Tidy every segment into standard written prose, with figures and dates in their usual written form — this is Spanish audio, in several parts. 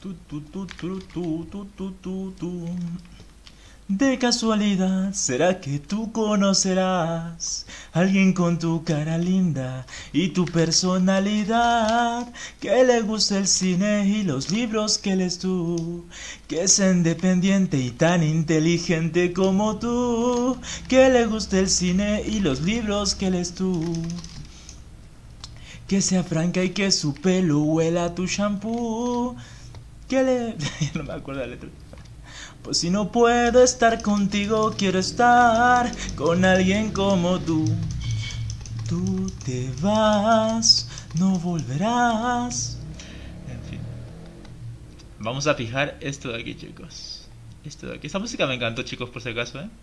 Tu, tu, tu, tu, tu, tu, tu, tu, tu. De casualidad, ¿será que tú conocerás a alguien con tu cara linda y tu personalidad? Que le gusta el cine y los libros que lees tú, que sea independiente y tan inteligente como tú, que le guste el cine y los libros que lees tú, que sea franca y que su pelo huela a tu shampoo, que le... no me acuerdo la letra. Pues si no puedo estar contigo, quiero estar con alguien como tú. Tú te vas, no volverás. En fin. Vamos a fijar esto de aquí, chicos. Esto de aquí. Esta música me encantó, chicos, por si acaso, ¿eh?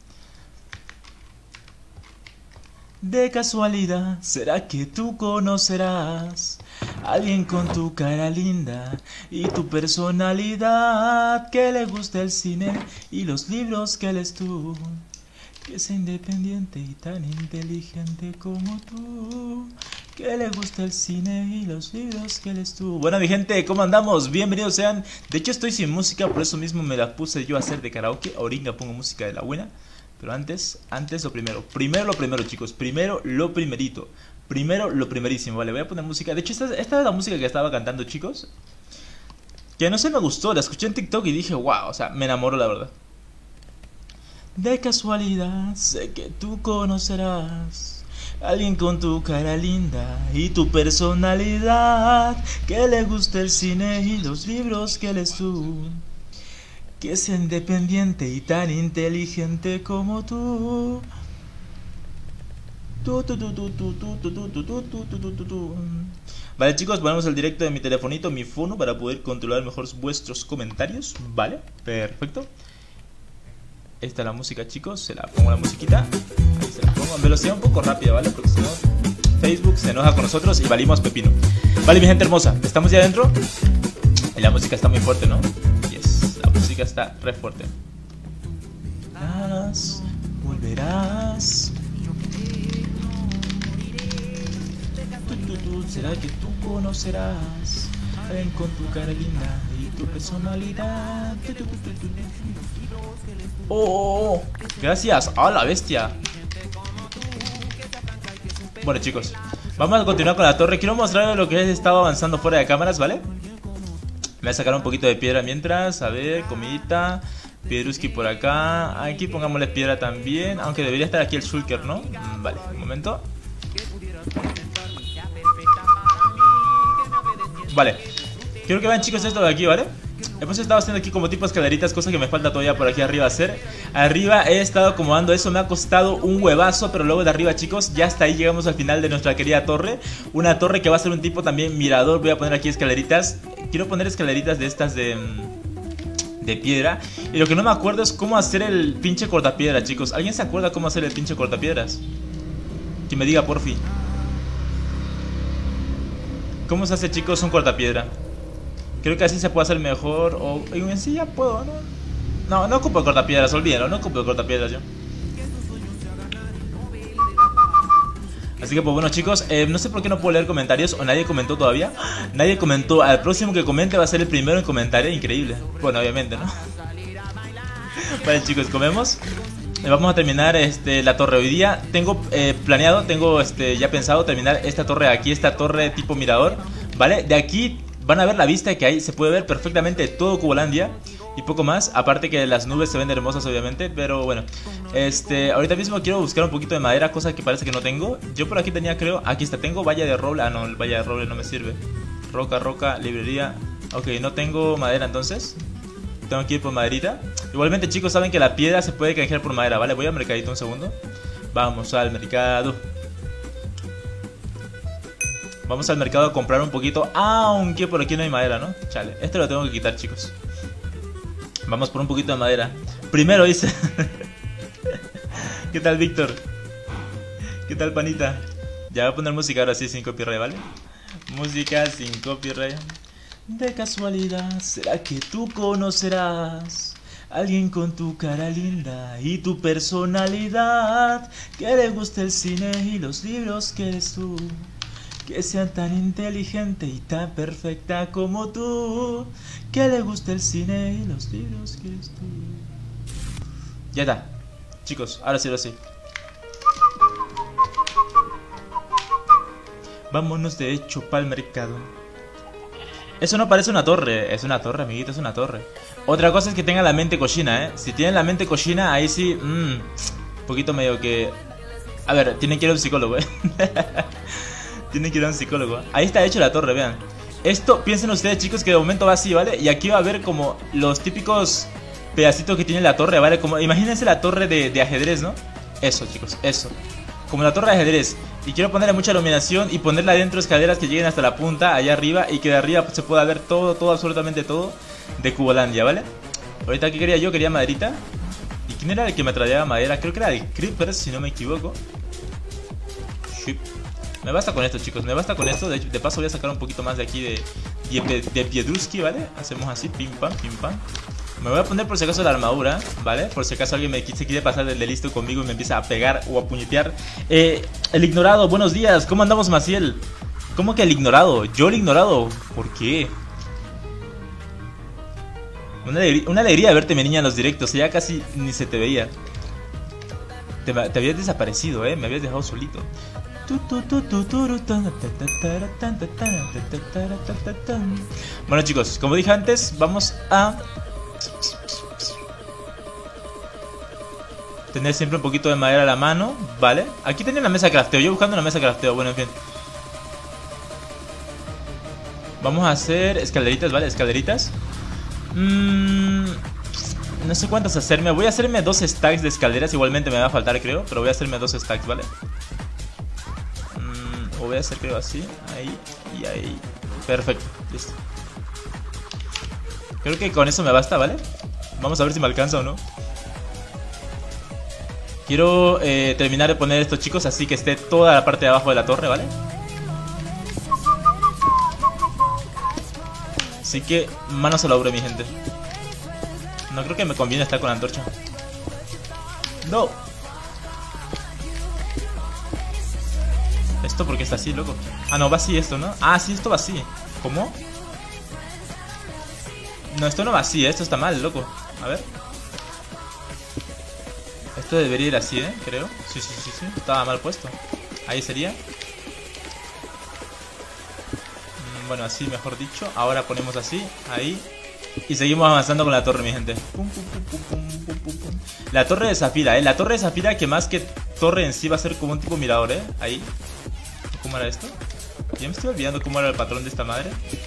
De casualidad, ¿será que tú conocerás a alguien con tu cara linda y tu personalidad? Que le guste el cine y los libros que lees tú, que sea independiente y tan inteligente como tú, que le guste el cine y los libros que lees tú. Bueno, mi gente, ¿cómo andamos? Bienvenidos sean. De hecho estoy sin música, por eso mismo me la puse yo a hacer de karaoke. Ahorita pongo música de la buena. Pero antes lo primero. Primero lo primero, chicos. Primero lo primerito. Primero lo primerísimo. Vale, voy a poner música. De hecho, esta es la música que estaba cantando, chicos. Que no sé, me gustó. La escuché en TikTok y dije, wow, o sea, me enamoró, la verdad. De casualidad, sé que tú conocerás a alguien con tu cara linda y tu personalidad, que le guste el cine y los libros que lees tú, que es independiente y tan inteligente como tú. Vale, chicos, ponemos el directo de mi telefonito, mi fono, para poder controlar mejor vuestros comentarios. Vale, perfecto. Esta es la música, chicos. Se la pongo la musiquita. Ahí se la pongo en velocidad un poco rápida, ¿vale? Porque si no, Facebook se enoja con nosotros y valimos pepino. Vale, mi gente hermosa, ¿estamos ya adentro? Y la música está muy fuerte, ¿no? La música está re fuerte. Volverás. ¿Será que tú conocerás a alguien con tu cara linda y tu personalidad? Oh, gracias. ¡Ah, la bestia! Bueno, chicos, vamos a continuar con la torre. Quiero mostrarles lo que he estado avanzando fuera de cámaras, ¿vale? Me voy a sacar un poquito de piedra mientras. A ver, comidita. Piedruski por acá. Aquí pongámosle piedra también. Aunque debería estar aquí el shulker, ¿no? Vale, un momento. Vale. Quiero que vean, chicos, esto de aquí, ¿vale? Hemos estado haciendo aquí como tipo escaleritas, cosa que me falta todavía por aquí arriba hacer. Arriba he estado acomodando eso, me ha costado un huevazo, pero luego de arriba, chicos, ya hasta ahí llegamos al final de nuestra querida torre. Una torre que va a ser un tipo también mirador. Voy a poner aquí escaleritas. Quiero poner escaleritas de estas de piedra. Y lo que no me acuerdo es cómo hacer el pinche cortapiedra, chicos. ¿Alguien se acuerda cómo hacer el pinche cortapiedras? Que me diga, porfi. ¿Cómo se hace, chicos, un cortapiedra? Creo que así se puede hacer mejor. O en sí ya puedo, ¿no? No, no ocupo cortapiedras, olvídalo. No ocupo cortapiedras yo. Así que pues bueno, chicos, no sé por qué no puedo leer comentarios. O nadie comentó todavía. Nadie comentó. Al próximo que comente va a ser el primero en comentar. Increíble. Bueno, obviamente, ¿no? Vale, chicos, comemos. Vamos a terminar la torre hoy día. Tengo planeado, tengo ya pensado terminar esta torre aquí. Esta torre tipo mirador, ¿vale? De aquí van a ver la vista que hay. Se puede ver perfectamente todo Cubolandia y poco más. Aparte que las nubes se ven hermosas, obviamente. Pero bueno, ahorita mismo quiero buscar un poquito de madera, cosa que parece que no tengo. Yo por aquí tenía, creo, aquí está, tengo valla de roble. Ah, no, el valla de roble no me sirve. Roca, librería. Ok, no tengo madera entonces. Tengo que ir por maderita. Igualmente, chicos, saben que la piedra se puede canjear por madera, ¿vale? Voy al mercadito un segundo. Vamos al mercado. Vamos al mercado a comprar un poquito. Aunque por aquí no hay madera, ¿no? Chale, este lo tengo que quitar, chicos. Vamos por un poquito de madera. Primero dice. ¿Qué tal, Víctor? ¿Qué tal, panita? Ya voy a poner música ahora sí sin copyright, ¿vale? Música sin copyright. De casualidad, ¿será que tú conocerás a alguien con tu cara linda y tu personalidad? Que le guste el cine y los libros que eres tú, que sea tan inteligente y tan perfecta como tú, que le guste el cine y los libros que estudie. Ya está, chicos, ahora sí, ahora sí. Vámonos de hecho pa'l mercado. Eso no parece una torre, es una torre, amiguito, es una torre. Otra cosa es que tenga la mente cochina, Si tienen la mente cochina, ahí sí, un poquito medio que... A ver, tienen que ir a un psicólogo, Tienen que ir a un psicólogo. Ahí está hecho la torre, vean. Esto, piensen ustedes, chicos, que de momento va así, ¿vale? Y aquí va a haber como los típicos pedacitos que tiene la torre, ¿vale? Como, imagínense la torre de ajedrez, ¿no? Eso, chicos, eso. Como la torre de ajedrez. Y quiero ponerle mucha iluminación y ponerla dentro de escaleras que lleguen hasta la punta, allá arriba. Y que de arriba se pueda ver todo, absolutamente todo de Cubolandia, ¿vale? Ahorita, ¿qué quería yo? Quería maderita. ¿Y quién era el que me traía madera? Creo que era el Creeper, si no me equivoco. Ship. Me basta con esto, chicos, me basta con esto. De paso voy a sacar un poquito más de aquí de Piedruski, ¿vale? Hacemos así, pim pam, pim pam. Me voy a poner por si acaso la armadura, ¿vale? Por si acaso alguien se quiere pasar de listo conmigo y me empieza a pegar o a puñetear. El ignorado, buenos días, ¿cómo andamos, Maciel? ¿Cómo que el ignorado? ¿Yo el ignorado? ¿Por qué? Una alegría de verte, mi niña, en los directos. Ya casi ni se te veía. Te habías desaparecido, me habías dejado solito. Bueno, chicos, como dije antes, vamos a tener siempre un poquito de madera a la mano, ¿vale? Aquí tenía una mesa de crafteo, yo buscando una mesa de crafteo, bueno, en fin. Vamos a hacer escaleritas, ¿vale? Escaleritas. No sé cuántas hacerme. Voy a hacerme 2 stacks de escaleras. Igualmente me va a faltar, creo. Pero voy a hacerme 2 stacks, ¿vale? O voy a hacer, creo, así. Ahí y ahí. Perfecto, listo. Creo que con eso me basta, ¿vale? Vamos a ver si me alcanza o no. Quiero terminar de poner esto, chicos, así que esté toda la parte de abajo de la torre, ¿vale? Así que manos a la obra, mi gente. No creo que me conviene estar con la antorcha. No. ¿Esto porque está así, loco? Ah, no, va así esto, ¿no? Ah, sí, esto va así. ¿Cómo? No, esto no va así, esto está mal, loco. A ver. Esto debería ir así, creo. Sí. Estaba mal puesto. Ahí sería. Bueno, así mejor dicho. Ahora ponemos así, ahí. Y seguimos avanzando con la torre, mi gente. La torre de Zafira, La torre de Zafira, que más que torre en sí va a ser como un tipo mirador, Ahí. ¿Cómo era esto? Ya me estoy olvidando cómo era el patrón de esta madre.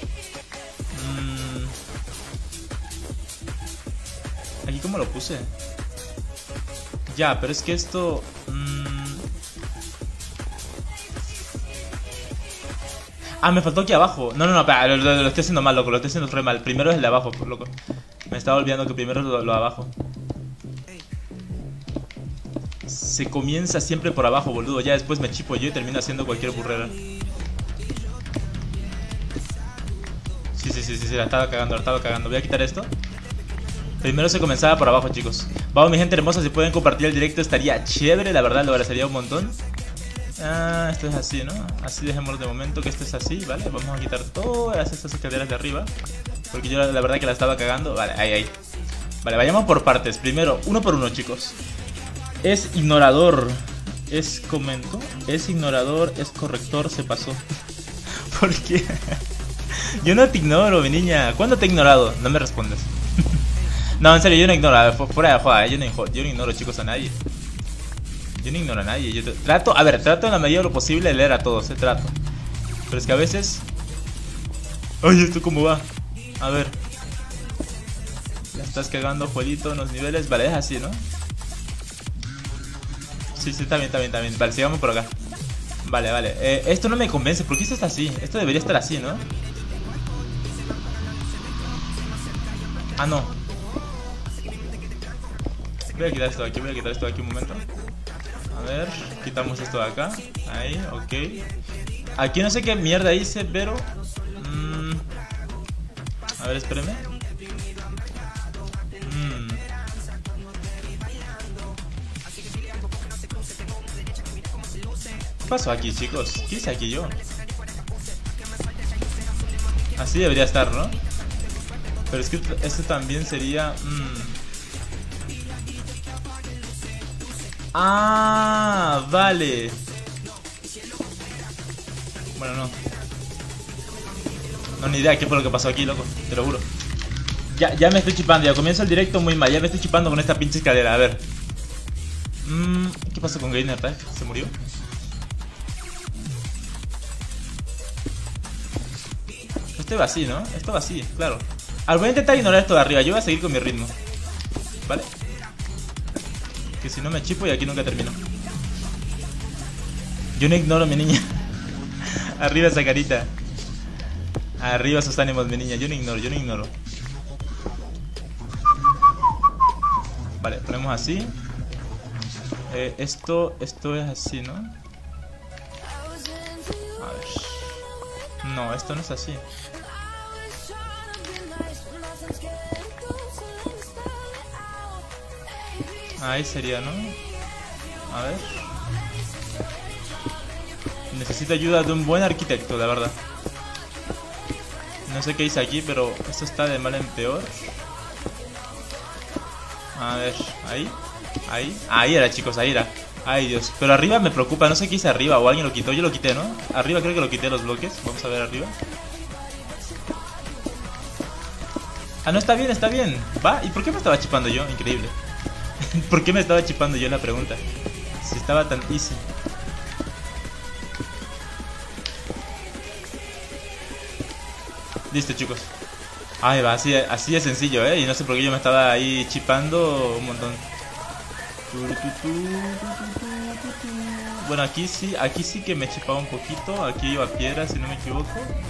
Aquí cómo lo puse. Ya, pero es que esto... Ah, me faltó aquí abajo. No, espera, lo estoy haciendo mal, loco. Lo estoy haciendo re mal. Primero es el de abajo, por loco. Me estaba olvidando que primero es lo de abajo. Se comienza siempre por abajo, boludo. Ya después me chipo yo y termino haciendo cualquier burrera. Sí, la estaba cagando. Voy a quitar esto. Primero se comenzaba por abajo, chicos. Vamos, mi gente hermosa, si pueden compartir el directo estaría chévere, la verdad, lo agradecería un montón. Ah, esto es así, ¿no? Así dejémoslo de momento, que esto es así, ¿vale? Vamos a quitar todas estas escaleras de arriba, porque yo la verdad que la estaba cagando. Vale, ahí. Vale, vayamos por partes. Primero, uno por uno, chicos. Es ignorador. Es comento. Es ignorador, es corrector, se pasó. ¿Por qué? Yo no te ignoro, mi niña. ¿Cuándo te he ignorado? No me respondes. No, en serio, yo no ignoro. Fuera de joda, yo no ignoro, chicos, a nadie. Yo no ignoro a nadie. Trato en la medida de lo posible de leer a todos, trato. Pero es que a veces... Oye, ¿esto cómo va? A ver. La estás cagando, Juelito, en los niveles. Vale, es así, ¿no? Sí, está bien. Vale, sigamos por acá. Vale. Esto no me convence. ¿Por qué esto está así? Esto debería estar así, ¿no? Ah, no. Voy a quitar esto de aquí un momento. A ver, quitamos esto de acá. Ahí, ok. Aquí no sé qué mierda hice, pero... A ver, espérenme. ¿Qué pasó aquí, chicos? ¿Qué hice aquí yo? Así debería estar, ¿no? Pero es que este también sería... Ah, vale. Bueno, no. No, ni idea qué fue lo que pasó aquí, loco. Te lo juro. Ya me estoy chipando. Ya comienzo el directo muy mal. Ya me estoy chipando con esta pinche escalera. A ver. ¿Qué pasó con Gainer, Tag? ¿Se murió? Esto va así, ¿no? Esto va así, claro. Ahora voy a intentar ignorar esto de arriba. Yo voy a seguir con mi ritmo. ¿Vale? Que si no me chipo y aquí nunca termino. Yo no ignoro, mi niña. Arriba esa carita. Arriba esos ánimos, mi niña. Yo no ignoro, yo no ignoro. Vale, ponemos así. Esto es así, ¿no? A ver. No, esto no es así. Ahí sería, ¿no? A ver. Necesito ayuda de un buen arquitecto, la verdad. No sé qué hice aquí, pero esto está de mal en peor. A ver, ahí. Ahí era, chicos, ahí era. Ay, Dios. Pero arriba me preocupa, no sé qué hice arriba. O alguien lo quitó, yo lo quité, ¿no? Arriba creo que lo quité los bloques. Vamos a ver arriba. Ah, no, está bien, está bien. Va, ¿y por qué me estaba chipando yo? Increíble. ¿Por qué me estaba chipando yo? La pregunta. Si estaba tan easy. Listo, chicos. Ay, va, así es sencillo, ¿eh? Y no sé por qué yo me estaba ahí chipando un montón. Bueno, aquí sí que me chipaba un poquito. Aquí iba piedra, si no me equivoco.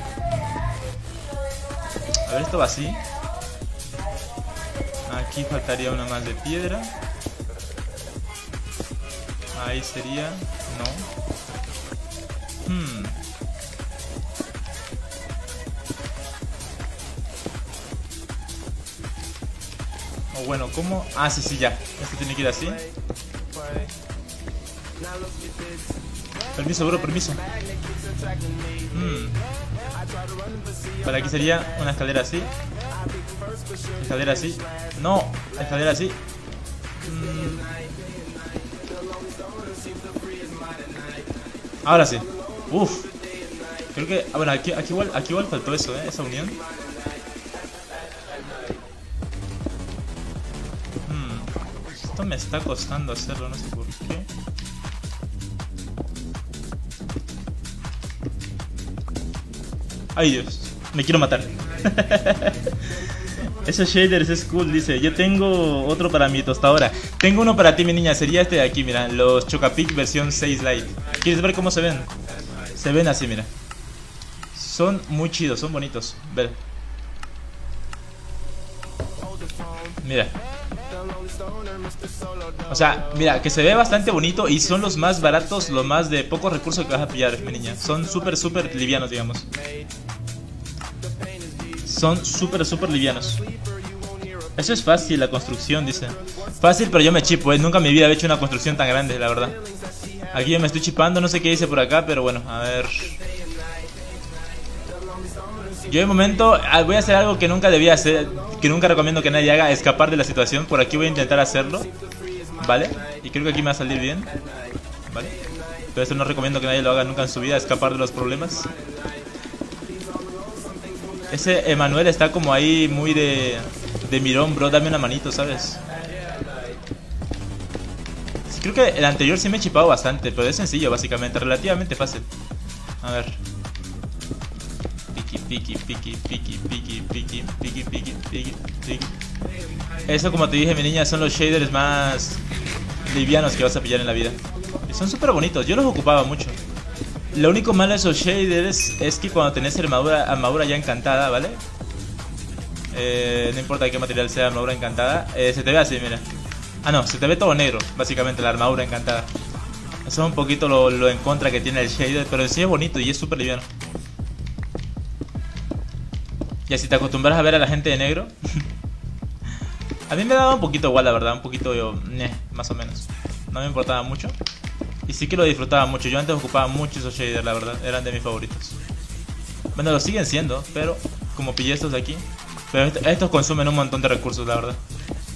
A ver, esto va así. Aquí faltaría una más de piedra. Ahí sería... No. O bueno, ¿cómo? Ah, sí, ya. Esto tiene que ir así. Permiso, bro, permiso. Vale, aquí sería una escalera así. Escalera así. No, escalera así. Ahora sí. Uf. Creo que... Bueno, aquí igual faltó eso, esa unión. Esto me está costando hacerlo, no sé por qué. Ay, Dios, me quiero matar. Esos shaders es cool, dice. Yo tengo otro para mi tostadora. Tengo uno para ti, mi niña. Sería este de aquí, mira. Los Chocapic versión 6 Lite. ¿Quieres ver cómo se ven? Se ven así, mira. Son muy chidos, son bonitos. Ver. Mira. O sea, mira, que se ve bastante bonito. Y son los más baratos, los más de pocos recursos que vas a pillar, mi niña. Son súper livianos, digamos. Son súper livianos. Eso es fácil, la construcción, dice. Fácil, pero yo me chipo, nunca en mi vida he hecho una construcción tan grande, la verdad. Aquí yo me estoy chipando, no sé qué hice por acá, pero bueno, a ver. Yo de momento voy a hacer algo que nunca debía hacer, que nunca recomiendo que nadie haga, escapar de la situación. Por aquí voy a intentar hacerlo, ¿vale? Y creo que aquí me va a salir bien, ¿vale? Pero eso no recomiendo que nadie lo haga nunca en su vida, escapar de los problemas. Ese Emanuel está como ahí muy de mirón, bro, dame una manito, ¿sabes? Sí, creo que el anterior sí me he chipado bastante, pero es sencillo, básicamente, relativamente fácil. A ver. Piki. Eso, como te dije, mi niña, son los shaders más livianos que vas a pillar en la vida. Y son súper bonitos, yo los ocupaba mucho. Lo único malo de esos shaders es que cuando tenés armadura ya encantada, ¿vale? No importa qué material sea, armadura encantada, se te ve así, mira. Ah, no, se te ve todo negro, básicamente, la armadura encantada. Eso es un poquito lo en contra que tiene el shader, pero en sí es bonito y es súper liviano. Y así te acostumbras a ver a la gente de negro. A mí me daba un poquito igual, la verdad, un poquito, más o menos. No me importaba mucho. Y sí que lo disfrutaba mucho. Yo antes ocupaba mucho esos shaders, la verdad. Eran de mis favoritos. Bueno, lo siguen siendo, pero como pillé estos de aquí. Pero estos consumen un montón de recursos, la verdad.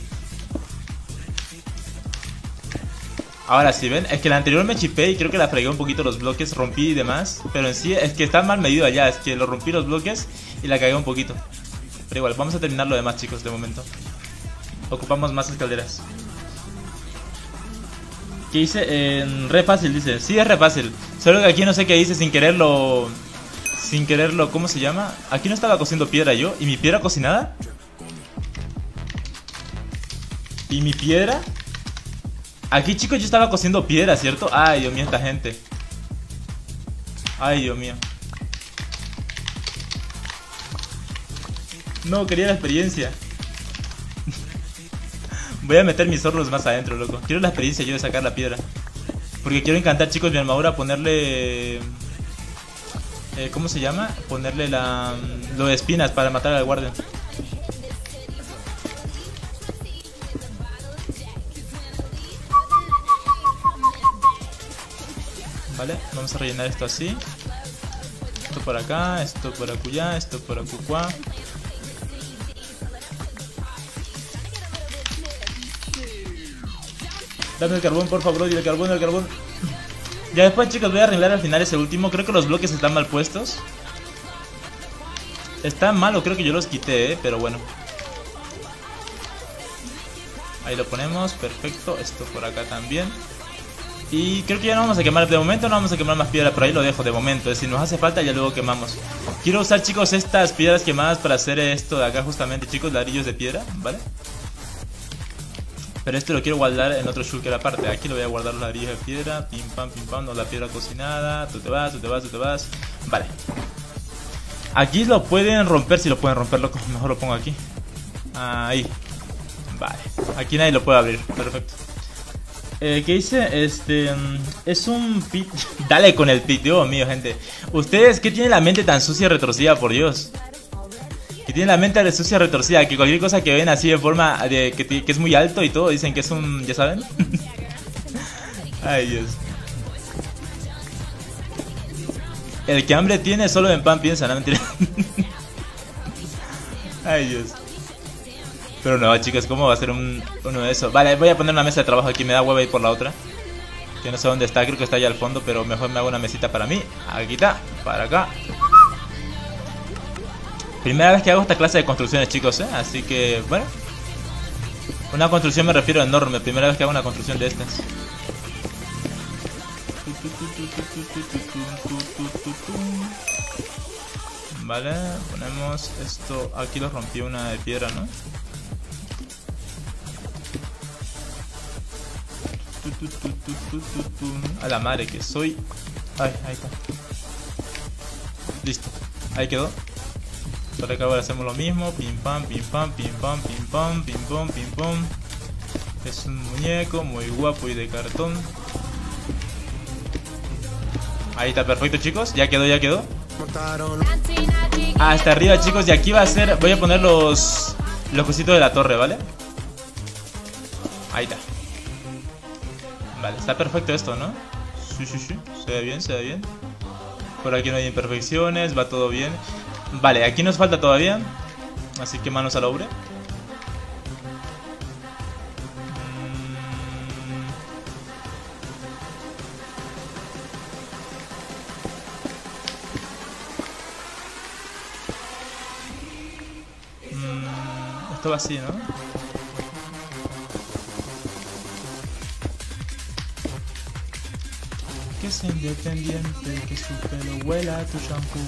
Ahora sí, ¿ven? Es que la anterior me chipé y creo que la fregué un poquito los bloques, rompí y demás. Pero en sí es que está mal medido allá, es que lo rompí los bloques y la cagué un poquito. Pero igual, vamos a terminar lo demás, chicos, de momento. Ocupamos más escaleras. ¿Qué hice? Re fácil, dice. Sí, es re fácil. Solo que aquí no sé qué hice sin quererlo. Sin quererlo, ¿cómo se llama? Aquí no estaba cociendo piedra yo. ¿Y mi piedra cocinada? ¿Y mi piedra? Aquí, chicos, yo estaba cociendo piedra, ¿cierto? Ay, Dios mío, esta gente. Ay, Dios mío. No, quería la experiencia. Voy a meter mis hornos más adentro, loco. Quiero la experiencia yo de sacar la piedra. Porque quiero encantar, chicos, mi armadura. Ponerle... ¿cómo se llama? Ponerle lo de espinas para matar al guardián. Vale, vamos a rellenar esto así. Esto por acá, esto por acullá, esto por acucuá. Dame el carbón, por favor, y el carbón, el carbón. Ya después, chicos, voy a arreglar al final ese último. Creo que los bloques están mal puestos. Está malo, creo que yo los quité, pero bueno. Ahí lo ponemos, perfecto. Esto por acá también. Y creo que ya no vamos a quemar, de momento no vamos a quemar más piedra, pero ahí lo dejo de momento. Si nos hace falta ya luego quemamos. Quiero usar, chicos, estas piedras quemadas para hacer esto de acá justamente, chicos, ladrillos de piedra, ¿vale? Pero esto lo quiero guardar en otro shulker aparte. Aquí lo voy a guardar los ladrillos de piedra. Pim pam, no, la piedra cocinada. Tú te vas, tú te vas, tú te vas. Vale. Aquí lo pueden romper, si lo pueden romper, loco. Mejor lo pongo aquí. Ahí. Vale. Aquí nadie lo puede abrir, perfecto. ¿Qué hice? Es un pit. Dale con el pit, Dios mío, gente. ¿Ustedes qué tienen la mente tan sucia y retorcida, por Dios? Que tienen la mente de sucia y retorcida. Que cualquier cosa que ven así de forma de que es muy alto y todo, dicen que es un... ¿Ya saben? Ay, Dios. El que hambre tiene solo en pan piensa, no mentira. Ay, Dios. Pero no, chicos, ¿cómo va a ser uno de esos? Vale, voy a poner una mesa de trabajo aquí. Me da hueva ir por la otra. Que no sé dónde está, creo que está allá al fondo. Pero mejor me hago una mesita para mí. Aquí está, para acá. Primera vez que hago esta clase de construcciones, chicos, ¿eh? Así que, bueno. Una construcción me refiero enorme. Primera vez que hago una construcción de estas. Vale, ponemos esto. Aquí lo rompí una de piedra, ¿no? A la madre que soy. Ay, ahí está. Listo, ahí quedó. Por acá ahora hacemos lo mismo. Pim pam, pim pam, pim pam, pim pam, pim pam, pim pam. Es un muñeco muy guapo y de cartón. Ahí está, perfecto, chicos. Ya quedó, ya quedó. Hasta arriba, chicos. Y aquí va a ser... Voy a poner los cositos de la torre, ¿vale? Ahí está. Vale, está perfecto esto, ¿no? Sí, sí, sí. Se ve bien, se ve bien. Por aquí no hay imperfecciones. Va todo bien. Vale, aquí nos falta todavía. Así que manos a la obra. Esto va así, ¿no? Que es independiente, que su pelo huela a tu shampoo.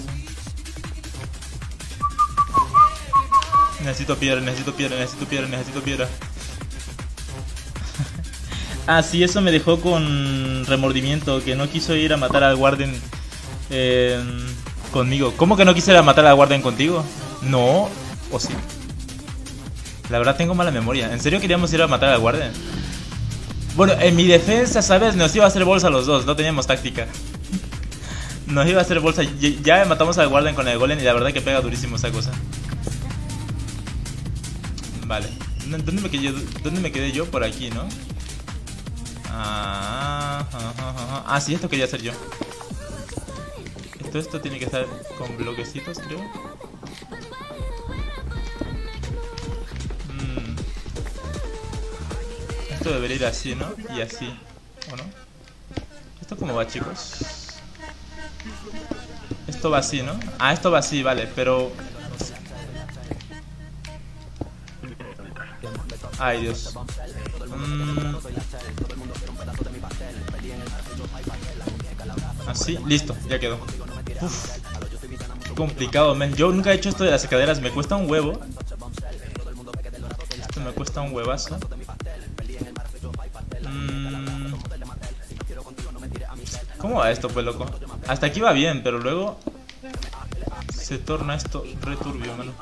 Necesito piedra, necesito piedra, necesito piedra, necesito piedra. Ah, sí, eso me dejó con remordimiento, que no quiso ir a matar al Warden conmigo. ¿Cómo que no quisiera matar al Warden contigo? No, o sí. La verdad tengo mala memoria. ¿En serio queríamos ir a matar al Warden? Bueno, en mi defensa, ¿sabes? Nos iba a hacer bolsa los dos, no teníamos táctica. Nos iba a hacer bolsa. Ya matamos al Warden con el golem y la verdad que pega durísimo esa cosa. Vale. ¿Dónde me quedé yo? Por aquí, ¿no? Ah, sí, esto quería hacer yo. Esto tiene que estar con bloquecitos, creo. Esto debería ir así, ¿no? Y así, ¿o no? ¿Esto cómo va, chicos? Esto va así, ¿no? Ah, esto va así, vale, pero... Ay, Dios. Así, listo, ya quedó. Uf, qué complicado, men. Yo nunca he hecho esto de las escaleras, me cuesta un huevo. Esto me cuesta un huevazo. ¿Cómo va esto, pues, loco? Hasta aquí va bien, pero luego se torna esto re turbio, mano.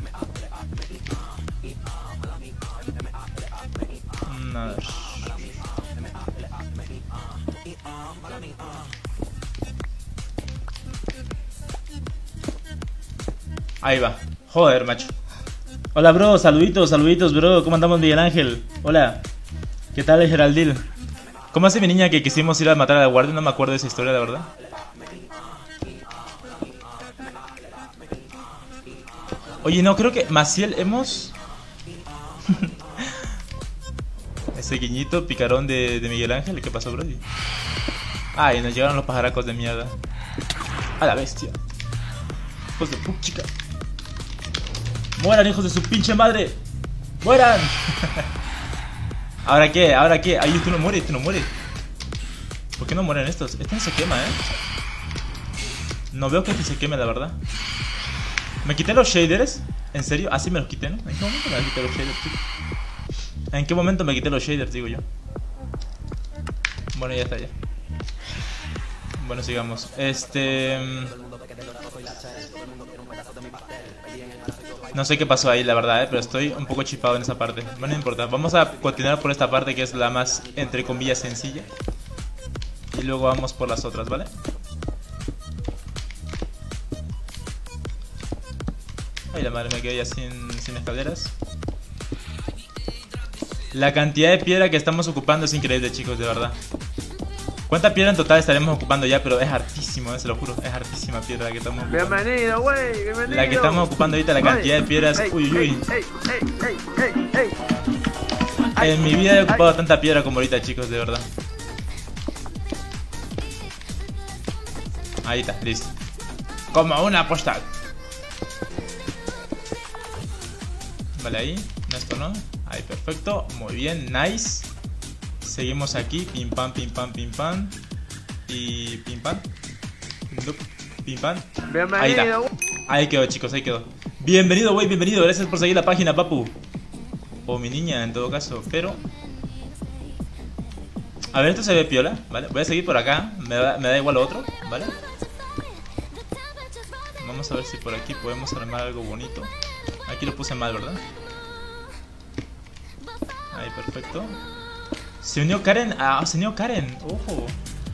Nada. Ahí va. Joder, macho. Hola, bro. Saluditos, saluditos, bro. ¿Cómo andamos, Miguel Ángel? Hola. ¿Qué tal, Geraldil? ¿Cómo hace mi niña que quisimos ir a matar a la guardia? No me acuerdo de esa historia, la verdad. Oye, no, creo que Maciel hemos... Ese guiñito picarón de Miguel Ángel. ¿Qué pasó, brody? Ay, nos llegaron los pajaracos de mierda. A la bestia. Hijos de puchica. Mueran, hijos de su pinche madre. Mueran. ¿Ahora qué? ¿Ahora qué? Ay, tú no mueres, tú no mueres. ¿Por qué no mueren estos? Este no se quema, No veo que este se queme, la verdad. ¿Me quité los shaders? ¿En serio? ¿Ah, sí me los quité, no? ¿En qué momento me quité los shaders, tío? ¿En qué momento me quité los shaders, digo yo? Bueno, ya está, ya. Bueno, sigamos. No sé qué pasó ahí, la verdad, pero estoy un poco chipado en esa parte. Bueno, no importa. Vamos a continuar por esta parte que es la más, entre comillas, sencilla. Y luego vamos por las otras, ¿vale? Ay, la madre, me quedé ya sin escaleras. La cantidad de piedra que estamos ocupando es increíble, chicos, de verdad. ¿Cuánta piedra en total estaremos ocupando ya? Pero es hartísimo, se lo juro. Es hartísima piedra la que estamos ocupando. Bienvenido, güey, bienvenido. La que estamos ocupando ahorita, la cantidad de piedras. Uy, uy, uy. En mi vida he ocupado tanta piedra como ahorita, chicos, de verdad. Ahí está, listo. Como una postal. Vale, ahí. No, esto no. Ahí, perfecto. Muy bien, nice. Seguimos aquí, pim pam, pim pam, pim pam. Y pim pam. Pim pam. Ahí está. Ahí quedó, chicos, ahí quedó. Bienvenido, güey, bienvenido. Gracias por seguir la página, papu. O mi niña, en todo caso, pero... A ver, esto se ve piola, ¿vale? Voy a seguir por acá. Me da igual lo otro, ¿vale? Vamos a ver si por aquí podemos armar algo bonito. Aquí lo puse mal, ¿verdad? Ahí, perfecto. Se unió Karen. Ah, se unió Karen. Ojo.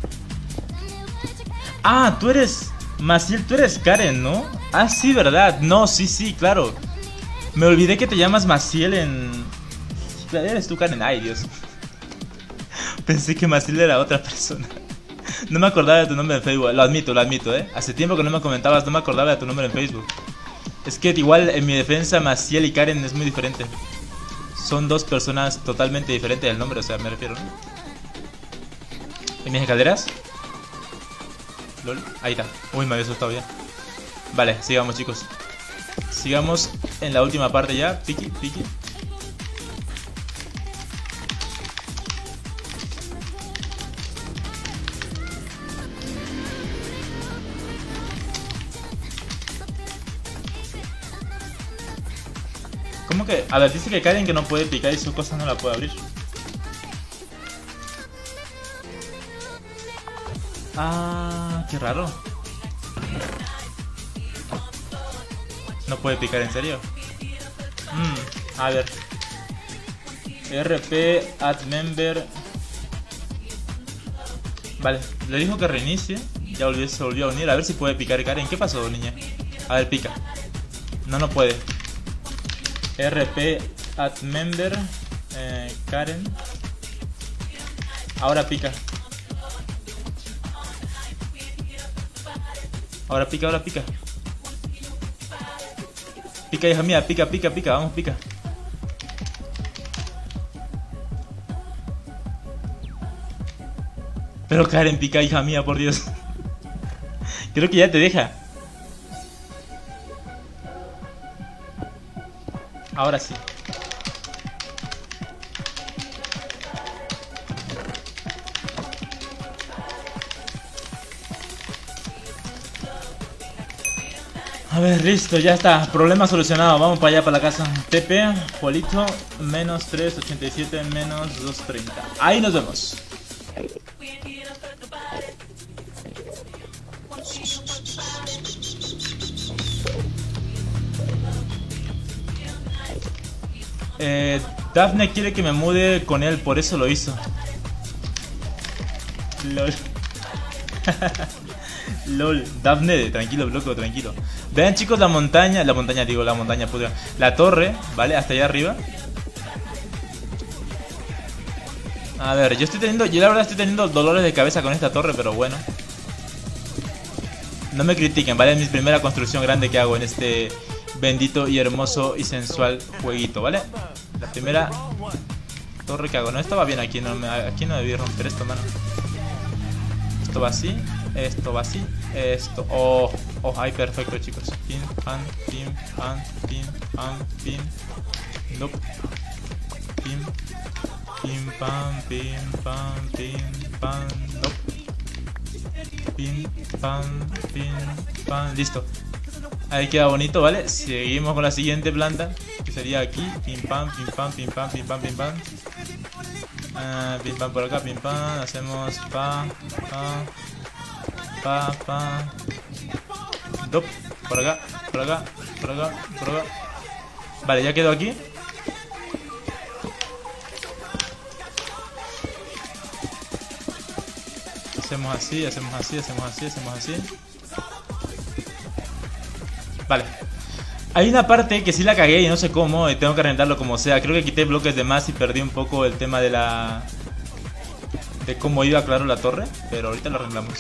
Ah, tú eres... Maciel, tú eres Karen, ¿no? Ah, sí, ¿verdad? No, sí, claro. Me olvidé que te llamas Maciel en... Eres tú, Karen. Ay, Dios. Pensé que Maciel era otra persona. No me acordaba de tu nombre en Facebook. Lo admito, Hace tiempo que no me comentabas, no me acordaba de tu nombre en Facebook. Es que igual, en mi defensa, Maciel y Karen es muy diferente. Son dos personas totalmente diferentes del nombre, o sea, me refiero, ¿no? ¿En mis escaleras? ¿Lol? Ahí está. Uy, me había asustado ya. Vale, sigamos, chicos. Sigamos en la última parte ya. Piqui, piqui. ¿Cómo que? A ver, dice que Karen que no puede picar y su cosa no la puede abrir. Ah, qué raro. No puede picar, ¿en serio? A ver. RP add member. Vale, le dijo que reinicie. Ya se volvió a unir. A ver si puede picar Karen. ¿Qué pasó, niña? A ver, pica. No puede. RP add member. Karen. Ahora pica. Ahora pica. Pica, hija mía, pica. Vamos, pica. Pero caer en pica, hija mía, por Dios. Creo que ya te deja. Ahora sí. A ver, listo, ya está. Problema solucionado. Vamos para allá, para la casa. TP, Juanito, menos 387, menos 230. Ahí nos vemos. Daphne quiere que me mude con él, por eso lo hizo. LOL. LOL. Daphne, tranquilo, bloco, tranquilo. Vean, chicos, la montaña, puta. La torre, ¿vale? Hasta allá arriba. A ver, yo la verdad estoy teniendo dolores de cabeza con esta torre, pero bueno. No me critiquen, ¿vale? Es mi primera construcción grande que hago en este bendito y hermoso y sensual jueguito, ¿vale? La primera torre que hago. No, esto va bien aquí, aquí no debí romper esto, mano. Esto va así, esto va así, esto. Oh, ay, perfecto, chicos. Pim, pam, pim, pam, pim, pam, pim. Nope. Pim, pim, pam, pim, pam, pim, pam, nope. Pim, pam, pim, pam. Listo. Ahí queda bonito, ¿vale? Seguimos con la siguiente planta, que sería aquí. Pim, pam, pim, pam, pim, pam, pim, pam, pim, pam. Pim, pam por acá, pim, pam. Hacemos pa. Dop. Por acá, por acá, por acá, por acá. Vale, ya quedó aquí. Hacemos así, hacemos así, hacemos así, hacemos así. Vale. Hay una parte que sí la cagué y no sé cómo, y tengo que arreglarlo como sea. Creo que quité bloques de más y perdí un poco el tema de la... de cómo iba, claro, la torre. Pero ahorita lo arreglamos.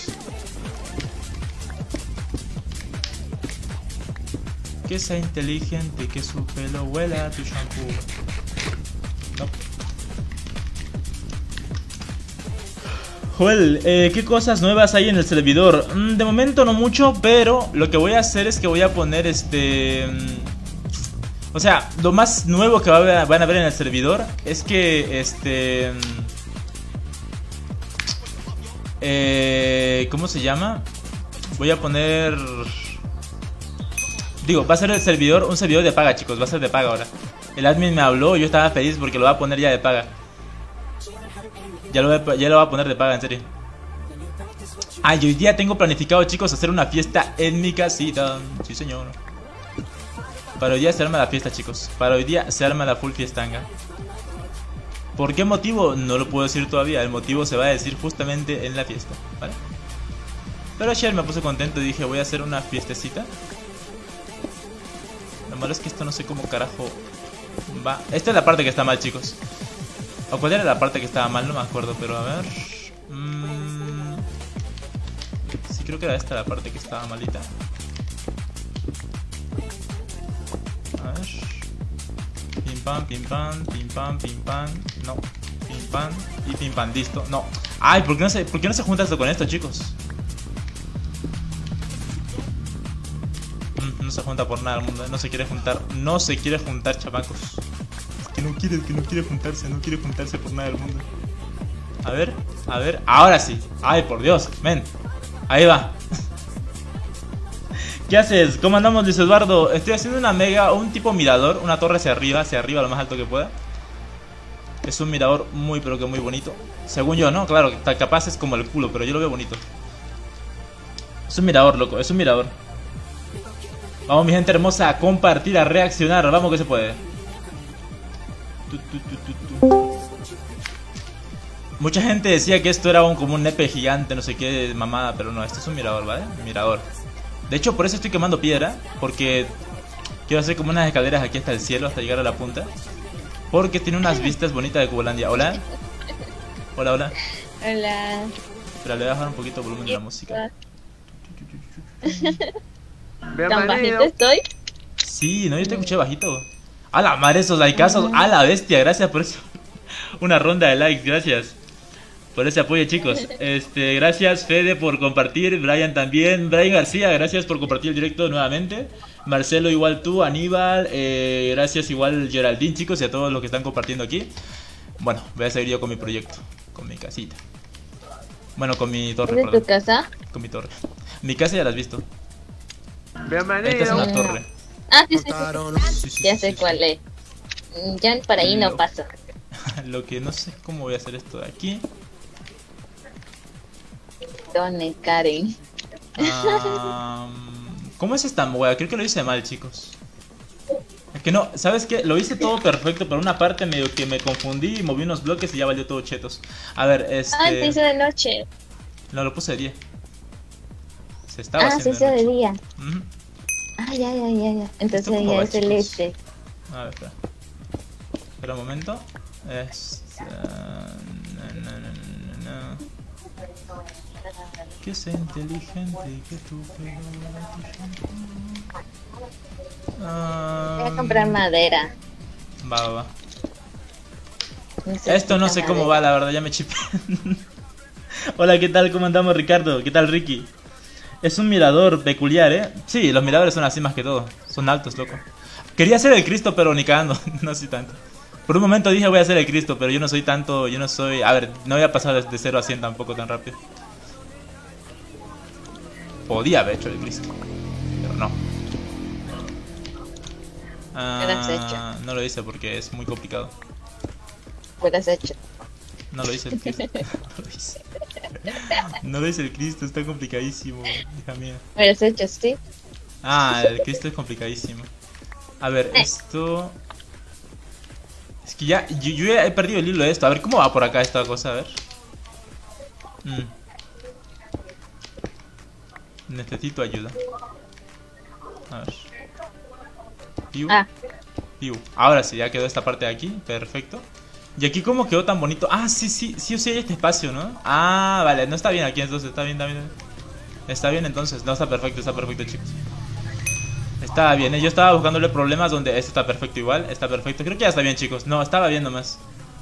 Que sea inteligente, que su pelo huela a tu shampoo. No. Joel, ¿qué cosas nuevas hay en el servidor? De momento no mucho, pero lo que voy a hacer es que voy a poner o sea, lo más nuevo que van a ver en el servidor es que ¿cómo se llama? Voy a poner... Digo, va a ser un servidor de paga, chicos, va a ser de paga ahora. El admin me habló y yo estaba feliz porque lo va a poner ya de paga. Ya lo voy a poner de paga, en serio. Ah, y hoy día tengo planificado, chicos, hacer una fiesta en mi casita. Sí, señor. Para hoy día se arma la fiesta, chicos. Para hoy día se arma la full fiestanga. ¿Por qué motivo? No lo puedo decir todavía. El motivo se va a decir justamente en la fiesta, ¿vale? Pero ayer me puse contento y dije, voy a hacer una fiestecita. Lo malo es que esto no sé cómo carajo va. Esta es la parte que está mal, chicos. ¿O cuál era la parte que estaba mal? No me acuerdo, pero a ver. Sí, creo que era esta la parte que estaba malita. A ver. Pim pam, pim pam, pim pam, pim pam. No. Pim pam y pim pam, listo. No. Ay, ¿por qué no se junta esto con esto, chicos? No se junta por nada el mundo. No se quiere juntar. No se quiere juntar, chamacos. Que no quiere juntarse, no quiere juntarse por nada del mundo. A ver, ahora sí. Ay, por Dios, ven. Ahí va. ¿Qué haces? ¿Cómo andamos, Luis Eduardo? Estoy haciendo un tipo mirador, una torre hacia arriba, lo más alto que pueda. Es un mirador muy, pero que muy bonito. Según yo, ¿no? Claro, capaz es como el culo, pero yo lo veo bonito. Es un mirador, loco, es un mirador. Vamos, mi gente hermosa, a compartir, a reaccionar. Vamos que se puede. Mucha gente decía que esto era como un nepe gigante, no sé qué mamada, pero no, este es un mirador, ¿vale? Mirador. De hecho, por eso estoy quemando piedra, porque quiero hacer como unas escaleras aquí hasta el cielo, hasta llegar a la punta. Porque tiene unas vistas bonitas de Cubolandia. ¿Hola? Hola, hola. Hola. Pero le voy a bajar un poquito el volumen de la música. ¿Tan bajito estoy? Sí, no, yo te escuché bajito. A la madre, esos likeazos, a la bestia, gracias por eso. Una ronda de likes, gracias. por ese apoyo, chicos. Gracias Fede por compartir, Brian también, Brian García, gracias por compartir el directo nuevamente. Marcelo igual tú, Aníbal, gracias igual Geraldine, chicos, y a todos los que están compartiendo aquí. Bueno, voy a seguir yo con mi proyecto, con mi casita. Bueno, con mi torre, ¿Es de tu casa? Con mi torre. Mi casa ya la has visto. Bienvenido. Esta es una torre. Ah, sí, sí, Sí, sí, ya sí, sé sí, cuál sí. es. Ya para ahí no paso. Lo que no sé cómo voy a hacer esto de aquí. Done Karen. ¿Cómo es esta wea? Creo que lo hice mal, chicos. Es que no, ¿sabes qué? Lo hice todo perfecto, pero una parte medio que me confundí y moví unos bloques y ya valió todo chetos. A ver, Ah, se hizo de noche. No, lo puse de día. Se estaba Ah, se haciendo hizo de noche. día. Ujú. Ah, ya. Entonces ¿Esto cómo ya va, es chicos? celeste. A ver, espera. Espera un momento. No. Que sea inteligente y que tu pelo Voy a comprar madera. Va. Necesito Esto no sé cómo va, la verdad, ya me chipé. Hola, ¿qué tal? ¿Cómo andamos, Ricardo? ¿Qué tal, Ricky? Es un mirador peculiar, ¿eh? Sí, los miradores son así más que todo. Son altos, loco. Quería ser el Cristo, pero ni cagando. No soy tanto. Por un momento dije voy a ser el Cristo, pero yo no soy tanto. Yo no soy... A ver, no voy a pasar de 0 a 100 tampoco tan rápido. Podía haber hecho el Cristo, pero no. lo has hecho? No lo hice porque es muy complicado. Pues lo has hecho. No lo hice el Cristo. No lo hice. No lo hice el Cristo, está complicadísimo, hija mía. Lo has hecho, sí. Ah, el Cristo es complicadísimo. A ver, esto... Es que ya... Yo ya he perdido el hilo de esto. A ver, ¿cómo va por acá esta cosa? A ver. Necesito ayuda. A ver. Piu. Piu. Ahora sí, ya quedó esta parte de aquí. Perfecto. Y aquí cómo quedó tan bonito. Ah, sí o sí hay este espacio, ¿no? Ah, vale, no está bien aquí entonces. Está bien. Está bien entonces. No, está perfecto, chicos. Está bien, yo estaba buscándole problemas donde este está perfecto igual. Está perfecto. Creo que ya está bien, chicos. No, estaba bien nomás.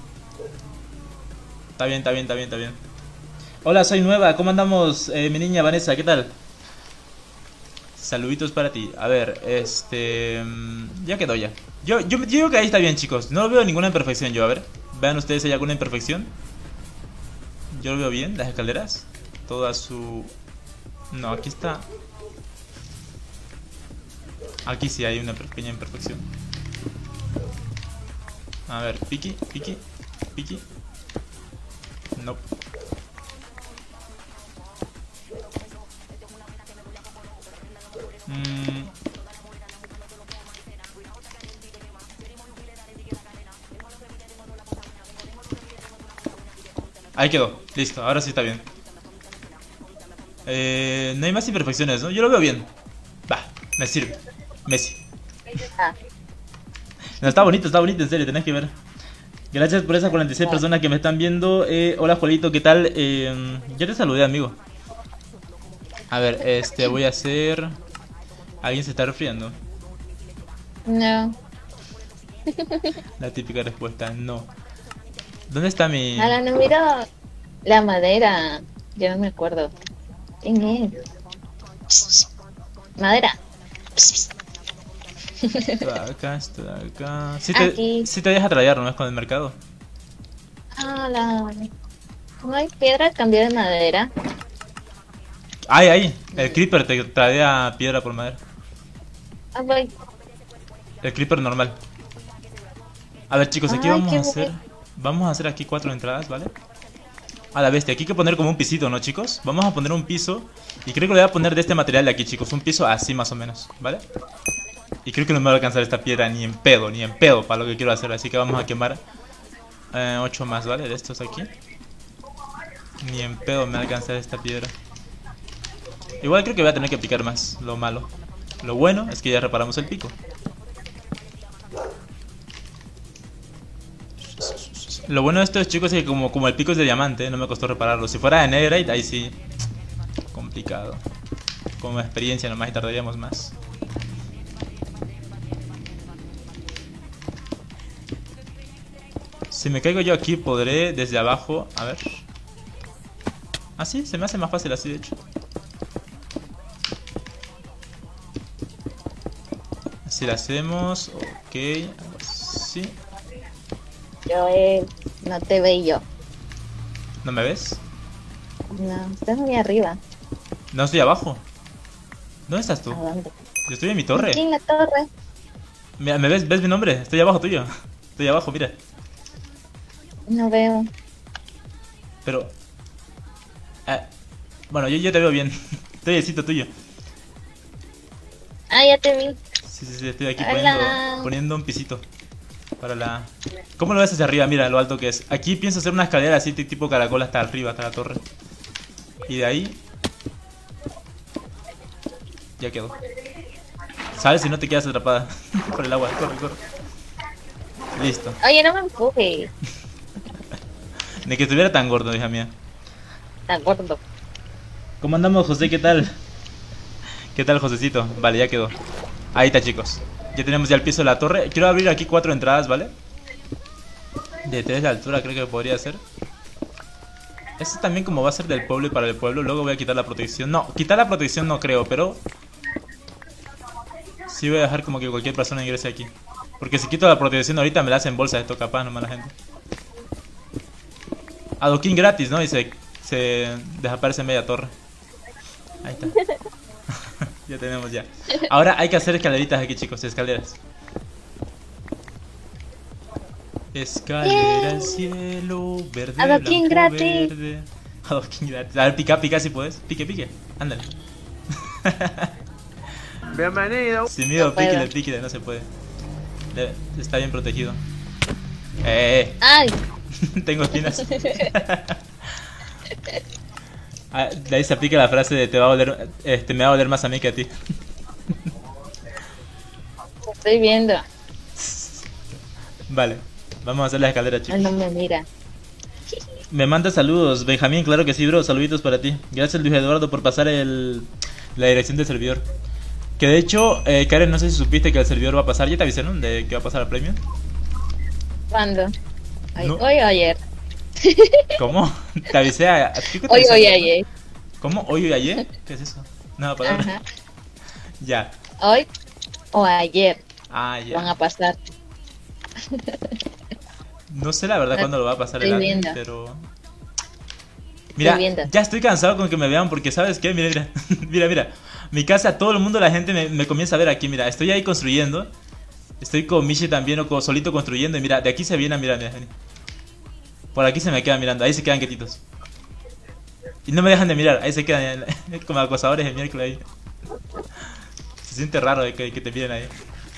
Está bien. Hola, soy nueva. ¿Cómo andamos, mi niña Vanessa? ¿Qué tal? Saluditos para ti. A ver, ya quedó ya. Yo digo que ahí está bien, chicos. No veo ninguna imperfección yo, a ver. Vean ustedes, ¿hay alguna imperfección? Yo lo veo bien, las escaleras. Toda su... No, aquí está. Aquí sí hay una pequeña imperfección. A ver, piqui. No. Ahí quedó, listo, ahora sí está bien. No hay más imperfecciones, ¿no? Yo lo veo bien. Va, me sirve. Messi. No, está bonito, en serio, tenés que ver. Gracias por esas 46 personas que me están viendo. Hola, Juelito, ¿qué tal? Ya te saludé, amigo. A ver, voy a hacer... ¿Alguien se está resfriando? No. La típica respuesta, no. ¿Dónde está mi...? Ahora no miro la madera. Yo no me acuerdo. ¿Quién es? Madera. Esto de acá. Aquí. Sí te deja traer, ¿no es con el mercado? Ah, ¿no hay piedra? Cambio de madera. Ahí. El creeper te trae piedra por madera. Ah, voy. El creeper normal. A ver, chicos, aquí Ay, vamos qué a hacer... Vamos a hacer aquí 4 entradas, ¿vale? A la bestia, aquí hay que poner como un pisito, ¿no, chicos? Vamos a poner un piso. Y creo que lo voy a poner de este material de aquí, chicos. Un piso así más o menos, ¿vale? Y creo que no me va a alcanzar esta piedra ni en pedo para lo que quiero hacer. Así que vamos a quemar 8 más, ¿vale? De estos aquí. Ni en pedo me va a alcanzar esta piedra. Igual creo que voy a tener que picar más, lo malo. Lo bueno es que ya reparamos el pico. Lo bueno de esto, chicos, es que como el pico es de diamante, no me costó repararlo. Si fuera de netherite, ahí sí. Complicado. Como experiencia nomás y tardaríamos más. Si me caigo yo aquí, podré desde abajo... A ver... Ah, sí, se me hace más fácil así, de hecho. Así la hacemos. Ok, algo así. Yo no te veo. ¿No me ves? No, estás muy arriba. No, estoy abajo. ¿Dónde estás tú? ¿A dónde? Yo estoy en mi torre. Aquí en la torre. Mira, ¿me ves? ¿Ves mi nombre? Estoy abajo tuyo. Estoy abajo, mira. No veo. Pero... bueno, yo te veo bien. Estoy al sitio tuyo. Ah, ya te vi. Sí, sí, sí, estoy aquí Hola. poniendo un pisito. Para la... ¿Cómo lo ves hacia arriba? Mira lo alto que es. Aquí pienso hacer una escalera así tipo caracol hasta arriba, hasta la torre. Y de ahí... Ya quedó. ¿Sabes? Si no te quedas atrapada por el agua. Corre, corre. Listo. Oye, no me empujes. De que estuviera tan gordo, hija mía. Está gordo. ¿Cómo andamos, José? ¿Qué tal? ¿Qué tal, Josecito? Vale, ya quedó. Ahí está, chicos. Ya tenemos ya el piso de la torre. Quiero abrir aquí 4 entradas, ¿vale? De 3 de altura creo que podría ser. Esto también como va a ser del pueblo y para el pueblo. Luego voy a quitar la protección. No, quitar la protección no creo, pero... sí voy a dejar como que cualquier persona ingrese aquí. Porque si quito la protección ahorita me la hacen bolsa esto, capaz, nomás la gente. Adoquín gratis, ¿no? Y se desaparece media torre. Ahí está. Ya tenemos ya. Ahora hay que hacer escaleritas aquí, chicos, escaleras. Escalera al cielo, verde, Adoquín blanco, gratis. verde. Adoquín gratis. A ver, pica, pica si puedes. Pique, pique. Ándale. Bienvenido. Sin miedo, No puedo. píquele, píquele, no se puede. Está bien protegido. Ay. Tengo espinas. De ahí se aplica la frase de te va a doler, me va a doler más a mí que a ti. Estoy viendo. Vale, vamos a hacer la escalera, Él chicos. no me mira. Me manda saludos, Benjamín, claro que sí, bro, saluditos para ti. Gracias, Luis Eduardo, por pasar la dirección del servidor. Que de hecho, Karen, no sé si supiste que el servidor va a pasar. Ya te avisé, ¿no? De que va a pasar al premio. ¿Cuándo? No. Hoy o ayer. ¿Cómo? Te avisé ¿qué te Hoy avisé? o ayer. ¿Cómo? ¿Hoy o ayer? ¿Qué es eso? Nueva palabra. Ajá. Ya. Hoy o ayer Ah, van ya. a pasar. No sé la verdad cuándo lo va a pasar el Estoy admin, viendo. pero... Mira, viendo. ya estoy cansado con que me vean porque ¿sabes qué? Mira, mira. Mira, mira. Mi casa, todo el mundo, la gente me comienza a ver aquí. Mira, estoy ahí construyendo. Estoy con Michi también o solito construyendo. Y mira, de aquí se viene a mirar, mira. Por aquí se me quedan mirando. Ahí se quedan quietitos. Y no me dejan de mirar. Ahí se quedan como acosadores de miércoles ahí. Se siente raro que te miren ahí.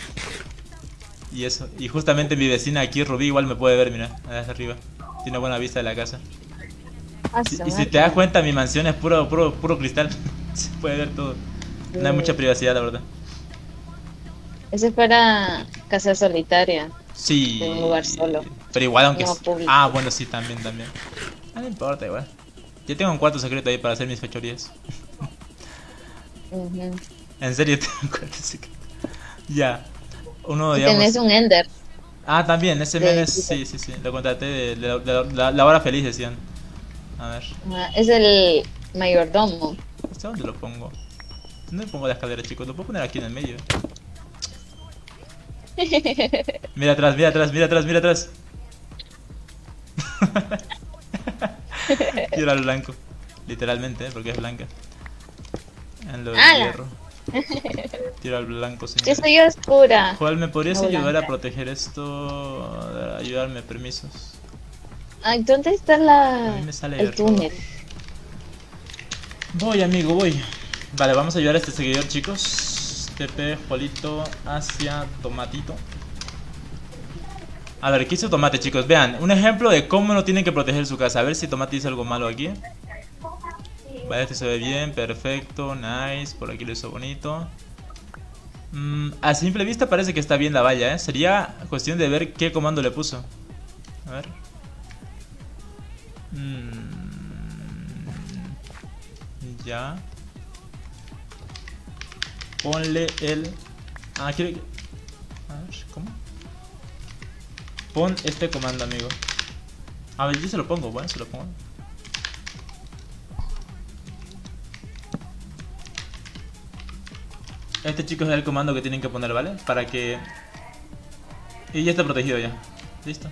Y eso. Y justamente mi vecina aquí, Rubí, igual me puede ver, mira. Desde arriba. Tiene buena vista de la casa. Y si te das cuenta, mi mansión es puro cristal. Se puede ver todo. No hay mucha privacidad, la verdad. Ese fuera casa solitaria. Sí. De un lugar solo. Pero igual, aunque... No público. Ah, bueno, sí, también. No importa, igual. Yo tengo un cuarto secreto ahí para hacer mis fechorías. Ujú. En serio, tengo un cuarto secreto. Ya. Uno, Y digamos... tenés un Ender. Ah, también, ese de- men es... Sí, sí, sí. Lo contraté de la hora feliz, decían. A ver. Es el mayordomo. ¿Este dónde lo pongo? ¿Dónde pongo la escalera, chicos? Lo puedo poner aquí en el medio. Mira atrás, mira atrás, mira atrás, mira atrás. Tira al blanco. Literalmente, porque es blanca. En lo del ¡Hala! hierro. Tira al blanco, Yo señor. soy oscura. Joel, ¿me podrías No, ayudar a blanca. proteger esto? Ayudarme, permisos. Ay, ¿dónde está A mí me sale el error. túnel? Voy, amigo, voy. Vale, vamos a ayudar a este seguidor, chicos. TP, Juanito, hacia Tomatito. A ver, ¿qué hizo Tomate, chicos? Vean, un ejemplo de cómo no tienen que proteger su casa. A ver si Tomate hizo algo malo aquí. Vale, este se ve bien, perfecto, nice. Por aquí lo hizo bonito. A simple vista parece que está bien la valla, ¿eh? Sería cuestión de ver qué comando le puso. A ver. Ya. Ponle el... Ah, quiero... A ver, ¿cómo? Pon este comando, amigo. A ver, yo se lo pongo, bueno, se lo pongo. Este chico es el comando que tienen que poner, ¿vale? Para que... Y ya está protegido ya. Listo.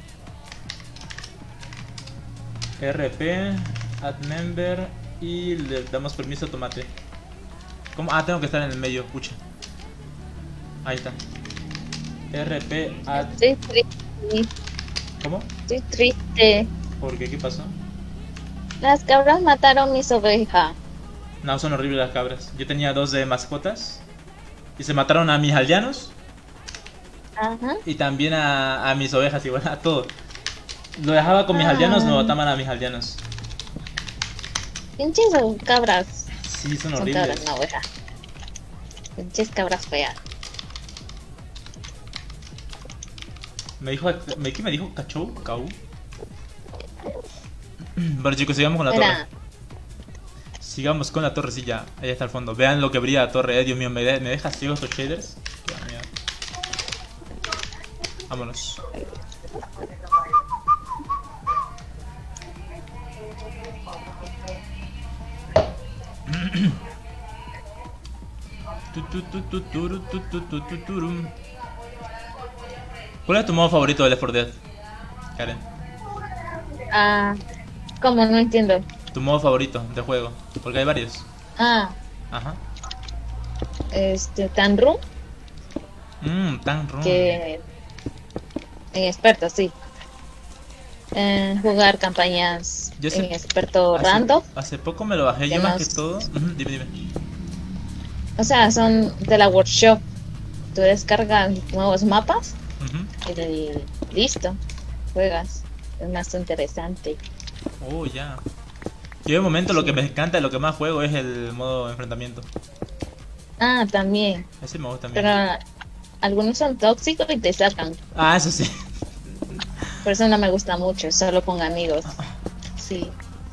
RP, add member y le damos permiso a tomate. ¿Cómo? Ah, tengo que estar en el medio, pucha. Ahí está. RP, add... Estoy triste. ¿Cómo? Estoy triste. ¿Por qué? ¿Qué pasó? Las cabras mataron mis ovejas. No, son horribles las cabras. Yo tenía 2 de mascotas y se mataron a mis aldeanos Ajá. y también a mis ovejas, igual a todo. Lo dejaba con mis aldeanos, no mataban a mis aldeanos. Pinches cabras. Sí, son Son horribles. cabras, no ovejas. Pinches cabras feas. ¿Qué me dijo? ¿Cachou? ¿Cau? Bueno chicos, sigamos con la torre. Mira, Sigamos con la torrecilla. Ahí está al fondo. Vean lo que brilla la torre, Dios mío, me deja ciego estos shaders. Qué mierda. Vámonos. ¿Cuál es tu modo favorito de Left 4 Dead, Karen? ¿cómo? No entiendo. Tu modo favorito de juego, porque hay varios. Ajá. Tanru, Tan rum. que en experto, sí. Jugar campañas Yo sé- en experto random. Hace poco me lo bajé, yo ¿Qué más más? que todo. Dime. O sea, son de la workshop. Tú descargas nuevos mapas Ujú. y listo. Juegas. Es más interesante. Oh, ya. Yo de momento lo que me encanta, lo que más juego es el modo enfrentamiento. También. Ese me gusta Pero también. algunos son tóxicos y te sacan. Ah, eso sí. Por eso no me gusta mucho, solo con amigos. Sí.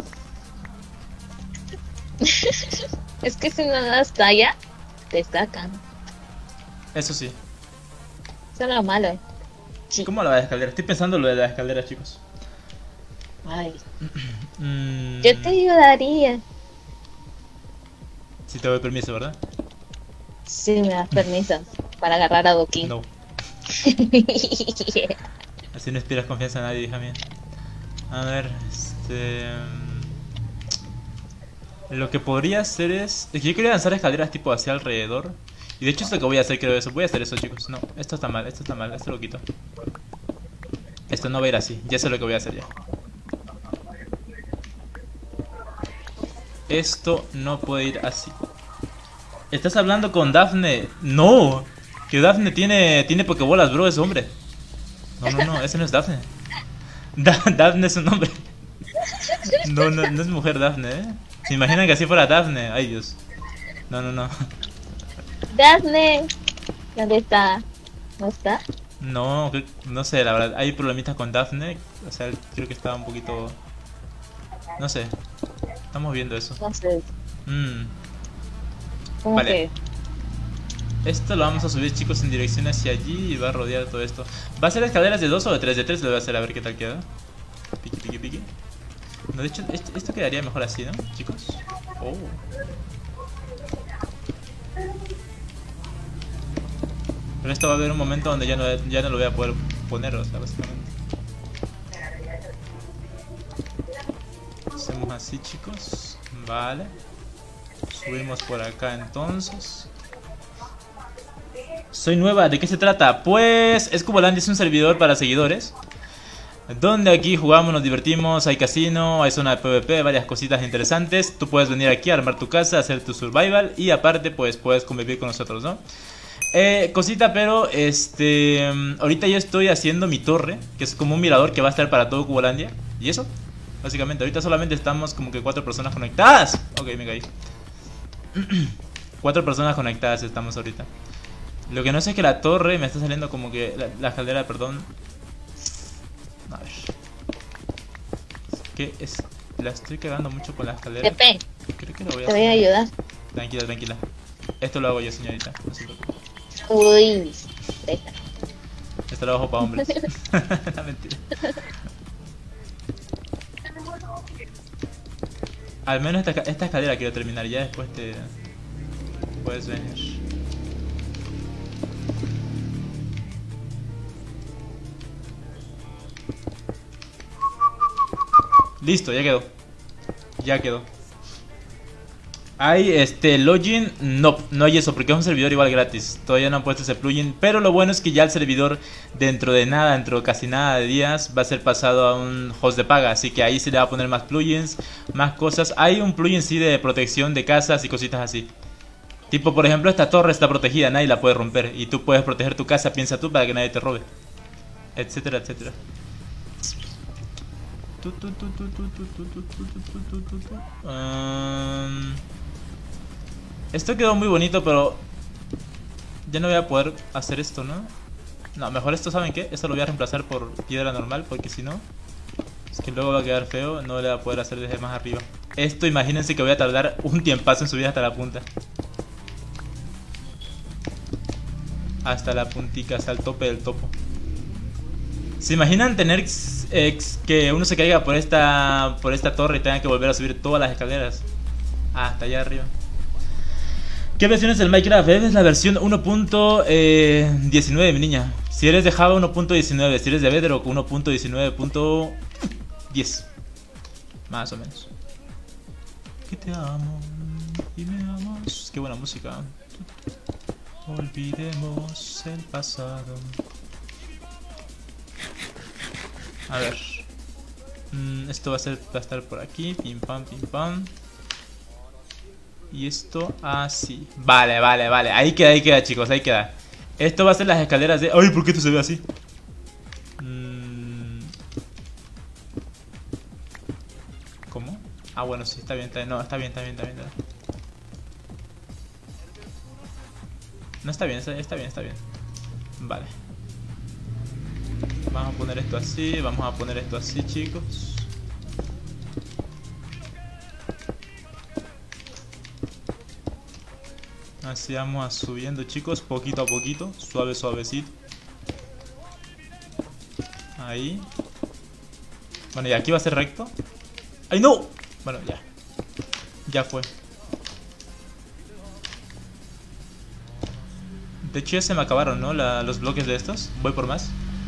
Es que si no das talla, te sacan. Eso sí. Eso es lo malo. Sí. ¿Cómo la escalera? Estoy pensando lo de la escalera, chicos. Ay, Mm, yo te ayudaría. Si te doy permiso, ¿verdad? Si me das permiso para agarrar a Doki. No. Así no inspiras confianza a nadie, hija mía. A ver, lo que podría hacer es que yo quería lanzar escaleras tipo hacia alrededor. Y de hecho es lo que voy a hacer, creo eso. Voy a hacer eso, chicos. No, esto está mal, esto lo quito. Esto no va a ir así, ya sé lo que voy a hacer ya. Esto no puede ir así. ¿Estás hablando con Daphne? No, que Daphne tiene pokebolas, bro, es hombre. No, ese no es Daphne. Daphne es un hombre. No es mujer Daphne, ¿eh? ¿Se imaginan que así fuera Daphne? Ay, Dios. No. Daphne, ¿dónde está? ¿No está? No, no sé, la verdad. Hay problemitas con Daphne. O sea, creo que estaba un poquito... No sé. Estamos viendo eso. No sé. ¿Cómo Vale. Esto lo vamos a subir, chicos, en dirección hacia allí y va a rodear todo esto. ¿Va a ser escaleras de 2 o de 3? De 3 lo voy a hacer a ver qué tal queda. Piqui. No, de hecho, esto quedaría mejor así, ¿no, chicos? Oh. Pero esto va a haber un momento donde ya no lo voy a poder poner, o sea, básicamente. Hacemos así, chicos. Vale. Subimos por acá entonces. Soy nueva, ¿de qué se trata? Pues Escubolandia es un servidor para seguidores, donde aquí jugamos, nos divertimos, hay casino, hay zona de PvP, varias cositas interesantes. Tú puedes venir aquí a armar tu casa, hacer tu survival y aparte pues puedes convivir con nosotros, ¿no? Cosita, pero ahorita yo estoy haciendo mi torre, que es como un mirador que va a estar para todo Cubolandia. Y eso, básicamente, ahorita solamente estamos como que 4 personas conectadas. Ok, me caí. 4 personas conectadas estamos ahorita. Lo que no sé es que la torre me está saliendo como que la escalera, perdón. A ver. ¿Qué es? La estoy cagando mucho con la escalera. Pepe, Creo que lo voy a te voy a hacer. ayudar. Tranquila. Esto lo hago yo, señorita. No se preocupe. Uy, deja. Esto lo hago para hombres. No, mentira. Al menos esta escalera quiero terminar. Ya después te puedes venir. Listo, ya quedó. Ya quedó. Hay login, no hay eso porque es un servidor igual gratis. Todavía no han puesto ese plugin, pero lo bueno es que ya el servidor dentro de nada, dentro de casi nada de días va a ser pasado a un host de paga, así que ahí se le va a poner más plugins, más cosas. Hay un plugin sí de protección de casas y cositas así. Tipo, por ejemplo, esta torre está protegida, nadie la puede romper y tú puedes proteger tu casa, piensa tú, para que nadie te robe, etcétera, etcétera. Esto quedó muy bonito, pero ya no voy a poder hacer esto, ¿no? No, mejor esto, ¿saben qué? Esto lo voy a reemplazar por piedra normal, porque si no, es que luego va a quedar feo, no le voy a poder hacer desde más arriba. Esto, imagínense que voy a tardar un tiempazo en subir hasta la punta. Hasta la puntica, hasta el tope del topo. ¿Se imaginan tener que uno se caiga por esta torre y tenga que volver a subir todas las escaleras hasta allá arriba? ¿Qué versión es del Minecraft? Es la versión 1.19, mi niña. Si eres de Java, 1.19. Si eres de Bedrock, 1.19.10. Más o menos. Que te amo y me amas. Qué buena música. Olvidemos el pasado. A ver. Esto va a estar por aquí. Pim pam, pim pam. Y esto así. Vale. Ahí queda, chicos, ahí queda. Esto va a ser las escaleras de... Ay, ¿por qué esto se ve así? ¿Cómo? Ah, bueno, sí, está bien. No, está bien. No, está bien. Vale. Vamos a poner esto así, chicos. Así vamos subiendo, chicos, poquito a poquito, suavecito. Ahí. Bueno, y aquí va a ser recto. ¡Ay, no! Bueno, ya fue. De hecho ya se me acabaron, ¿no? Los bloques de estos. Voy por más.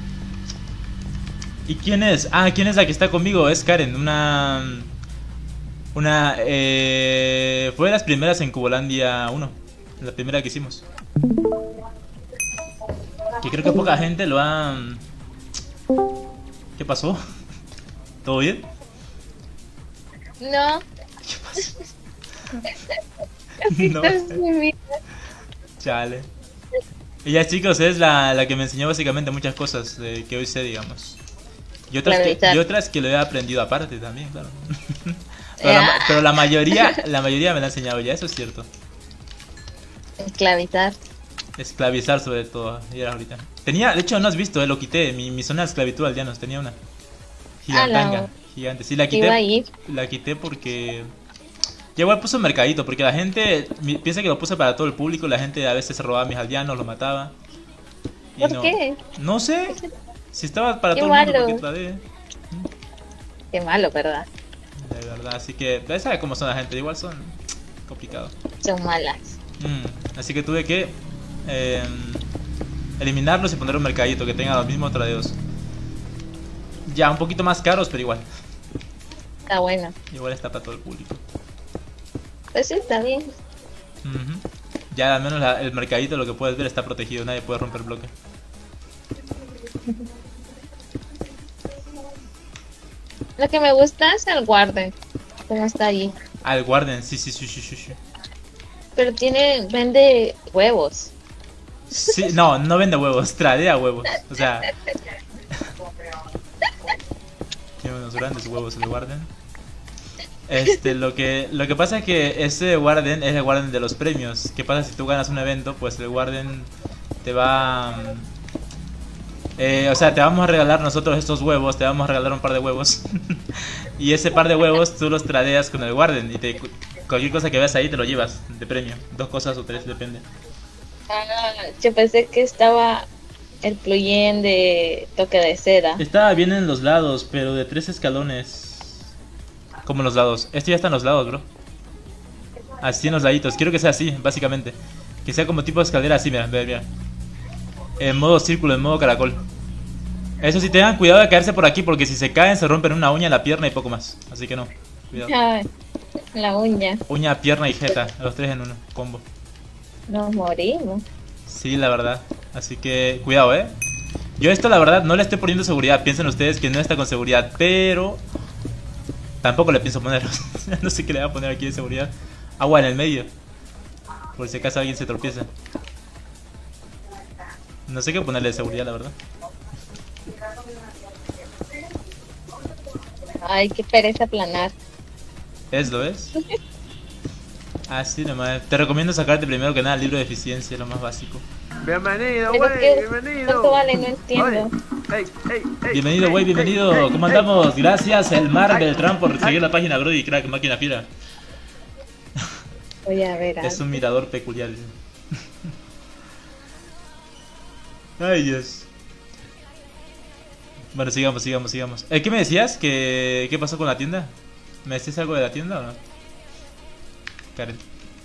¿Y quién es? Ah, ¿quién es la que está conmigo? Es Karen, fue de las primeras en Cubolandia 1. La primera que hicimos. Que creo que poca gente lo ha... ¿Qué pasó? ¿Todo bien? No. ¿Qué pasó? Así No estás sé. mi vida. Chale. Ella, chicos, es la que me enseñó básicamente muchas cosas que hoy sé, digamos. Y otras que lo he aprendido aparte también, claro. Pero la mayoría me la ha enseñado ya, eso es cierto. Esclavizar. Sobre todo, y era ahorita. Tenía, de hecho no has visto, lo quité, mi zona de esclavitud aldeanos, tenía una gigantanga, gigante. Sí, la quité porque... Ya igual puse un mercadito, porque la gente piensa que lo puse para todo el público, la gente a veces se robaba a mis aldeanos, los mataba. Y ¿Por qué? No sé, si estaba para Qué todo el mundo, malo. porque tradé. Qué malo, ¿verdad? De verdad, así que, ya sabes cómo son la gente, igual son complicados. Son malas. Así que tuve que eliminarlos y poner un mercadito que tenga los mismos tradeos. Ya, un poquito más caros, pero igual. Está bueno. Igual está para todo el público. Pues sí, está bien. Ya al menos el mercadito, lo que puedes ver, está protegido, nadie puede romper bloque. Lo que me gusta es el guarden. Como está ahí. Ah, el Warden, sí. Pero vende huevos. Sí, no vende huevos, tradea huevos. O sea, tiene unos grandes huevos el Warden. Lo que pasa es que ese Warden es el Warden de los premios. ¿Qué pasa si tú ganas un evento? Pues el Warden te va... o sea, te vamos a regalar nosotros estos huevos, te vamos a regalar un par de huevos. Y ese par de huevos tú los tradeas con el Warden y cualquier cosa que veas ahí te lo llevas de premio. 2 cosas o 3, depende. Yo pensé que estaba el plugin de toque de seda. Estaba bien en los lados, pero de 3 escalones. Como en los lados. Esto ya está en los lados, bro. Así en los laditos. Quiero que sea así, básicamente. Que sea como tipo de escalera así, mira. En modo círculo, en modo caracol. Eso sí, tengan cuidado de caerse por aquí, porque si se caen se rompen una uña, la pierna y poco más. Así que no, cuidado. Ay, la uña. Uña, pierna y jeta, los tres en uno, combo. Nos morimos. Sí, la verdad. Así que cuidado, Yo esto la verdad no le estoy poniendo seguridad. Piensen ustedes que no está con seguridad, pero tampoco le pienso poner. No sé qué le voy a poner aquí de seguridad. Agua en el medio, por si acaso alguien se tropieza. No sé qué ponerle de seguridad, la verdad. Ay, qué pereza planar. ¿Lo ves? Así nomás. Te recomiendo sacarte primero que nada el libro de eficiencia, lo más básico. Bienvenido, ¿Pero güey, qué? bienvenido. ¿Cuánto vale? No entiendo. Ey, ey, ey, Bienvenido, ey, güey, ey, bienvenido. ey, ¿Cómo ey, andamos? Gracias, el Mar Ay. Beltrán, por seguir Ay. la página, Brody, crack, máquina fiera. Voy a ver. Es un mirador peculiar. Ay, Dios. Bueno, sigamos. ¿Qué me decías? ¿Qué pasó con la tienda? ¿Me decías algo de la tienda o no? Karen.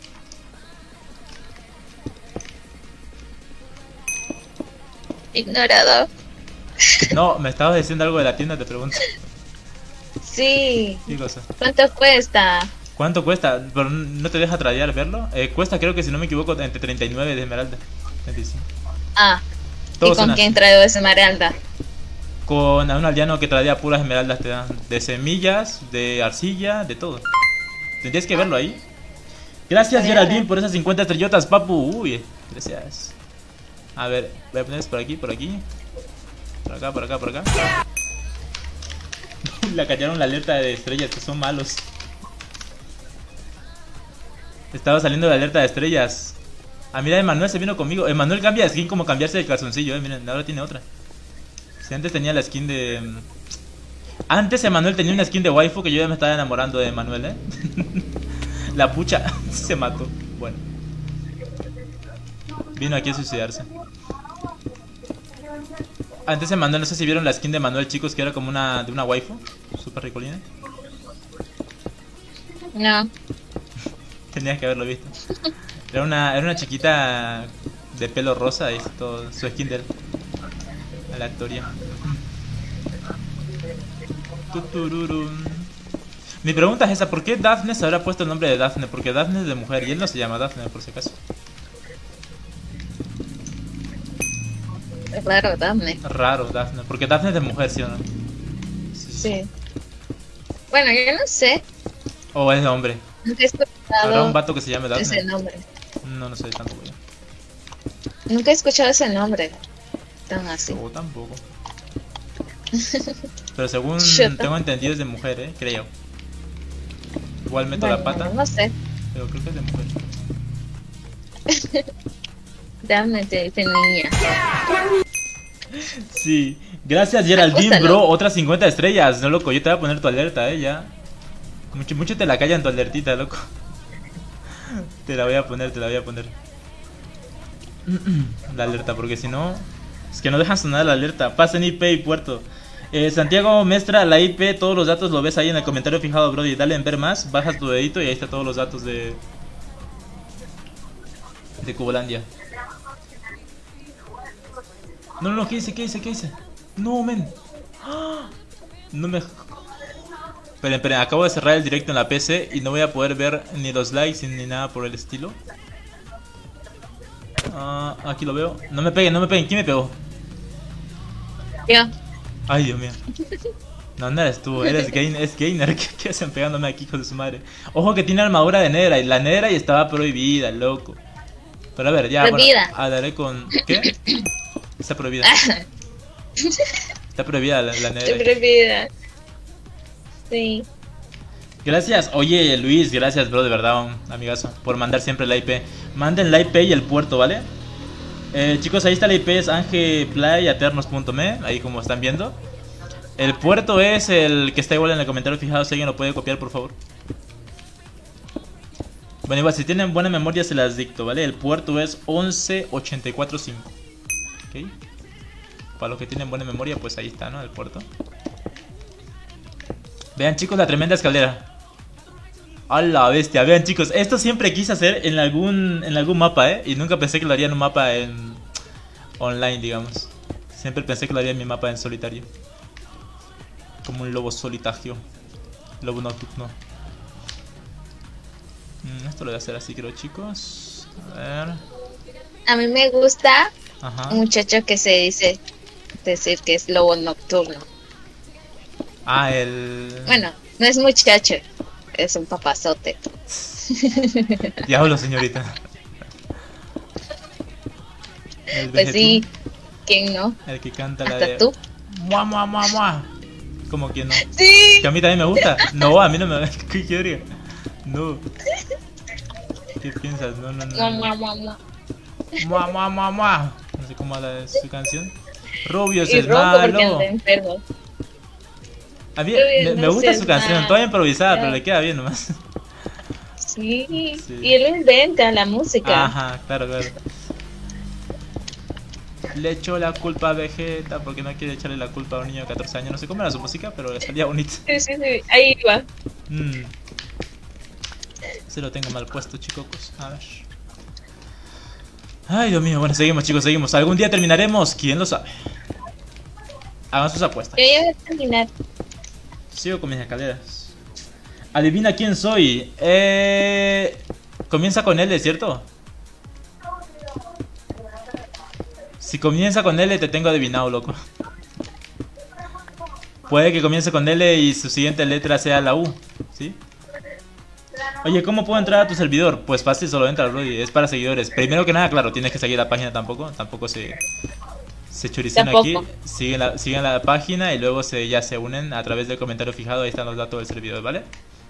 Ignorado. No, me estabas diciendo algo de la tienda, te pregunto. Sí. ¿Qué cosa? ¿Cuánto cuesta? ¿Cuánto cuesta? ¿Pero no te deja tradear verlo? Cuesta, creo que si no me equivoco, entre 39 de esmeralda. 35. Ah. Todos ¿Y con son quién así. traigo esmeralda? Con a un aldeano que tradea puras esmeraldas te dan. De semillas, de arcilla, de todo. Tendrías que verlo ahí. Gracias, Geraldine, por esas 50 estrellotas, papu. Uy, gracias. A ver, voy a poner por aquí, por aquí. Por acá. Le cayeron la alerta de estrellas, que son malos. Estaba saliendo la alerta de estrellas. Ah, mira, Emanuel se vino conmigo. Emanuel cambia de skin como cambiarse de calzoncillo, miren, ahora tiene otra. Si antes tenía la skin de... Antes Emanuel tenía una skin de waifu que yo ya me estaba enamorando de Emanuel, La pucha se mató. Bueno. Vino aquí a suicidarse. Antes Emanuel, no sé si vieron la skin de Emanuel, chicos, que era como una de una waifu. Súper ricolina. No. Tenías que haberlo visto. Era una chiquita de pelo rosa y todo su skin de él. Aleatoria. Tutururum. Mi pregunta es esa, ¿por qué Daphne se habrá puesto el nombre de Daphne? Porque Daphne es de mujer y él no se llama Daphne, por si acaso. Claro, dame. Raro, Daphne, porque Daphne es de mujer, ¿sí o no? Sí. Bueno, yo no sé. O es de hombre. Nunca he ¿Habrá un escuchado vato que se llame ese Daphne? nombre. No sé tampoco yo. Nunca he escuchado ese nombre. Tan así. O tampoco. Pero según Chuta. tengo entendido es de mujer, creo. Igual meto la Bueno, pata, no sé. pero creo que es de mujer. Dame, te dice niña. Sí, gracias Geraldine, Acóstalo. bro, otras 50 estrellas, no loco, yo te voy a poner tu alerta, ya. Mucho te la callan tu alertita, loco. Te la voy a poner. La alerta, porque si no, es que no dejan sonar la alerta. Pasen IP y puerto. Santiago Mestra, la IP, todos los datos lo ves ahí en el comentario fijado, brody. Dale en ver más, bajas tu dedito y ahí está todos los datos de Cubolandia. No, ¿qué hice? No, men. ¡Ah! No me... Esperen, acabo de cerrar el directo en la PC y no voy a poder ver ni los likes ni nada por el estilo. Aquí lo veo. No me peguen. ¿Quién me pegó? Yo. Ay, Dios mío. No eres tú, es Gainer. ¿Qué hacen pegándome aquí, hijo de su madre? Ojo que tiene armadura de Netherite. La Netherite estaba prohibida, loco. Pero a ver, ya, Prohibida. bueno, hablaré con... ¿Qué? Está prohibida. Está prohibida la Estoy Netherite. prohibida. Sí. Gracias, oye Luis, gracias bro, de verdad, amigazo, por mandar siempre la IP. Manden la IP y el puerto, ¿vale? Chicos, ahí está la IP, es angeplayaternus.me, ahí como están viendo. El puerto es el que está igual en el comentario fijado, si alguien lo puede copiar, por favor. Bueno, igual, si tienen buena memoria se las dicto, ¿vale? El puerto es 11845. ¿Ok? Para los que tienen buena memoria, pues ahí está, ¿no? El puerto. Vean, chicos, la tremenda escalera. A la bestia, vean, chicos, esto siempre quise hacer en algún mapa, y nunca pensé que lo haría en un mapa online, digamos. Siempre pensé que lo haría en mi mapa en solitario. Como un lobo solitario. Lobo nocturno. Esto lo voy a hacer así, creo, chicos. A ver. A mí me gusta Ajá. un muchacho que se dice decir que es lobo nocturno. Ah, el... Bueno, no es muchacho, es un papazote. Diablo, señorita. El Pues sí, vegetín, ¿quién no? el que canta la Hasta de... tú. Mua, mua, mua, mua. Como que no. Sí. Que a mí también me gusta. No, a mí no me... ¿Qué quiere? No. ¿Qué piensas? No, no, no. Mua, no. mua, mua, mua. Mua, mua, mua, mua. No sé cómo habla de su canción. Rubios Y es ronco porque malo. anda enfermo. A mí Rubios me no gusta seas su canción, malo. toda improvisada, pero le queda bien nomás. Sí. Sí. Y él inventa la música. Ajá, claro, claro. Le echó la culpa a Vegeta porque no quiere echarle la culpa a un niño de 14 años. No sé cómo era su música, pero le salía bonito. Sí, sí, sí. Ahí va. Se lo tengo mal puesto, chicocos. A ver. Ay, Dios mío. Bueno, seguimos, chicos, seguimos. Algún día terminaremos, quién lo sabe. Hagan sus apuestas. Yo ya voy a terminar. Sigo con mis escaleras. Adivina quién soy. Comienza con L, ¿cierto? Si comienza con L te tengo adivinado, loco. Puede que comience con L y su siguiente letra sea la U, ¿sí? Oye, ¿cómo puedo entrar a tu servidor? Pues fácil, solo entra, Brody. Es para seguidores. Primero que nada, claro, tienes que seguir la página tampoco. Tampoco se choricen aquí. Tampoco. Siguen la página y luego ya se unen a través del comentario fijado. Ahí están los datos del servidor, ¿vale?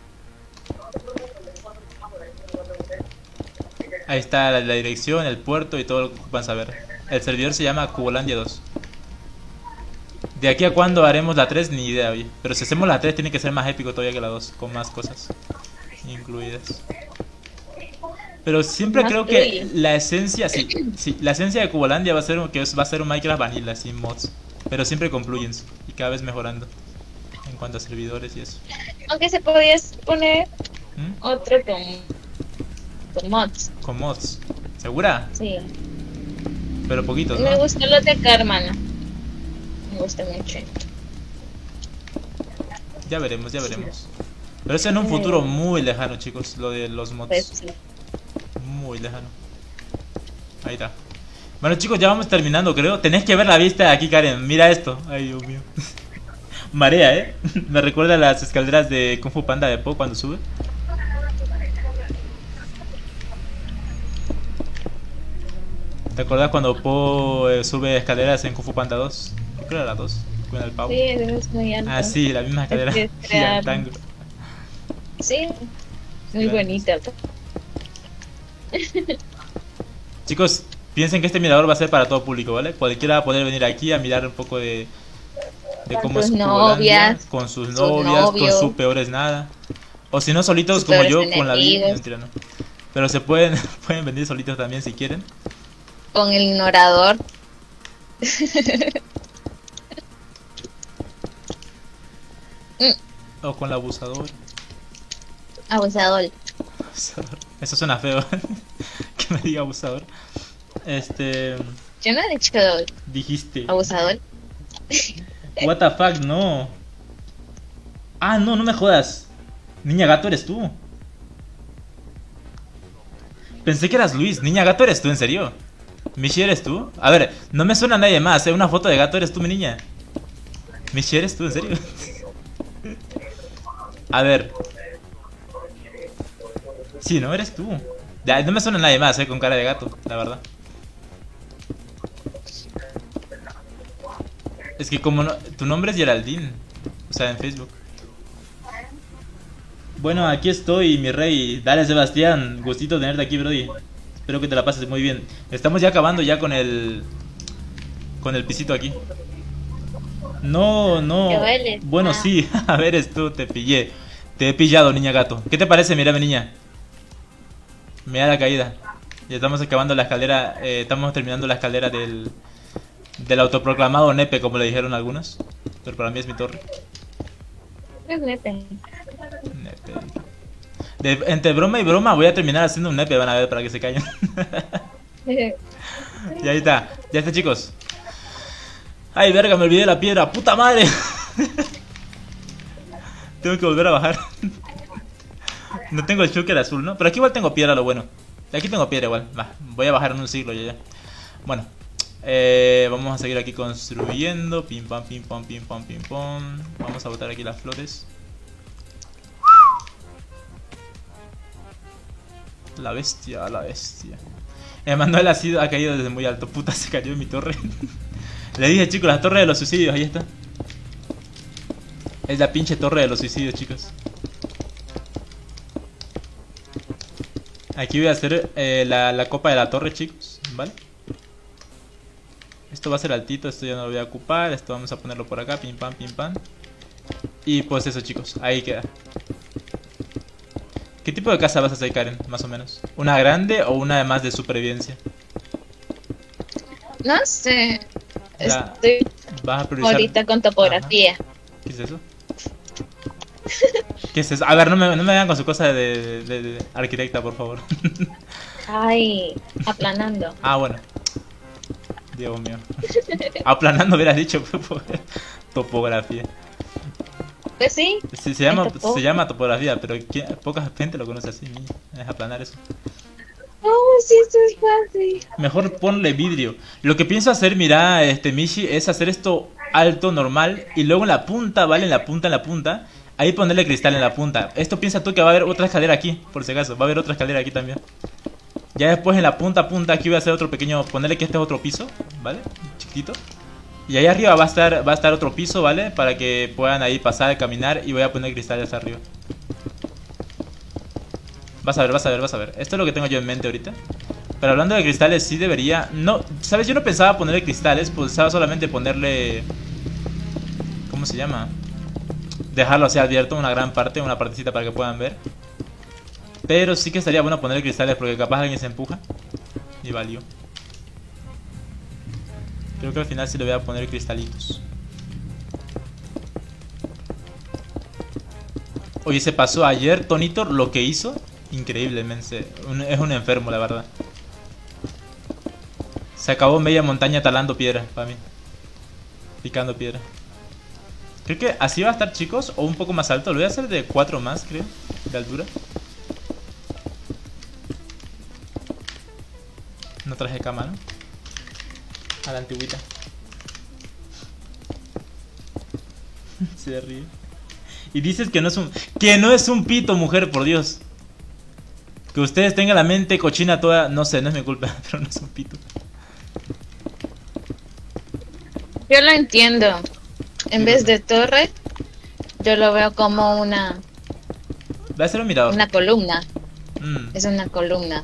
Ahí está la dirección, el puerto y todo lo que van a saber. El servidor se llama Cubolandia 2. De aquí a cuándo haremos la 3, ni idea, oye. Pero si hacemos la 3 tiene que ser más épico todavía que la 2, con más cosas incluidas. Pero siempre Más creo que fluye. la esencia, sí, la esencia de Cubolandia va a ser un Minecraft Vanilla sin mods. Pero siempre con plugins y cada vez mejorando en cuanto a servidores y eso. Aunque se podía poner ¿Mm? otro con mods. Con mods. ¿Segura? Sí. Pero poquitos, Me ¿no? gustó lo de Carmana. Me gusta mucho. Ya veremos, ya veremos. Pero eso en un futuro muy lejano, chicos, lo de los mods. Pues sí. Muy lejano. Ahí está. Bueno, chicos, ya vamos terminando, creo. Tenés que ver la vista de aquí, Karen. Mira esto. Ay, Dios mío. Marea, ¿eh? Me recuerda a las escaleras de Kung Fu Panda de Po cuando sube. ¿Te acordás cuando Po sube escaleras en Kung Fu Panda 2? Creo que era la 2, con el pavo. Sí, es muy alto. Ah, sí, la misma escalera Es que gigantángulo. Sí, muy Claro. bonita. Chicos, piensen que este mirador va a ser para todo público, ¿vale? Cualquiera va a poder venir aquí a mirar un poco de Con cómo es tus Cubolandia, novias, con sus sus novias, con novios. su peor es nada. O si no, solitos Sus como yo peores con la vida. enemigos. Mentira, no. Pero se pueden, pueden venir solitos también si quieren. Con el ignorador. O con la abusadora. Abusador. Abusador. Eso suena feo. Que me diga abusador. Yo no he dicho Dijiste. abusador. What the fuck, no. Ah, no, no me jodas. Niña gato eres tú. Pensé que eras Luis. Niña gato eres tú, ¿en serio? Michi eres tú. A ver, no me suena a nadie más. Una foto de gato eres tú, mi niña. Michi eres tú, ¿en serio? A ver. Sí, no eres tú. Ya, no me suena a nadie más, con cara de gato, la verdad. Es que como no, tu nombre es Geraldine. O sea, en Facebook. Bueno, aquí estoy, mi rey. Dale, Sebastián. Gustito tenerte aquí, brody. Espero que te la pases muy bien. Estamos ya acabando ya con el pisito aquí. No, no. Te duele. Bueno, Ah. sí. A ver, tú, te pillé. Te he pillado, niña gato. ¿Qué te parece? Mira, mi niña. Mira la caída. Ya estamos acabando la escalera. Estamos terminando la escalera del autoproclamado nepe, como le dijeron algunos. Pero para mí es mi torre. Es neta. Nepe. Entre broma y broma voy a terminar haciendo un nepe, van a ver, para que se callen. Y ahí está, ya está, chicos. Ay, verga, me olvidé de la piedra. ¡Puta madre! Tengo que volver a bajar. No tengo el shulker azul, ¿no? Pero aquí igual tengo piedra, lo bueno. Aquí tengo piedra igual. Va, voy a bajar en un siglo ya. Bueno, vamos a seguir aquí construyendo. Pim pam, pim pam, pim pam, pim pam. Vamos a botar aquí las flores. La bestia, la bestia. Emanuel ha caído desde muy alto. Puta, se cayó en mi torre. Le dije, chicos, la torre de los suicidios, ahí está. Es la pinche torre de los suicidios, chicos. Aquí voy a hacer la copa de la torre, chicos, ¿vale? Esto va a ser altito, esto ya no lo voy a ocupar. Esto vamos a ponerlo por acá, pim pam, pim pam. Y pues eso, chicos, ahí queda. ¿Qué tipo de casa vas a hacer, Karen, más o menos? ¿Una grande o una más de supervivencia? No sé. Ya, Estoy vas a priorizar. ahorita con topografía. Ajá. ¿Qué es eso? ¿Qué es eso? A ver, no me vean con su cosa de arquitecta, por favor. Ay, aplanando. Ah, bueno. Dios mío. Aplanando hubieras dicho. Topografía. Pues sí. Se llama topografía, pero poca gente lo conoce así. Es aplanar eso. Oh, sí, eso es fácil. Mejor ponle vidrio. Lo que pienso hacer, mira, Mishi, es hacer esto alto, normal, y luego en la punta, ¿vale? En la punta, ahí ponerle cristal en la punta. Esto piensa tú que va a haber otra escalera aquí, por si acaso. Va a haber otra escalera aquí también. Ya después en la punta, aquí voy a hacer otro pequeño, ponerle que este es otro piso, ¿vale? Chiquitito. Y ahí arriba va a estar otro piso, ¿vale? Para que puedan ahí pasar, caminar, y voy a poner cristales arriba. Vas a ver. Esto es lo que tengo yo en mente ahorita. Pero hablando de cristales, sí debería... No, ¿sabes? Yo no pensaba ponerle cristales, pensaba solamente ponerle... ¿Cómo se llama? Dejarlo así abierto, una gran parte, una partecita para que puedan ver. Pero sí que estaría bueno ponerle cristales porque capaz alguien se empuja. Y valió. Creo que al final sí le voy a poner cristalitos. Oye, se pasó ayer Tonitor lo que hizo. Increíblemente. Es un enfermo, la verdad. Se acabó media montaña talando piedra para mí. Picando piedra. Creo que así va a estar, chicos. O un poco más alto. Lo voy a hacer de 4 más, creo. De altura. No traje cama, ¿no? A la antigüita. Se ríe. Y dices que no es un... Que no es un pito, mujer, por Dios. Que ustedes tengan la mente cochina toda... No sé, no es mi culpa, pero no es un pito. Yo lo entiendo. En vez de torre, yo lo veo como una Va a ser un mirador. columna. Mm. Es una columna.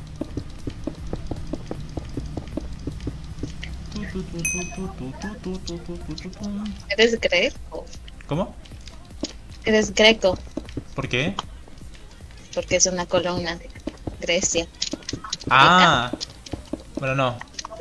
¿Eres greco? ¿Cómo? Eres greco, ¿Por qué? porque es una columna. Grecia. Ah. Bueno, no.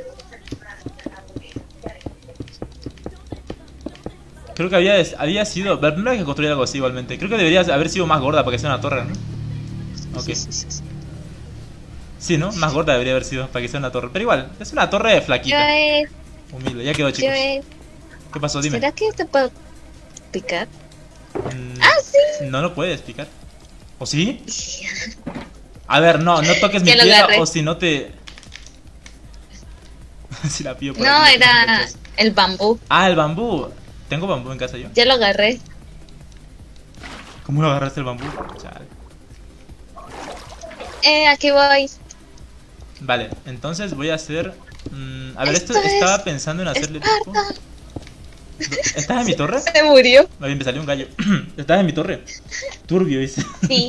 Creo que había sido... La primera vez que construí algo así igualmente. Creo que debería haber sido más gorda para que sea una torre, ¿no? Ok. Sí, ¿no? Más gorda debería haber sido para que sea una torre. Pero igual, es una torre flaquita. Humilde. Ya quedó, chicos. ¿Qué pasó? Dime. ¿Será que te puedo picar? Sí. No lo puedes picar. ¿O sí? A ver, no toques mi Ya lo piedra agarré. o si no te... Si la pido por No, aquí, era el bambú. Ah, el bambú. Tengo bambú en casa yo. Ya lo agarré. ¿Cómo lo agarraste el bambú? Chale. Aquí voy. Vale, entonces voy a hacer... a ver, Esto estaba es pensando en hacerle tipo... ¿Estás en mi torre? Se murió. Me salió un gallo. ¿Estás en mi torre? Turbio, dice. Sí.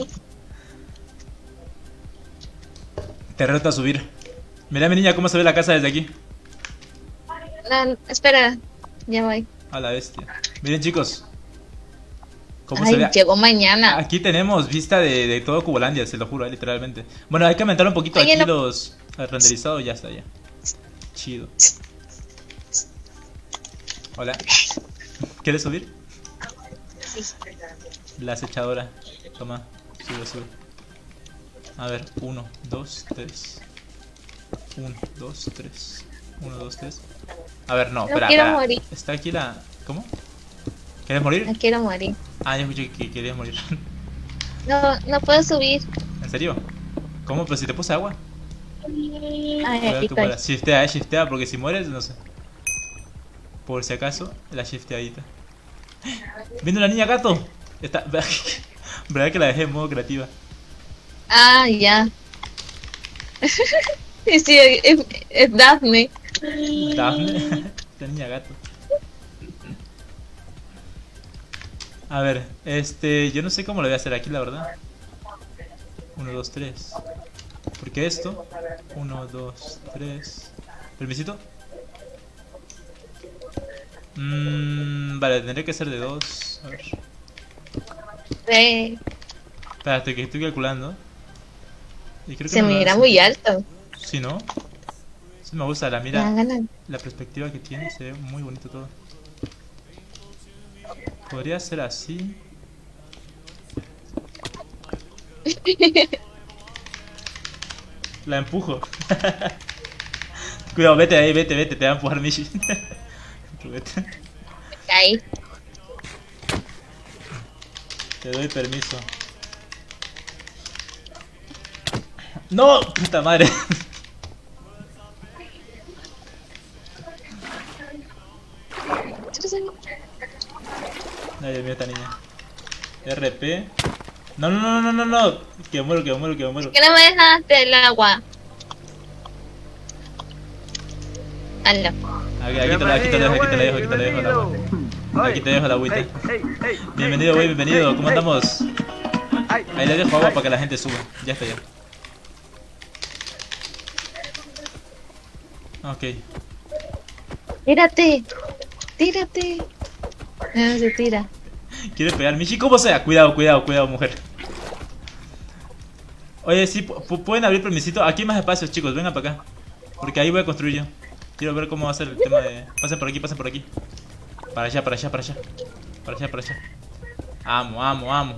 Te reto a subir. Mira, mi niña, cómo se ve la casa desde aquí. No, espera. Ya voy. A la bestia. Miren, chicos. ¿Cómo Ay, se ve? llegó mañana. Aquí tenemos vista de todo Cubolandia, se lo juro, literalmente. Bueno, hay que aumentar un poquito Oye, aquí no. los renderizados, ya está, ya. Chido. Hola. ¿Quieres subir? Sí. La acechadora. Toma, sube. A ver, 1, 2, 3. 1, 2, 3. 1, 2, 3. A ver, no, No espera, quiero espera. morir. Está aquí la... ¿Cómo? ¿Quieres morir? No quiero morir. Ah, yo escuché que querías morir. No, no puedo subir. ¿En serio? ¿Cómo? Pero si te puse agua. Ay, Cuidado aquí que estoy. mueras. Shiftea, shiftea, porque si mueres, no sé. Por si acaso, la shifteadita. ¡Viene la niña gato! Está... ¿Verdad que la dejé en modo creativa? Ah, ya. Sí, es Daphne. Daphne. La niña gato. A ver, yo no sé cómo lo voy a hacer aquí, la verdad. 1, 2, 3. Porque esto. 1, 2, 3. ¿Permisito? Vale, tendré que ser de 2. A ver. Sí, Espérate, que estoy calculando. Y creo que se no lo mira hace. muy alto. Sí, ¿no? Sí me gusta, la Me mira. dan ganas. La perspectiva que tiene, se ve muy bonito todo. Podría ser así. La empujo. Cuidado, vete ahí, vete, te va a empujar Mishi. Vete. Ahí. Te doy permiso. ¡No! ¡Puta madre! Ay, Dios mío, esta niña. RP. No, no, no, no, no, no. Que muero, que muero, que muero. ¿Por qué no me dejaste el agua? Hazlo. Aquí te la dejo, aquí te la dejo, aquí te la dejo el agua. Aquí te dejo la agüita. Bienvenido, güey, bienvenido. ¿Cómo andamos? Ahí le dejo agua para que la gente suba. Ya está ya. Ok. Tírate. Tírate. No se tira. ¿Quiere pegar Michi? ¿Cómo sea? Cuidado, cuidado, cuidado, mujer. Oye, sí, pueden abrir permisito. Aquí hay más espacios, chicos. Vengan para acá. Porque ahí voy a construir yo. Quiero ver cómo va a ser el tema de... Pasen por aquí, pasen por aquí. Para allá, para allá, para allá. Para allá, para allá. Amo, amo, amo.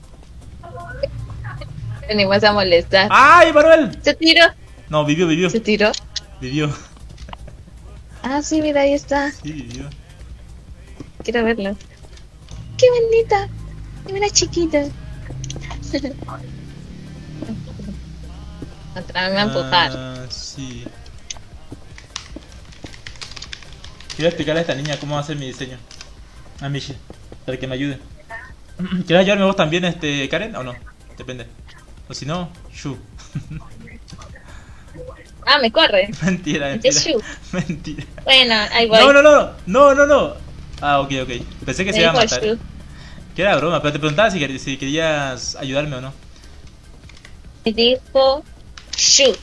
Venimos a molestar. ¡Ay, Manuel! ¿Se tiró? No, vivió, vivió. ¿Se tiró? Vivió. Ah, sí, mira, ahí está. Sí, vivió. Quiero verlo. ¡Qué bonita! Mira, chiquita. Otra vez me va a empujar. Sí. Quiero explicarle a esta niña cómo va a ser mi diseño. A Michi. Para que me ayude. ¿Quieres ayudarme vos también, Karen? ¿O no? Depende. O si no, Shu. Ah, me corre. Mentira, Es mentira. Shu. Mentira. Bueno, ahí voy. No, no, no, no, no, no. Ah, ok, ok. Pensé que se Me iba a dijo matar. Shu. Que era broma, pero te preguntaba si querías ayudarme o no. Me dijo Shu.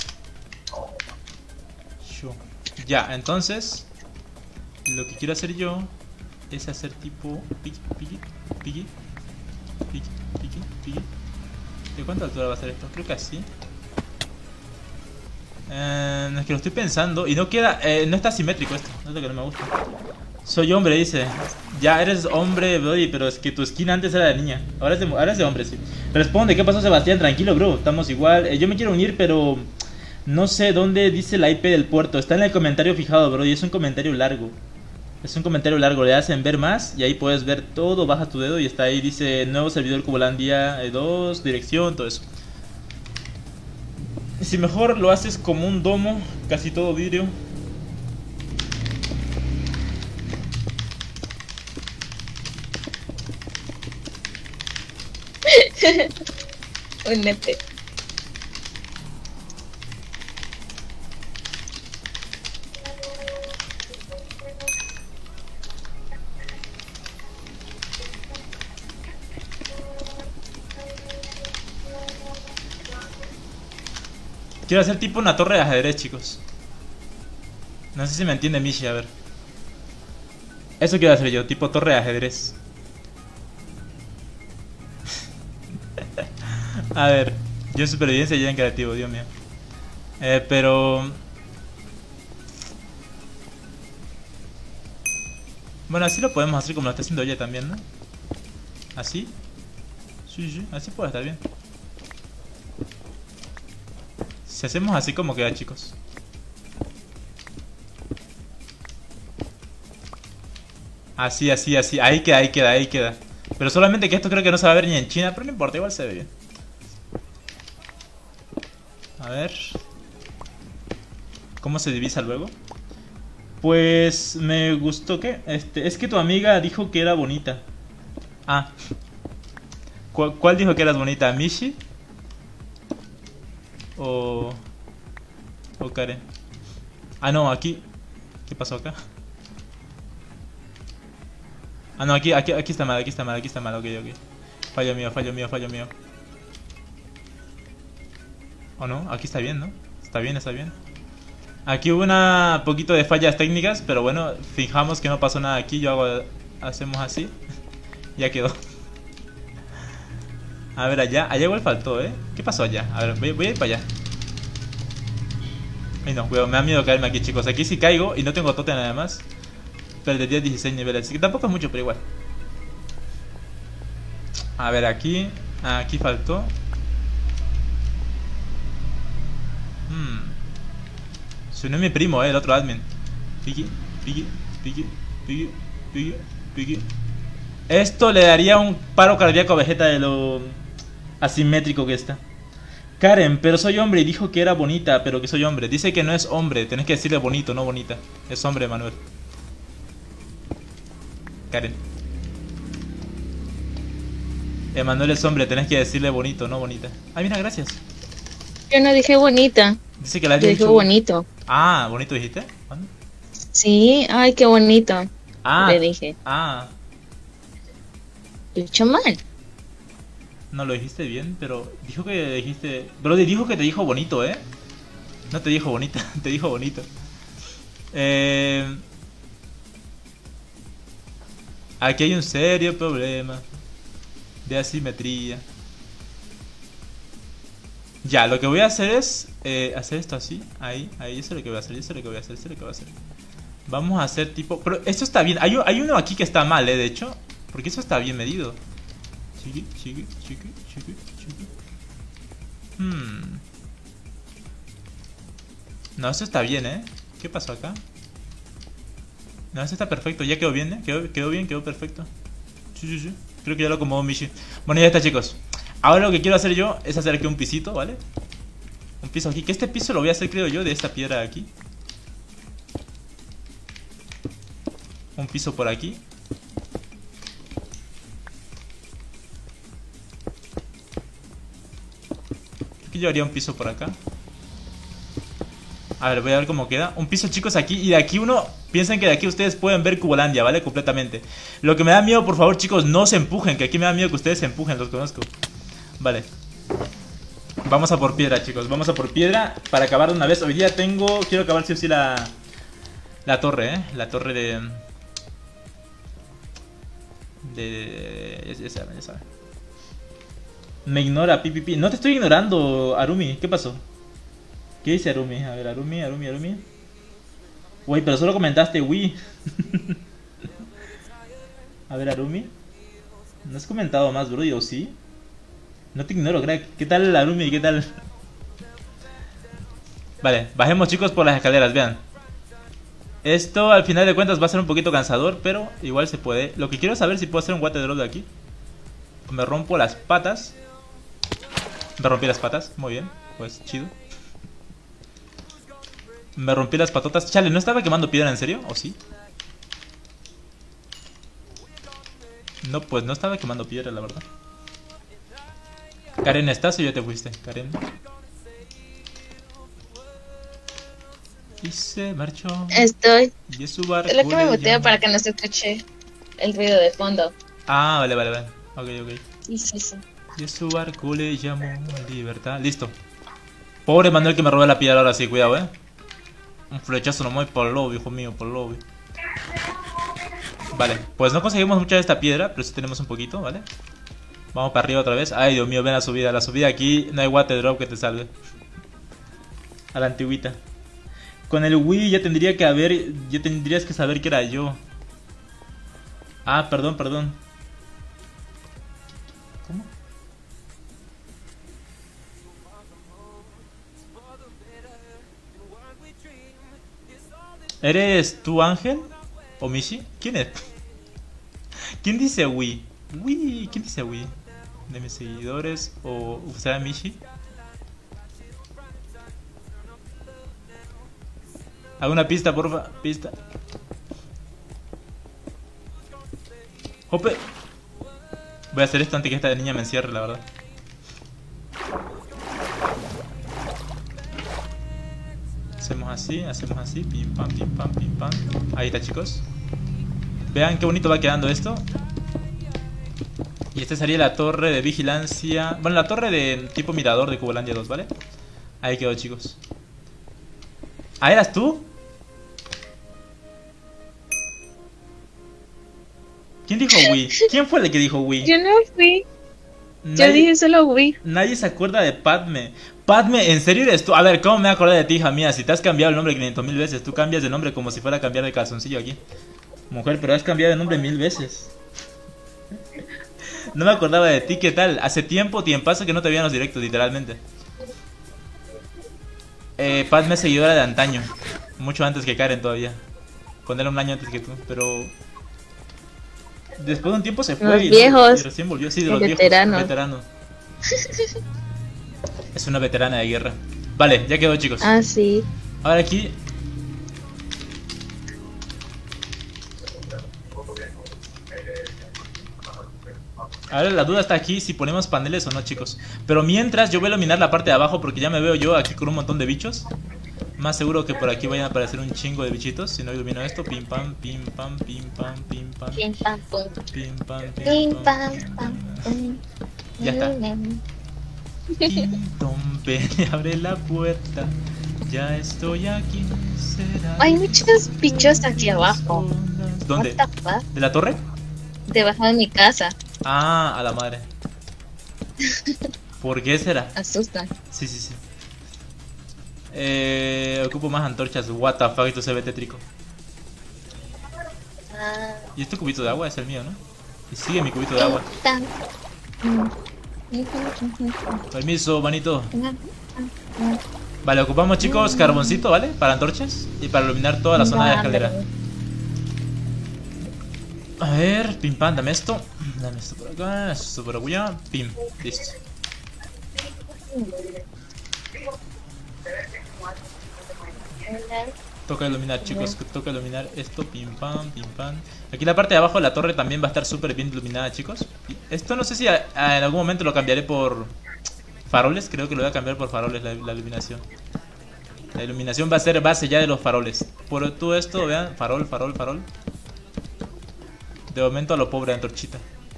Shu. Ya, entonces lo que quiero hacer yo es hacer tipo piqui, piqui, piqui, piqui, piqui, piqui. ¿De cuánta altura va a ser esto? Creo que así. Es que lo estoy pensando y no queda, no está simétrico esto, no es lo que no me gusta. Soy hombre, dice. Ya eres hombre, Brody, pero es que tu skin antes era de niña. Ahora es de hombre, sí. Responde, ¿qué pasó, Sebastián? Tranquilo, bro, estamos igual. Yo me quiero unir, pero no sé dónde dice la IP del puerto. Está en el comentario fijado, bro, y es un comentario largo. Es un comentario largo, le hacen ver más y ahí puedes ver todo, baja tu dedo y está ahí, dice nuevo servidor Cubolandia 2, dirección, todo eso. Si mejor lo haces como un domo, casi todo vidrio. Un nepe. Quiero hacer tipo una torre de ajedrez, chicos. No sé si me entiende Mishi, a ver. Eso quiero hacer yo, tipo torre de ajedrez. A ver, yo en supervivencia y ya en creativo, Dios mío. Pero... Bueno, así lo podemos hacer como lo está haciendo ella también, ¿no? ¿Así? Sí, sí, así puede estar bien. Si hacemos así como queda, chicos. Así, así, así. Ahí queda, ahí queda, ahí queda. Pero solamente que esto creo que no se va a ver ni en China, pero no importa, igual se ve bien. A ver. ¿Cómo se divisa luego? Pues me gustó que... es que tu amiga dijo que era bonita. Ah. ¿Cuál dijo que eras bonita? ¿Mishi? ¿O Karen? Ah, no, aquí... ¿Qué pasó acá? Ah, no, aquí está mal, aquí está mal, aquí está mal, ok, ok. Fallo mío, fallo mío, fallo mío. ¿O no? Aquí está bien, ¿no? Está bien, está bien. Aquí hubo una poquito de fallas técnicas, pero bueno, fijamos que no pasó nada aquí. Hacemos así. Ya quedó. A ver, allá igual faltó, ¿eh? ¿Qué pasó allá? A ver, voy a ir para allá. Ay no, weón, me da miedo caerme aquí, chicos. Aquí sí caigo y no tengo tote nada más. Perdería 16 niveles, así que tampoco es mucho, pero igual. A ver, aquí faltó. Se unió mi primo, el otro admin. Piggy, piggy, piggy, piggy, piggy, piggy. Esto le daría un paro cardíaco a Vegeta de lo asimétrico que está. Karen, pero soy hombre y dijo que era bonita, pero que soy hombre. Dice que no es hombre, tenés que decirle bonito, no bonita. Es hombre, Manuel. Karen. Emanuel es hombre, tenés que decirle bonito, no bonita. Ah, mira, gracias. Yo no dije bonita. Dice que la has Yo dije dicho... bonito. Ah, bonito dijiste. ¿Cuándo? Sí, ay, qué bonito. Ah, Le dije. Ah, Lo he hecho mal. no lo dijiste bien, pero dijo que dijiste... Brody dijo que te dijo bonito, ¿eh? No te dijo bonita, te dijo bonito. Aquí hay un serio problema de asimetría. Ya, lo que voy a hacer es hacer esto así. Ahí, eso es lo que voy a hacer, eso es lo que voy a hacer, eso es lo que voy a hacer. Vamos a hacer tipo... Pero esto está bien, hay uno aquí que está mal, de hecho. Porque eso está bien medido. Chiqui, chiqui, chiqui, chiqui, chiqui. No, eso está bien, ¿eh? ¿Qué pasó acá? No, eso está perfecto, ya quedó bien, ¿eh? Quedó bien, quedó perfecto. Sí. Creo que ya lo acomodó Michi. Bueno, ya está, chicos. Ahora lo que quiero hacer yo es hacer aquí un pisito, ¿vale? Un piso aquí, que este piso lo voy a hacer, creo yo, de esta piedra de aquí. Un piso por aquí. Aquí yo haría un piso por acá. A ver, voy a ver cómo queda. Un piso, chicos, aquí. Y de aquí uno... Piensen que de aquí ustedes pueden ver Cubolandia, ¿vale? Completamente. Lo que me da miedo, por favor, chicos, no se empujen. Que aquí me da miedo que ustedes se empujen, los conozco. Vale. Vamos a por piedra, chicos. Vamos a por piedra para acabar de una vez. Hoy día quiero acabar sí o sí la torre, ¿eh? La torre de... Ya saben, ya saben. Me ignora, pipipi. No te estoy ignorando, Arumi. ¿Qué pasó? ¿Qué dice Arumi? A ver, Arumi. Güey, pero solo comentaste Wii. A ver, Arumi. ¿No has comentado más, bro? ¿O sí? No te ignoro, crack. ¿Qué tal, Arumi? ¿Qué tal? Vale, bajemos, chicos, por las escaleras, vean. Esto, al final de cuentas, va a ser un poquito cansador, pero igual se puede. Lo que quiero saber es si puedo hacer un water drop de aquí. Me rompo las patas. Me rompí las patas, muy bien. Pues, chido. Me rompí las patotas. Chale, ¿no estaba quemando piedra en serio? ¿O sí? No, pues no estaba quemando piedra, la verdad. Karen, ¿estás o ya te fuiste? Karen. Y se marchó. Estoy. Y es su barco. Es lo que me mutea para que no se escuche el ruido de fondo. Ah, vale. Ok. Sí. Y es su barco le llamó libertad. Listo. Pobre Manuel que me robó la piedra ahora sí, cuidado, Un flechazo nomás por el lobby, hijo mío, por el lobby. Vale, pues no conseguimos mucha de esta piedra, pero sí tenemos un poquito, ¿vale? Vamos para arriba otra vez. Ay, Dios mío, ven la subida. La subida aquí no hay water drop que te salve. A la antigüita. Con el Wii ya tendrías que saber que era yo. Ah, perdón. ¿Cómo? ¿Eres tú, Ángel? ¿O Mishi? ¿Quién es? ¿Quién dice Wii? Wii, ¿quién dice Wii? ¿De mis seguidores o será Mishi? ¿Alguna pista, porfa? Pista. Jope. Voy a hacer esto antes que esta niña me encierre, la verdad. Hacemos así, pim pam, pim pam, pim pam. Ahí está, chicos. Vean qué bonito va quedando esto. Y esta sería la torre de vigilancia. Bueno, la torre de tipo mirador de Cubolandia 2, ¿vale? Ahí quedó, chicos. ¿Ah, eras tú? ¿Quién dijo Wii? ¿Quién fue el que dijo Wii? Yo no fui. Yo dije solo Wii. Nadie se acuerda de Padme. Padme, ¿en serio eres tú? A ver, ¿cómo me voy a acordar de ti, hija mía? Si te has cambiado el nombre 500.000 veces. Tú cambias de nombre como si fuera a cambiar de calzoncillo aquí. Mujer, pero has cambiado de nombre 1000 veces. No me acordaba de ti, ¿qué tal? Hace tiempazo que no te veían los directos, literalmente. Padme es seguidora de antaño. Mucho antes que Karen todavía. Cuando era un año antes que tú, pero... Después de un tiempo se fue los viejos, y recién volvió. Sí, de los veterano. viejos, veterano. Es una veterana de guerra. Vale, ya quedó, chicos. Ah, sí. Ahora aquí... Ahora la duda está aquí si ponemos paneles o no, chicos. Pero mientras yo voy a iluminar la parte de abajo porque ya me veo yo aquí con un montón de bichos. Más seguro que por aquí vayan a aparecer un chingo de bichitos. Si no ilumino esto, pim pam, pim pam, pim pam, pim pam. Pim pam pum. Pim pam, Pim pam pam pum. Ya está. Tim tom, ven y abre la puerta. Ya estoy aquí. Será Hay muchos bichos aquí abajo. ¿Dónde? What the fuck? ¿De la torre? Debajo de mi casa. Ah, a la madre. ¿Por qué será? Asustan. Sí, sí, sí. Ocupo más antorchas. What the fuck, esto se ve tétrico. Ah, Y este cubito de agua es el mío, ¿no? Y sigue mi cubito de agua. tan. Permiso, manito. Vale, ocupamos, chicos, carboncito, ¿vale? Para antorchas y para iluminar toda la zona de la escalera. A ver, pim pam, dame esto. Dame esto por acá, esto por allá. Pim, listo. Toca iluminar, chicos, toca iluminar esto, pim pam, pim pam. Aquí la parte de abajo de la torre también va a estar súper bien iluminada, chicos. Esto no sé si en algún momento lo cambiaré por faroles. Creo que lo voy a cambiar por faroles la iluminación. La iluminación va a ser base ya de los faroles. Por todo esto, vean, farol, farol, farol. De momento a lo pobre antorchita.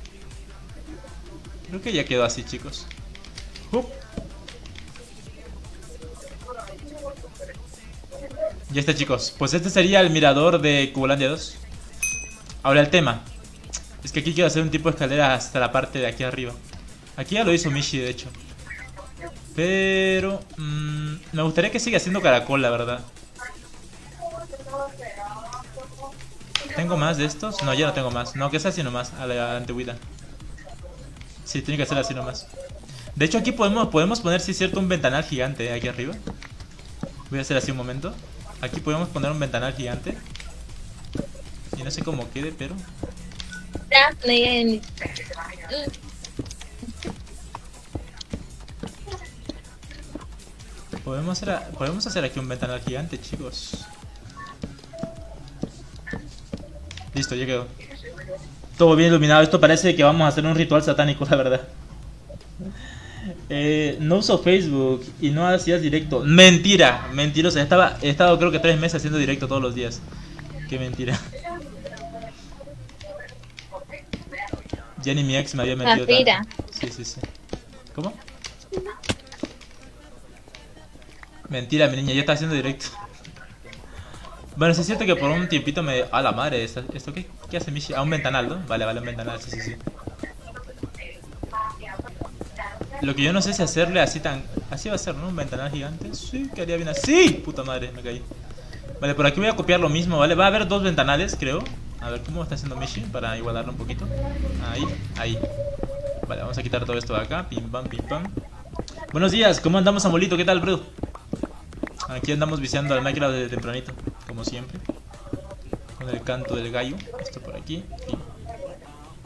Creo que ya quedó así, chicos. Ya está, chicos. Pues este sería el mirador de Cubolandia 2. Ahora el tema es que aquí quiero hacer un tipo de escalera hasta la parte de aquí arriba. Aquí ya lo hizo Mishi, de hecho. Pero me gustaría que siga haciendo caracol, la verdad. ¿Tengo más de estos? No, ya no tengo más. No, que sea así nomás, a la antigüedad. Sí, tiene que ser así nomás. De hecho aquí podemos poner, si es cierto, un ventanal gigante aquí arriba. Voy a hacer así un momento. Aquí podemos poner un ventanal gigante. Y no sé cómo quede, pero... Podemos hacer aquí un ventanal gigante, chicos. Listo, ya quedó. Todo bien iluminado. Esto parece que vamos a hacer un ritual satánico, la verdad. No uso Facebook y no hacías directo. Mentira, mentirosa. He estado creo que 3 meses haciendo directo todos los días. Qué mentira. Ya ni mi ex me había mentido tanto. Sí, sí, sí. ¿Cómo? Mentira, mi niña, ya está haciendo directo. Bueno, sí es cierto que por un tiempito me... ¡A la madre! ¿Esto qué hace Mishi? Ah, un ventanal, ¿no? Vale, vale, un ventanal, sí, sí, sí. Lo que yo no sé es si hacerle así tan... Así va a ser, ¿no? Un ventanal gigante. Sí, quedaría bien así. Puta madre, me caí. Vale, por aquí voy a copiar lo mismo, ¿vale? Va a haber 2 ventanales, creo. A ver, ¿cómo está haciendo Mishi? Para igualarlo un poquito. Ahí, ahí. Vale, vamos a quitar todo esto de acá. Pim, pam, pim, pam. Buenos días, ¿cómo andamos, Amolito? ¿Qué tal, bro? Aquí andamos viciando al Minecraft desde tempranito, como siempre. Con el canto del gallo. Esto por aquí.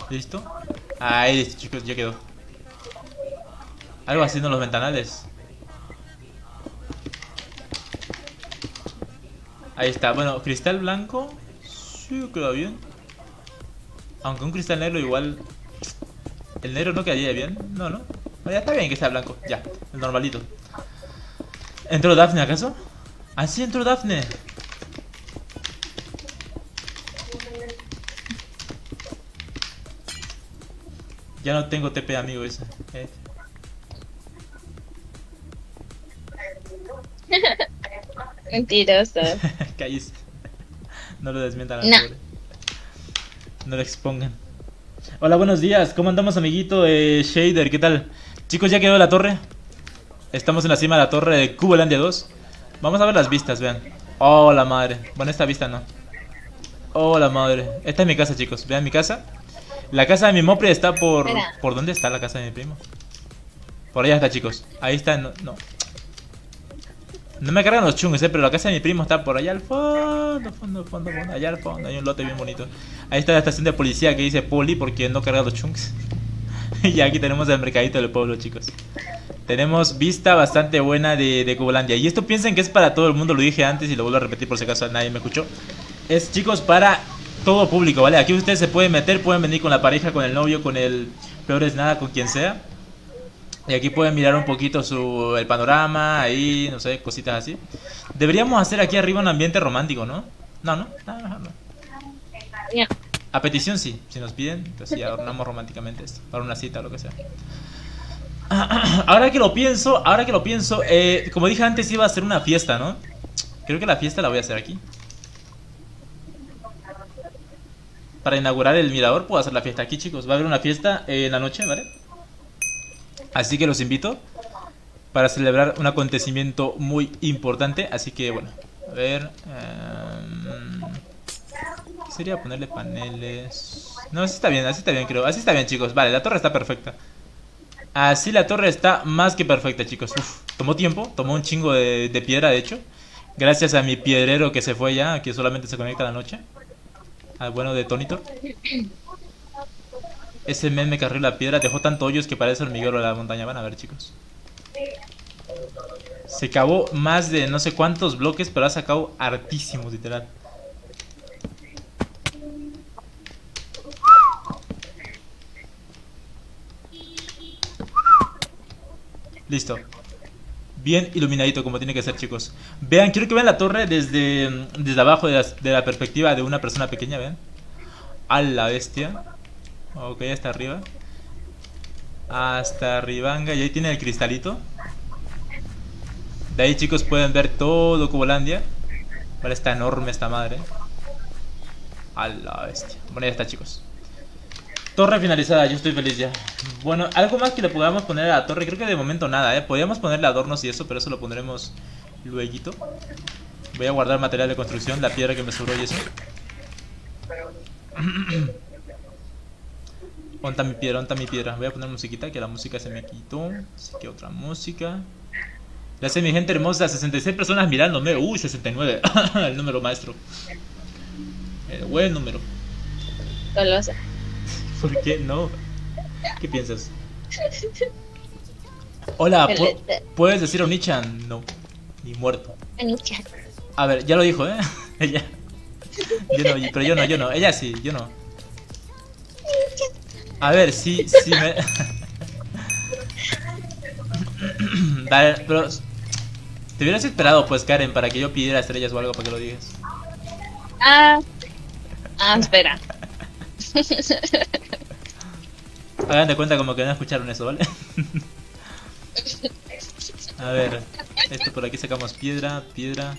¿Listo? Ahí listo, chicos, ya quedó. Algo haciendo los ventanales. Ahí está, bueno, cristal blanco. Sí, queda bien. Aunque un cristal negro igual. El negro no quedaría bien. No, no. Ya está bien que sea blanco. Ya, el normalito. ¿Entró Daphne acaso? Ah, sí, entró Daphne. Ya no tengo TP, amigo, ese. Mentiroso. Cállese. No lo desmientan al No. pobre. No lo expongan. Hola, buenos días. ¿Cómo andamos, amiguito? Shader, ¿qué tal? Chicos, ya quedó la torre. Estamos en la cima de la torre de Cubolandia 2. Vamos a ver las vistas, vean. Oh, la madre. Bueno, esta vista no. Oh, la madre. Esta es mi casa, chicos. Vean mi casa. La casa de mi mopri está por... Espera. ¿Por dónde está la casa de mi primo? Por allá está, chicos. Ahí está, no. No me cargan los chungs, pero la casa de mi primo está por allá al fondo. Allá al fondo, hay un lote bien bonito. Ahí está la estación de policía que dice poli porque no carga los chunks. Y aquí tenemos el mercadito del pueblo, chicos. Tenemos vista bastante buena de Cubolandia. Y esto piensen que es para todo el mundo, lo dije antes y lo vuelvo a repetir por si acaso nadie me escuchó. Es, chicos, para todo público, ¿vale? Aquí ustedes se pueden meter, pueden venir con la pareja, con el novio, con el peor es nada, con quien sea. Y aquí pueden mirar un poquito el panorama, ahí, no sé, cositas así. Deberíamos hacer aquí arriba un ambiente romántico, ¿no? No. Ya. A petición sí, si nos piden, pues sí, adornamos románticamente esto, para una cita o lo que sea. Ahora que lo pienso, como dije antes iba a ser una fiesta, ¿no? Creo que la fiesta la voy a hacer aquí. Para inaugurar el mirador puedo hacer la fiesta aquí, chicos. Va a haber una fiesta en la noche, ¿vale? Así que los invito para celebrar un acontecimiento muy importante. Así que bueno, a ver. Sería ponerle paneles. No, así está bien, creo. Así está bien, chicos. Vale, la torre está perfecta. Así la torre está más que perfecta, chicos. Uf, tomó tiempo, tomó un chingo de piedra, de hecho. Gracias a mi piedrero que se fue ya, que solamente se conecta a la noche. Al bueno de Tonito. Ese meme que arriba la piedra dejó tanto hoyos que parece hormiguero de la montaña. Van a ver, chicos. Se cavó más de no sé cuántos bloques, pero ha sacado hartísimos, literal. Listo. Bien iluminadito como tiene que ser, chicos. Vean, quiero que vean la torre desde abajo de la perspectiva de una persona pequeña, vean. A la bestia. Ok, hasta arriba. Hasta arribanga. Y ahí tiene el cristalito. De ahí, chicos, pueden ver todo Cubolandia. Vale, está enorme esta madre. A la bestia. Bueno, ya está, chicos. Torre finalizada, yo estoy feliz ya. Bueno, algo más que le podamos poner a la torre. Creo que de momento nada, podríamos ponerle adornos y eso, pero eso lo pondremos lueguito. Voy a guardar material de construcción, la piedra que me sobró y eso. Onta mi piedra. Voy a poner musiquita, que la música se me quitó. Así que otra música. Gracias, mi gente hermosa. 66 personas mirándome. Uy, 69. El número maestro. El buen número. Golosa. ¿Por qué no? ¿Qué piensas? Hola, ¿puedes decir Onichan? No, ni muerto. Onichan. A ver, ya lo dijo, ¿eh? Ella. Pero yo no. Ella sí, yo no. A ver, sí me... Vale, pero... Te hubieras esperado, pues, Karen, para que yo pidiera estrellas o algo para que lo digas. Espera. Hagan de cuenta como que no escucharon eso, ¿vale? A ver, esto por aquí sacamos piedra, piedrita.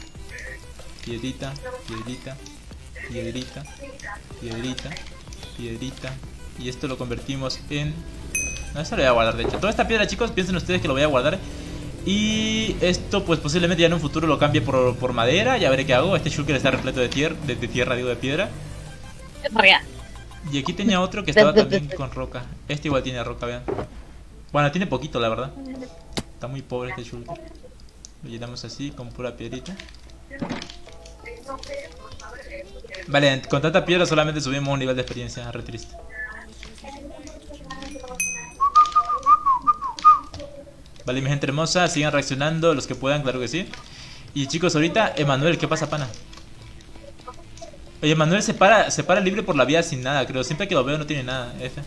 Y esto lo convertimos en... No, esto lo voy a guardar, de hecho. Toda esta piedra, chicos, piensen ustedes que lo voy a guardar. Y esto, pues posiblemente ya en un futuro lo cambie por madera. Ya veré qué hago. Este shulker está repleto de tierra, digo, de piedra. Real. Y aquí tenía otro que estaba también con roca. Este igual tiene roca, vean. Bueno, tiene poquito, la verdad. Está muy pobre este shulker. Lo llenamos así, con pura piedrita. Vale, con tanta piedra solamente subimos un nivel de experiencia. Re triste. Vale, mi gente hermosa, sigan reaccionando los que puedan, claro que sí. Y chicos, ahorita, Emanuel, ¿qué pasa, pana? Oye, Emanuel se para libre por la vía sin nada, creo. Siempre que lo veo no tiene nada, F.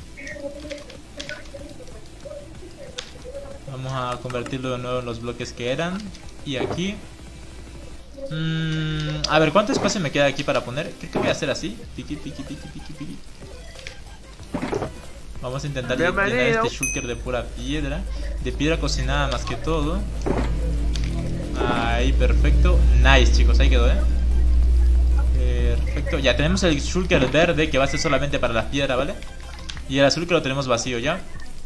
Vamos a convertirlo de nuevo en los bloques que eran. Y aquí a ver, ¿cuánto espacio me queda aquí para poner? Creo que voy a hacer así. Piqui, piqui, piqui, piqui, piqui. Vamos a intentar llenar este shulker de pura piedra. De piedra cocinada más que todo. Ahí, perfecto. Nice, chicos, ahí quedó, perfecto. Ya tenemos el shulker verde, que va a ser solamente para las piedras, ¿vale? Y el azul que lo tenemos vacío ya.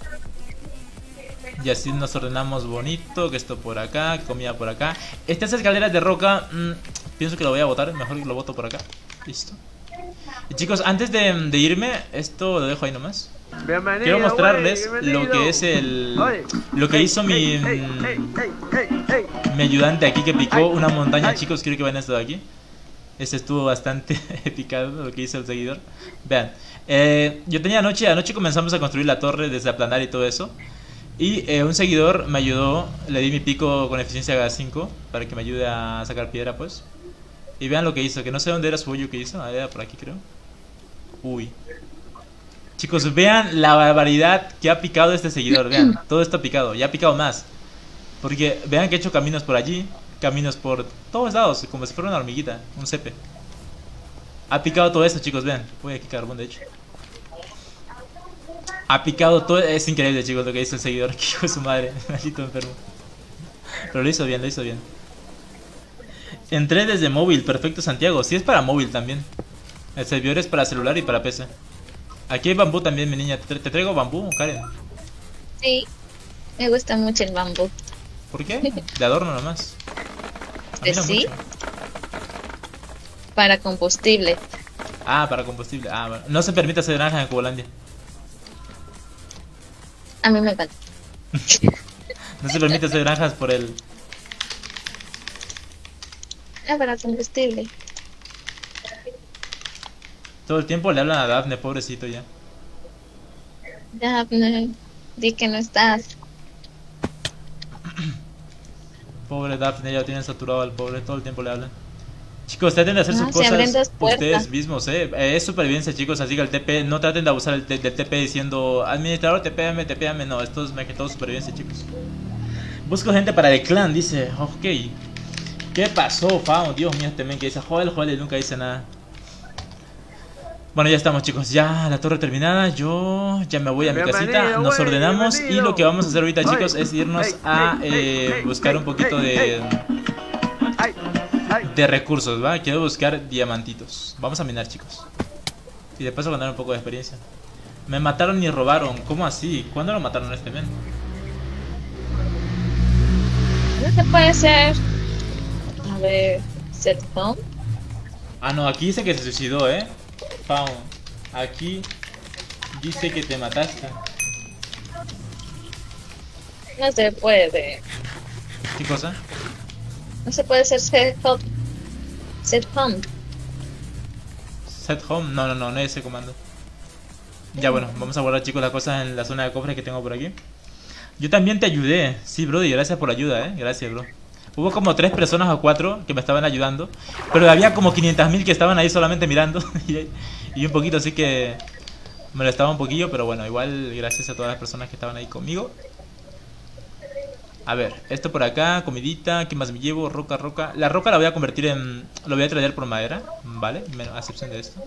Y así nos ordenamos bonito. Que esto por acá, comida por acá. Estas escaleras de roca, pienso que lo voy a botar. Mejor que lo boto por acá. Listo. Y chicos, antes de irme, esto lo dejo ahí nomás. Bienvenido, quiero mostrarles bienvenido. lo que es lo que hizo mi ayudante aquí, que picó una montaña. Chicos, quiero que vean esto de aquí. Ese estuvo bastante picado, lo que hizo el seguidor. Vean, yo tenía anoche comenzamos a construir la torre, desde aplanar y todo eso. Y un seguidor me ayudó, le di mi pico con eficiencia 5 para que me ayude a sacar piedra, pues. Y vean lo que hizo, que no sé dónde era su hoyo que hizo. Era por aquí, creo. Uy. Chicos, vean la barbaridad que ha picado este seguidor. Vean, todo esto ha picado, ya ha picado más. Porque vean que he hecho caminos por allí, caminos por todos lados, como si fuera una hormiguita, un cepe. Ha picado todo esto, chicos, vean. Voy aquí carbón, de hecho. Ha picado todo, es increíble, chicos, lo que hizo el seguidor. Que hijo de su madre, maldito enfermo. Pero lo hizo bien, lo hizo bien. Entré desde móvil, perfecto, Santiago. Sí, es para móvil también. El servidor es para celular y para PC. Aquí hay bambú también, mi niña. ¿Te traigo bambú, Karen? Sí, me gusta mucho el bambú. ¿Por qué? De adorno nomás. No Sí, mucho. para combustible. Ah, para combustible. Ah, bueno. No se permite hacer granja en Cubolandia. A mí me encanta. No se permite hacer granjas por el... Ah, para combustible. Todo el tiempo le hablan a Daphne, pobrecito ya. Ya, di que no estás. Pobre Daphne, ya lo tienen saturado al pobre, todo el tiempo le hablan. Chicos, traten de hacer sus se abren dos cosas puertas. ustedes mismos, es supervivencia, chicos, así que el TP, no traten de abusar del TP diciendo administrador, TPame, no, esto es más que todo supervivencia, chicos. Busco gente para el clan, dice, ok. ¿Qué pasó, Fao? Dios mío, este men que dice, joder, nunca dice nada. Bueno, ya estamos, chicos, ya la torre terminada, yo ya me voy a mi casita, nos ordenamos y lo que vamos a hacer ahorita, chicos, es irnos a buscar un poquito de recursos, ¿va? Quiero buscar diamantitos. Vamos a minar, chicos. Y después a ganar un poco de experiencia. Me mataron y robaron, ¿cómo así? ¿Cuándo lo mataron a este men? No se puede hacer. A ver, set home. Ah, no, aquí dice que se suicidó, Pau, aquí dice que te mataste. No se puede. ¿Qué cosa? No se puede hacer set home. Set home. Set home, no es ese comando. Ya bueno, vamos a guardar, chicos, las cosas en la zona de cofres que tengo por aquí. Yo también te ayudé. Sí, Brody, gracias por la ayuda, gracias, bro. Hubo como 3 personas o 4 que me estaban ayudando, pero había como 500.000 que estaban ahí solamente mirando. Y un poquito así que me lo estaba un poquillo, pero bueno, igual gracias a todas las personas que estaban ahí conmigo. A ver, esto por acá, comidita, ¿qué más me llevo? Roca. La roca la voy a convertir en... Lo voy a traer por madera, ¿vale? A excepción de esto.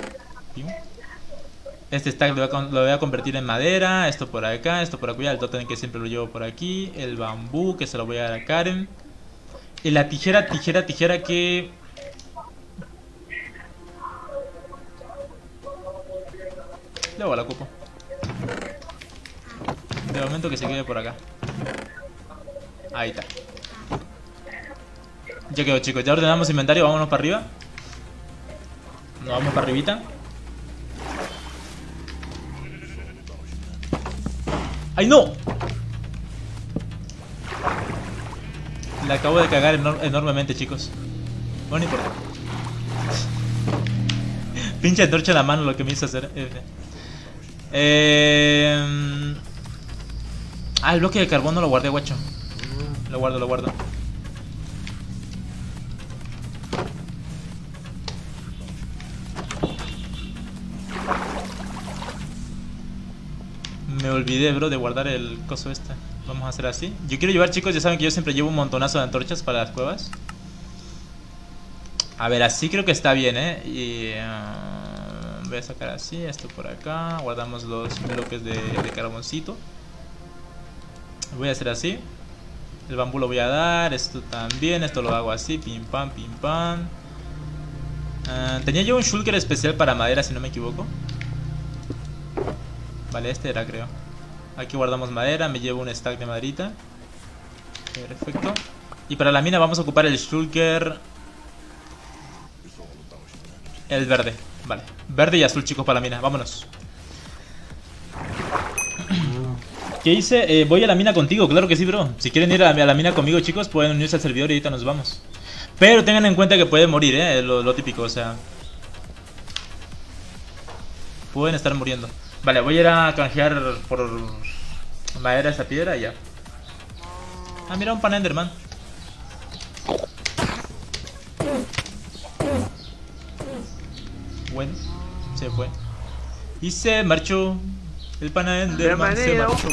Este stack lo voy a convertir en madera. Esto por acá, esto por acá. El totem que siempre lo llevo por aquí. El bambú que se lo voy a dar a Karen. Y la tijera que... Luego la ocupo. De momento que se quede por acá. Ahí está. Ya quedó, chicos, ya ordenamos inventario. Vámonos para arriba. Nos vamos para arribita. ¡Ay, no! La acabo de cagar enormemente, chicos. Bueno, no importa. Pinche antorcha en la mano lo que me hizo hacer. Ah, el bloque de carbón no lo guardé, guacho. Lo guardo, lo guardo. Me olvidé, bro, de guardar el coso este. Vamos a hacer así. Yo quiero llevar, chicos, ya saben que yo siempre llevo un montonazo de antorchas para las cuevas. A ver, así creo que está bien, Y voy a sacar así, esto por acá. Guardamos los bloques de carboncito. Voy a hacer así. El bambú lo voy a dar, esto también. Esto lo hago así, pim pam, pim pam. Tenía yo un shulker especial para madera, si no me equivoco. Vale, este era, creo. Aquí guardamos madera, me llevo un stack de maderita. Perfecto. Y para la mina vamos a ocupar el shulker. El verde, vale. Verde y azul, chicos, para la mina, vámonos. ¿Qué hice? Voy a la mina contigo, claro que sí, bro. Si quieren ir a la mina conmigo, chicos, pueden unirse al servidor y ahorita nos vamos. Pero tengan en cuenta que pueden morir, lo típico, o sea. Pueden estar muriendo. Vale, voy a ir a canjear por madera esa piedra y ya. Ah, mira, un pan Enderman. Bueno, se fue. Y se marchó. El pana Enderman se marchó.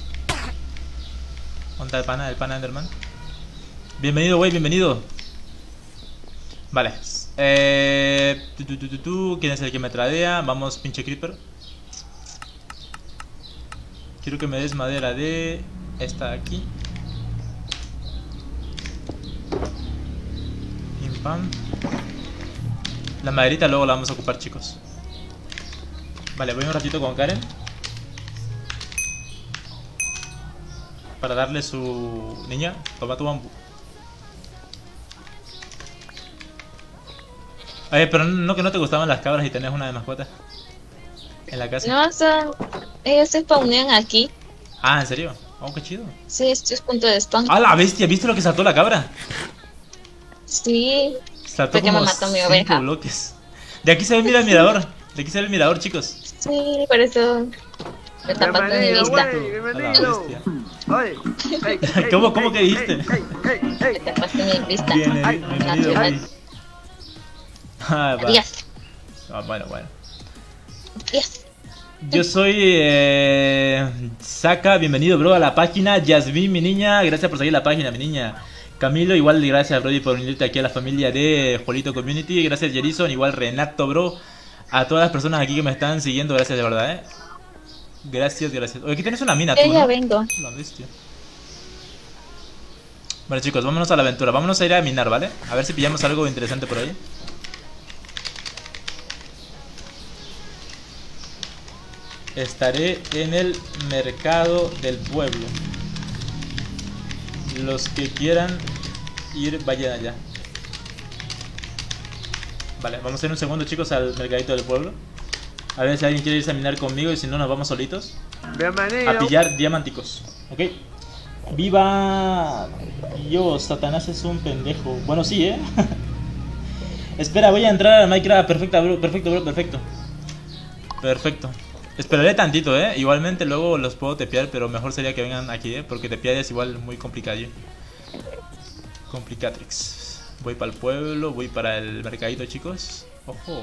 ¿Dónde está el pana Enderman? Bienvenido, güey, bienvenido. Vale. ¿Quién es el que me tradea? Vamos, pinche creeper. Quiero que me des madera de esta de aquí. Pim pam. La maderita luego la vamos a ocupar, chicos. Vale, voy un ratito con Karen para darle su... Niña, toma tu bambú. Pero no, que no te gustaban las cabras y tenés una de mascota en la casa. No, ellos se spawnean aquí. Ah, ¿en serio? Oh, qué chido. Sí, esto es punto de spawn. ¡Ah, la bestia! ¿Viste lo que saltó la cabra? Sí. Saltó Porque como me mató mi 5 oveja. bloques. De aquí se ve, mira el mirador. De aquí se ve el mirador, chicos. Sí, por eso me tapaste mi Bienvenido, vista. güey, A la bienvenido. bestia. Oye, ey, ey, ¿Cómo ey, que dijiste? Ey, Me tapaste mi vista. Bienvenido, güey. Ah, va. Adiós. Ah, bueno. Adiós. Yo soy Saka, bienvenido, bro, a la página. Yasmin, mi niña, gracias por seguir la página, mi niña. Camilo, igual gracias, Brody, por unirte aquí a la familia de Jolito Community. Gracias, Jerison, igual Renato, bro. A todas las personas aquí que me están siguiendo, gracias de verdad, Gracias. Oye, aquí tienes una mina, tú, Ya ¿no? vengo. La bestia. Bueno, chicos, vámonos a la aventura. Vámonos a ir a minar, ¿vale? A ver si pillamos algo interesante por ahí. Estaré en el mercado del pueblo. Los que quieran ir, vayan allá. Vale, vamos a ir un segundo, chicos, al mercadito del pueblo. A ver si alguien quiere irse a minar conmigo y si no nos vamos solitos bienvenido. a pillar diamanticos. Ok. ¡Viva! Dios, Satanás es un pendejo. Bueno, sí, Espera, voy a entrar a Minecraft. Perfecto, bro, perfecto. Esperaré tantito, Igualmente luego los puedo tepear, pero mejor sería que vengan aquí, porque tepear es igual muy complicado. Complicatrix. Voy para el pueblo, voy para el mercadito, chicos. Ojo.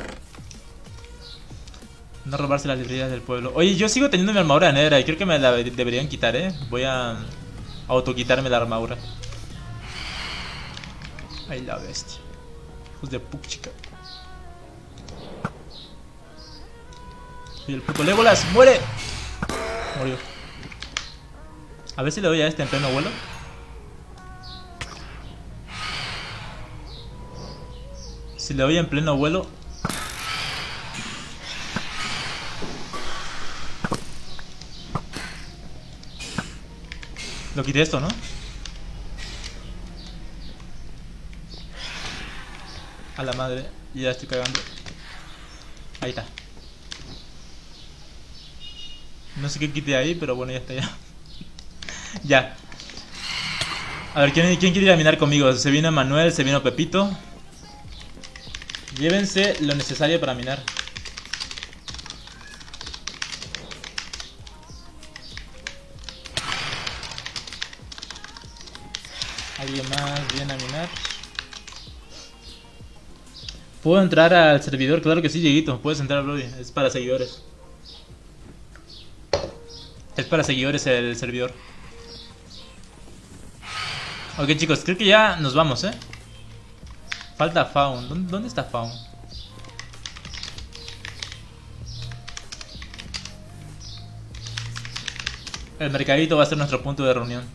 No robarse las librerías del pueblo. Oye, yo sigo teniendo mi armadura negra y creo que me la deberían quitar, Voy a autoquitarme la armadura. Ay, la bestia. Hijos de puchica. Y el puto Legolas, ¡muere! Murió. A ver si le doy a este en pleno vuelo. Si le doy en pleno vuelo. Lo quité esto, ¿no? A la madre, ya estoy cagando. Ahí está. No sé qué quité ahí, pero bueno, ya está ya. Ya. A ver, ¿quién quiere ir a minar conmigo? Se vino Manuel, se vino Pepito. Llévense lo necesario para minar. bien a minar. ¿Puedo entrar al servidor? Claro que sí, Dieguito. Puedes entrar, Brody. Es para seguidores. Es para seguidores el servidor. Ok, chicos, creo que ya nos vamos, Falta Faun. ¿Dónde está Faun? El mercadito va a ser nuestro punto de reunión.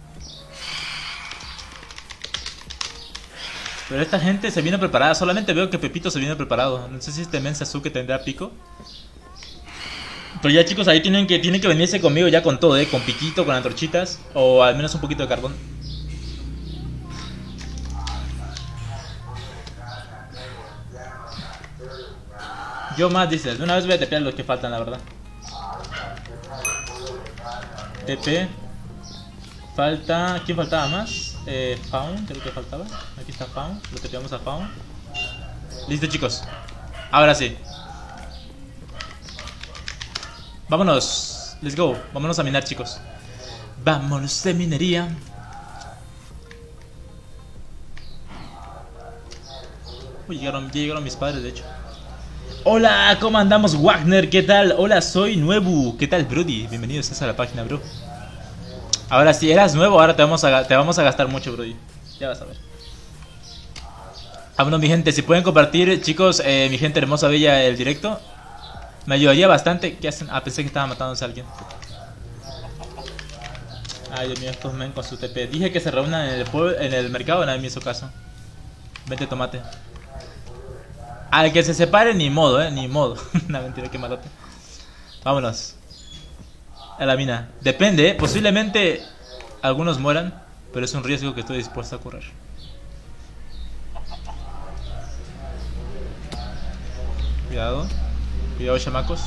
Pero esta gente se viene preparada. Solamente veo que Pepito se viene preparado. No sé si este men Sasuke tendrá pico. Pero ya, chicos, ahí tienen que venirse conmigo ya con todo, con piquito, con antorchitas. O al menos un poquito de carbón. Yo más, dices. De una vez voy a tepear los que faltan, la verdad. TP. Falta... ¿Quién faltaba más? Faun, creo que faltaba. Aquí está Faun. Lo tepeamos a Faun. Listo, chicos. Ahora sí. Vámonos. Let's go. Vámonos a minar, chicos. Vámonos de minería. Uy, ya llegaron mis padres, de hecho. Hola, ¿cómo andamos, Wagner? ¿Qué tal? Hola, soy nuevo. ¿Qué tal, Brody? Bienvenido estás a la página, bro. Ahora, si eras nuevo, ahora te vamos a gastar mucho, Brody. Ya vas a ver. Vámonos, mi gente. Si pueden compartir, chicos, mi gente hermosa, bella, el directo, me ayudaría bastante. ¿Qué hacen? Ah, pensé que estaba matándose a alguien. Ay, Dios mío, estos men con su TP. Dije que se reúnan en el mercado, nadie me hizo caso. Vente, tomate. Al que se separe, ni modo, ni modo. Una mentira, que malote. Vámonos. A la mina. Depende, posiblemente algunos mueran, pero es un riesgo que estoy dispuesto a correr. Cuidado. Cuidado, chamacos.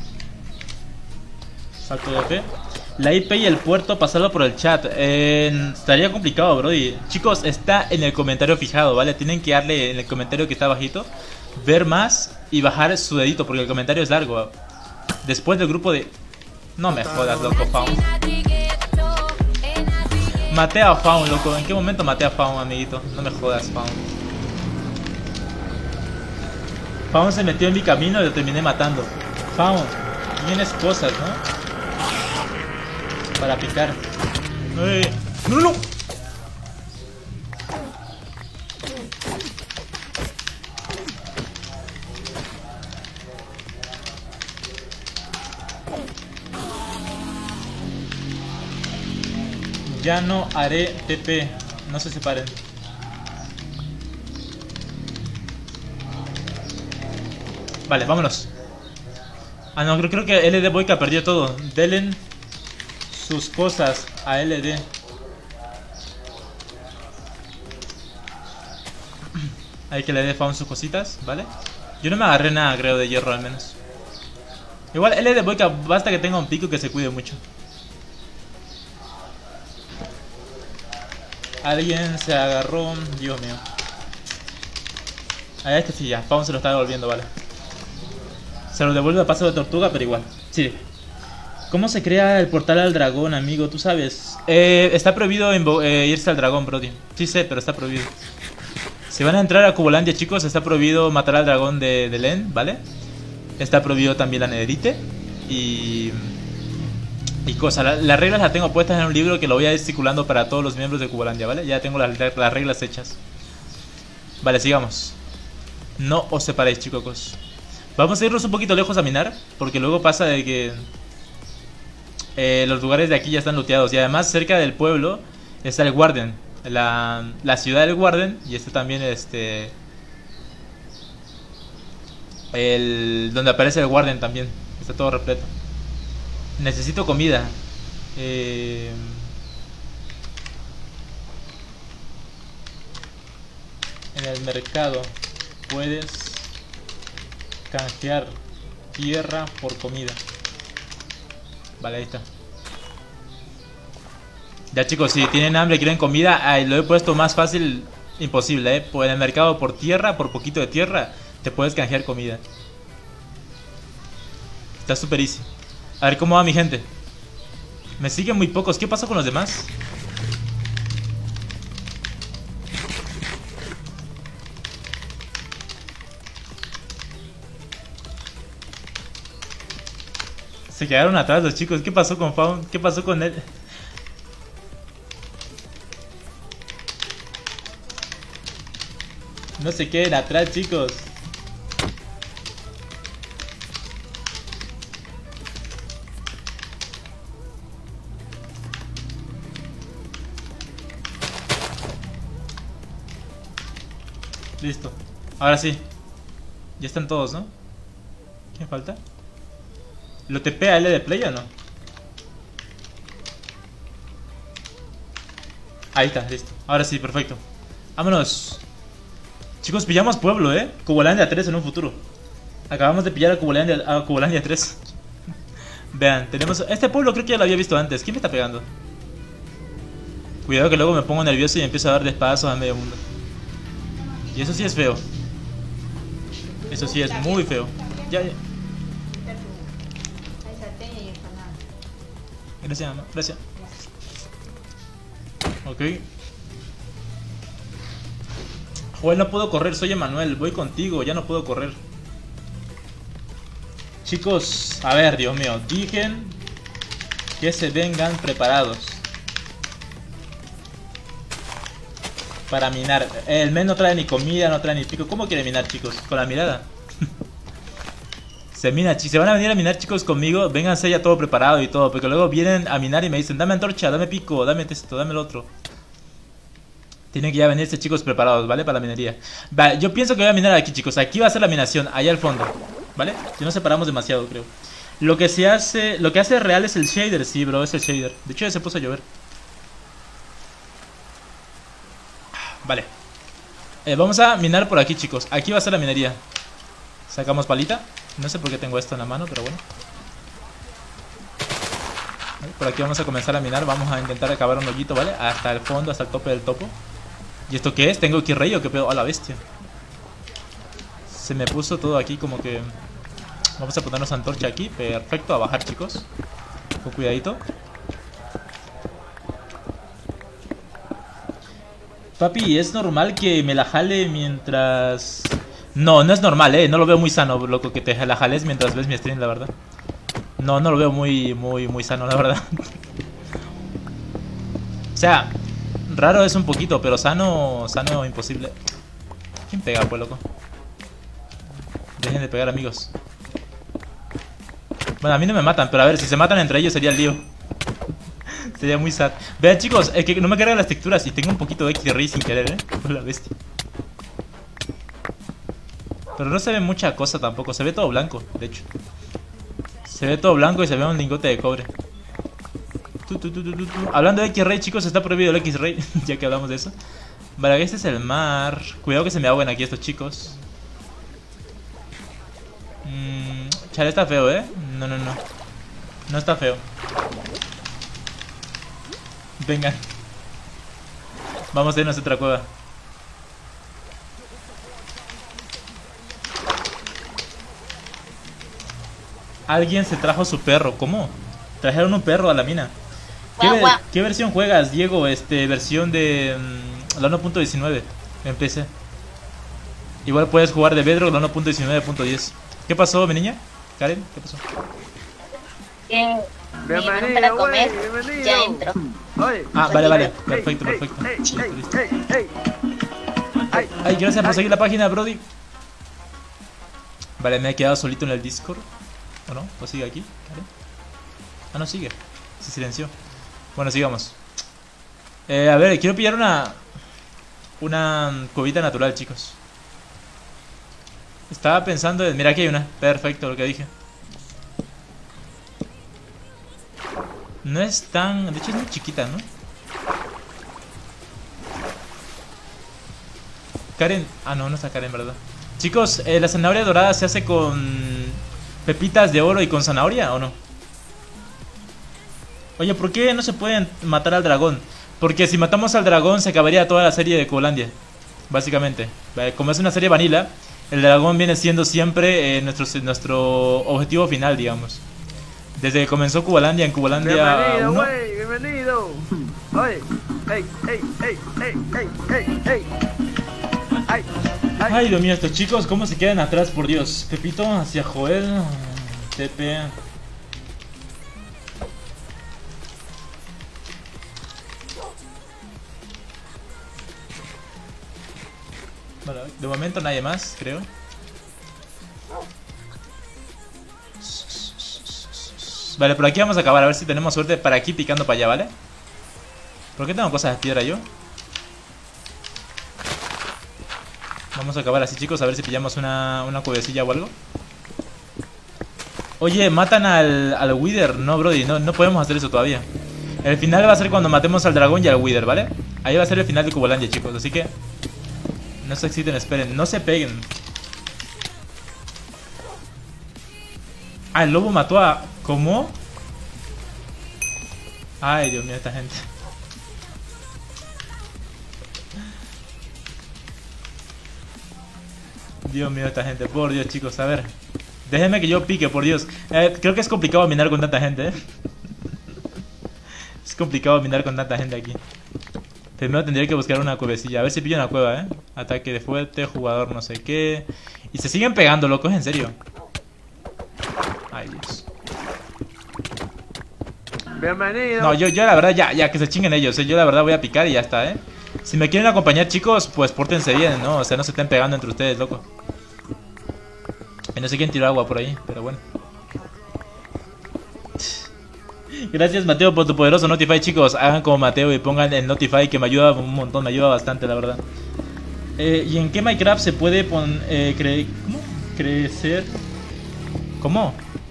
Salto de AP. La IP y el puerto, pasarlo por el chat. Estaría complicado, brody. Chicos, está en el comentario fijado, ¿vale? Tienen que darle en el comentario que está bajito, ver más y bajar su dedito, porque el comentario es largo. Después del grupo de... No me jodas, loco, Faun. Maté a Faun, loco. ¿En qué momento maté a Faun, amiguito? No me jodas, Faun. Faun se metió en mi camino y lo terminé matando. Faun, tienes cosas, ¿no? Para picar. ¡No, no! Ya no haré TP. No se separen. Vale, vámonos. Ah, no, creo que LD Boyka perdió todo. Delen sus cosas a LD. Hay que le dé Faun sus cositas, ¿vale? Yo no me agarré nada, creo, de hierro al menos. Igual LD Boyka, basta que tenga un pico que se cuide mucho. Alguien se agarró... Dios mío. Ah, este sí, ya. Faun se lo está devolviendo, vale. Se lo devuelve a paso de tortuga, pero igual. Sí. ¿Cómo se crea el portal al dragón, amigo? Tú sabes. Está prohibido irse al dragón, Brody. Sí sé, pero está prohibido. Si van a entrar a Cubolandia, chicos, está prohibido matar al dragón de Len, ¿vale? Está prohibido también la nederite. Y cosas. Las reglas las tengo puestas en un libro que lo voy a ir circulando para todos los miembros de Cubolandia, ¿vale? Ya tengo las reglas hechas. Vale, sigamos. No os separéis, chicos. Vamos a irnos un poquito lejos a minar, porque luego pasa de que los lugares de aquí ya están looteados. Y además cerca del pueblo está el Warden, la ciudad del Warden. Y también donde aparece el Warden también. Está todo repleto. Necesito comida. En el mercado puedes canjear tierra por comida. Vale, ahí está. Ya, chicos, si tienen hambre y quieren comida, lo he puesto más fácil imposible, En el mercado por tierra, por poquito de tierra, te puedes canjear comida. Está super easy. A ver cómo va mi gente. Me siguen muy pocos. ¿Qué pasó con los demás? Se quedaron atrás los chicos. ¿Qué pasó con Faun? ¿Qué pasó con él? No se queden atrás, chicos. Listo. Ahora sí. Ya están todos, ¿no? ¿Qué falta? ¿Lo TP a L de play o no? Ahí está, listo. Ahora sí, perfecto. Vámonos. Chicos, pillamos pueblo, Cubolandia 3 en un futuro. Acabamos de pillar a Cubolandia 3. Vean, tenemos... Este pueblo creo que ya lo había visto antes. ¿Quién me está pegando? Cuidado que luego me pongo nervioso y empiezo a dar despazos a medio mundo. Y eso sí es feo. Eso sí es muy feo. Ya. Gracias, mamá. Gracias. Ok. Joder, no puedo correr. Soy Emanuel. Voy contigo. Ya no puedo correr. Chicos, a ver, Dios mío. Dijen que se vengan preparados para minar. El men no trae ni comida, no trae ni pico. ¿Cómo quiere minar, chicos? Con la mirada. Se mina, se van a venir a minar, chicos, conmigo. Vénganse ya todo preparado y todo. Porque luego vienen a minar y me dicen: dame antorcha, dame pico, dame esto, dame el otro. Tienen que ya venirse, chicos, preparados, ¿vale? Para la minería. Vale, yo pienso que voy a minar aquí, chicos. Aquí va a ser la minación, allá al fondo, ¿vale? Si no separamos demasiado, creo. Lo que se hace, lo que hace real es el shader, sí, bro, es el shader. De hecho ya se puso a llover. Vale. Vamos a minar por aquí, chicos. Aquí va a ser la minería. Sacamos palita. No sé por qué tengo esto en la mano, pero bueno. Por aquí vamos a comenzar a minar. Vamos a intentar acabar un hoyito, ¿vale? Hasta el fondo, hasta el tope del topo. ¿Y esto qué es? ¿Tengo aquí rey o qué pedo? ¡A la bestia! Se me puso todo aquí como que... Vamos a ponernos antorcha aquí. Perfecto, a bajar, chicos. Con cuidadito. Papi, ¿es normal que me la jale mientras...? No, no es normal, no lo veo muy sano, loco, que te la jales mientras ves mi stream, la verdad. No, no lo veo muy sano, la verdad. O sea, raro es un poquito, pero sano imposible. ¿Quién pega, pues, loco? Dejen de pegar, amigos. Bueno, a mí no me matan, pero a ver, si se matan entre ellos sería el lío. Sería muy sad. Vean, chicos, es que no me cargan las texturas y tengo un poquito de XRI sin querer, por la bestia. Pero no se ve mucha cosa tampoco, se ve todo blanco, de hecho. Se ve todo blanco y se ve un lingote de cobre. Hablando de X-Ray, chicos, está prohibido el X-Ray, ya que hablamos de eso. Vale, este es el mar. Cuidado que se me ahoguen aquí estos chicos. Chale, está feo, No, no, no. No está feo. Vengan. Vamos a irnos a otra cueva. Alguien se trajo su perro. ¿Cómo? Trajeron un perro a la mina. ¿Qué versión juegas, Diego? Versión de la 1.19 en PC. Igual puedes jugar de Bedrock la 1.19.10. ¿Qué pasó, mi niña? Karen, ¿qué pasó? Bienvenido para comer. Ya entro. Ah, vale, vale. Perfecto, perfecto. Listo, listo. Ay, gracias por seguir la página, Brody. Vale, me he quedado solito en el Discord. ¿O no? ¿O sigue aquí? ¿Karen? Ah, no sigue. Se silenció. Bueno, sigamos. A ver, quiero pillar una cubita natural, chicos. Estaba pensando en... Mira, aquí hay una. Perfecto, lo que dije. No es tan... De hecho es muy chiquita, ¿no? Karen... Ah, no, no está Karen, ¿verdad? Chicos, ¿la zanahoria dorada se hace con pepitas de oro y con zanahoria o no? Oye, ¿por qué no se pueden matar al dragón? Porque si matamos al dragón se acabaría toda la serie de Cubolandia, básicamente. Como es una serie vanilla, el dragón viene siendo siempre nuestro objetivo final, digamos. Desde que comenzó Cubolandia, en Cubolandia 1. Güey, bienvenido. Oye, Ay, Dios mío, estos chicos, ¿cómo se quedan atrás, por Dios? Pepito hacia Joel, TP. De momento nadie más, creo. Vale, por aquí vamos a acabar. A ver si tenemos suerte para aquí picando para allá, ¿vale? ¿Por qué tengo cosas de piedra yo? Vamos a acabar así, chicos. A ver si pillamos una cuevecilla o algo. Oye, matan al Wither. No, Brody, no podemos hacer eso todavía. El final va a ser cuando matemos al dragón y al Wither, ¿vale? Ahí va a ser el final de Cubolandia, chicos. Así que no se exciten, esperen. No se peguen. Ah, el lobo mató a... ¿Cómo? Ay, Dios mío, esta gente. Dios mío, esta gente. Por Dios, chicos, a ver. Déjenme que yo pique, por Dios. Creo que es complicado minar con tanta gente, Es complicado minar con tanta gente aquí. Primero tendría que buscar una cuevecilla. A ver si pillo una cueva, Ataque de fuerte, jugador no sé qué. Y se siguen pegando, locos, en serio. Ay, Dios. Bienvenido. No, yo la verdad ya que se chinguen ellos, Yo la verdad voy a picar y ya está, Si me quieren acompañar, chicos, pues pórtense bien, ¿no? O sea, no se estén pegando entre ustedes, loco. Y no sé quién tiró agua por ahí, pero bueno. Gracias, Mateo, por tu poderoso Notify, chicos. Hagan como Mateo y pongan el Notify, que me ayuda un montón, me ayuda bastante, la verdad. ¿Y en qué Minecraft se puede ¿cómo? Crecer? ¿Cómo?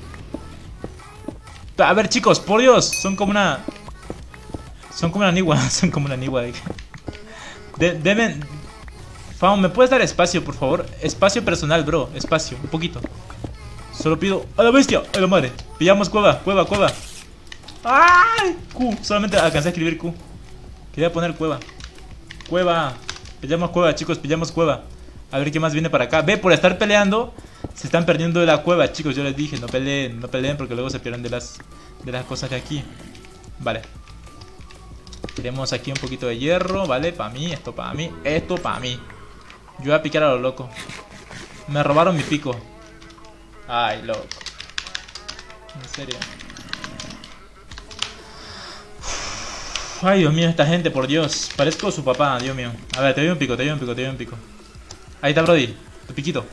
A ver, chicos, por Dios, son como una anigua, son como una anigua. Deben... Faun, ¿me puedes dar espacio, por favor? Espacio personal, bro, espacio, un poquito. Solo pido... ¡A la bestia! ¡A la madre! Pillamos cueva. ¡Ay! Q, solamente alcancé a escribir Q. Quería poner cueva. Pillamos cueva, chicos, pillamos cueva. A ver qué más viene para acá. Ve, por estar peleando se están perdiendo de la cueva, chicos. Yo les dije, no peleen porque luego se pierden de las cosas de aquí. Vale. Tenemos aquí un poquito de hierro, ¿vale? Para mí, esto para mí, esto para mí. Yo voy a picar a lo loco. Me robaron mi pico. Ay, loco. En serio. Ay, Dios mío, esta gente, por Dios. Parezco su papá, Dios mío. A ver, te doy un pico. Ahí está, Brody, tu piquito.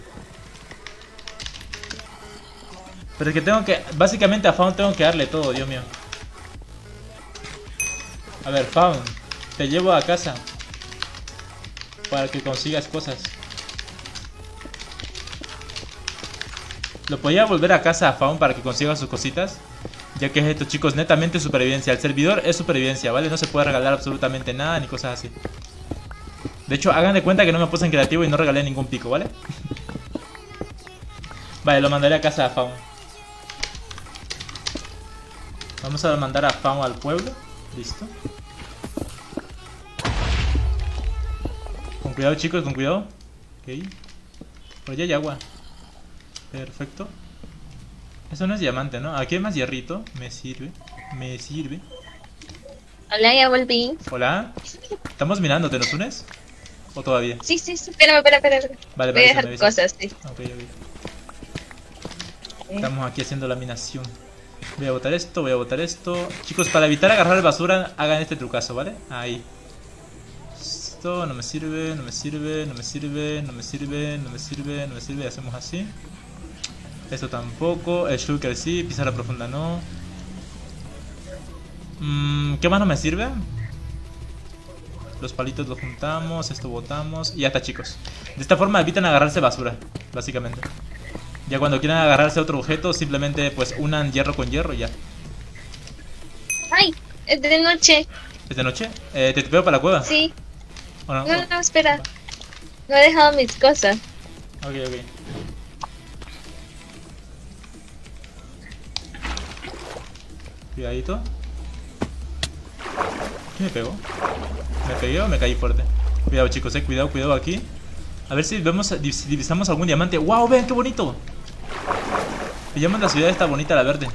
Pero es que tengo que... Básicamente a Faun tengo que darle todo, Dios mío. A ver, Faun, te llevo a casa para que consigas cosas. Lo podía volver a casa a Faun para que consiga sus cositas, ya que esto, chicos, netamente supervivencia. El servidor es supervivencia, ¿vale? No se puede regalar absolutamente nada ni cosas así. De hecho, hagan de cuenta que no me puse en creativo y no regalé ningún pico, ¿vale? Vale, lo mandaré a casa a Faun. Vamos a mandar a Faun al pueblo. Listo. Con cuidado, chicos, con cuidado. Ok. Por allá hay agua. Perfecto. Eso no es diamante, ¿no? Aquí hay más hierrito. Me sirve. Hola, ya volví. Hola. Estamos mirando, ¿te nos unes? ¿O todavía? Sí, espera. Vale, voy a dejar cosas, sí. Ok. Estamos aquí haciendo la minación. Voy a botar esto. Chicos, para evitar agarrar basura, hagan este trucazo, ¿vale? Ahí. Esto no me sirve. Hacemos así. Esto tampoco. El shulker sí, pizarra profunda no. ¿Qué más no me sirve? Los palitos los juntamos, esto botamos y ya está, chicos. De esta forma evitan agarrarse basura, básicamente. Ya cuando quieran agarrarse a otro objeto, simplemente pues unan hierro con hierro y ya. ¡Ay! Es de noche. ¿Es de noche? ¿Te veo para la cueva? Sí. ¿O no? No, espera. No he dejado mis cosas. Ok. Cuidadito. ¿Qué me pegó? ¿Me pegué o me caí fuerte? Cuidado, chicos, cuidado aquí. A ver si divisamos algún diamante. ¡Wow! ¡Vean qué bonito! Pillamos la ciudad esta bonita, la verde.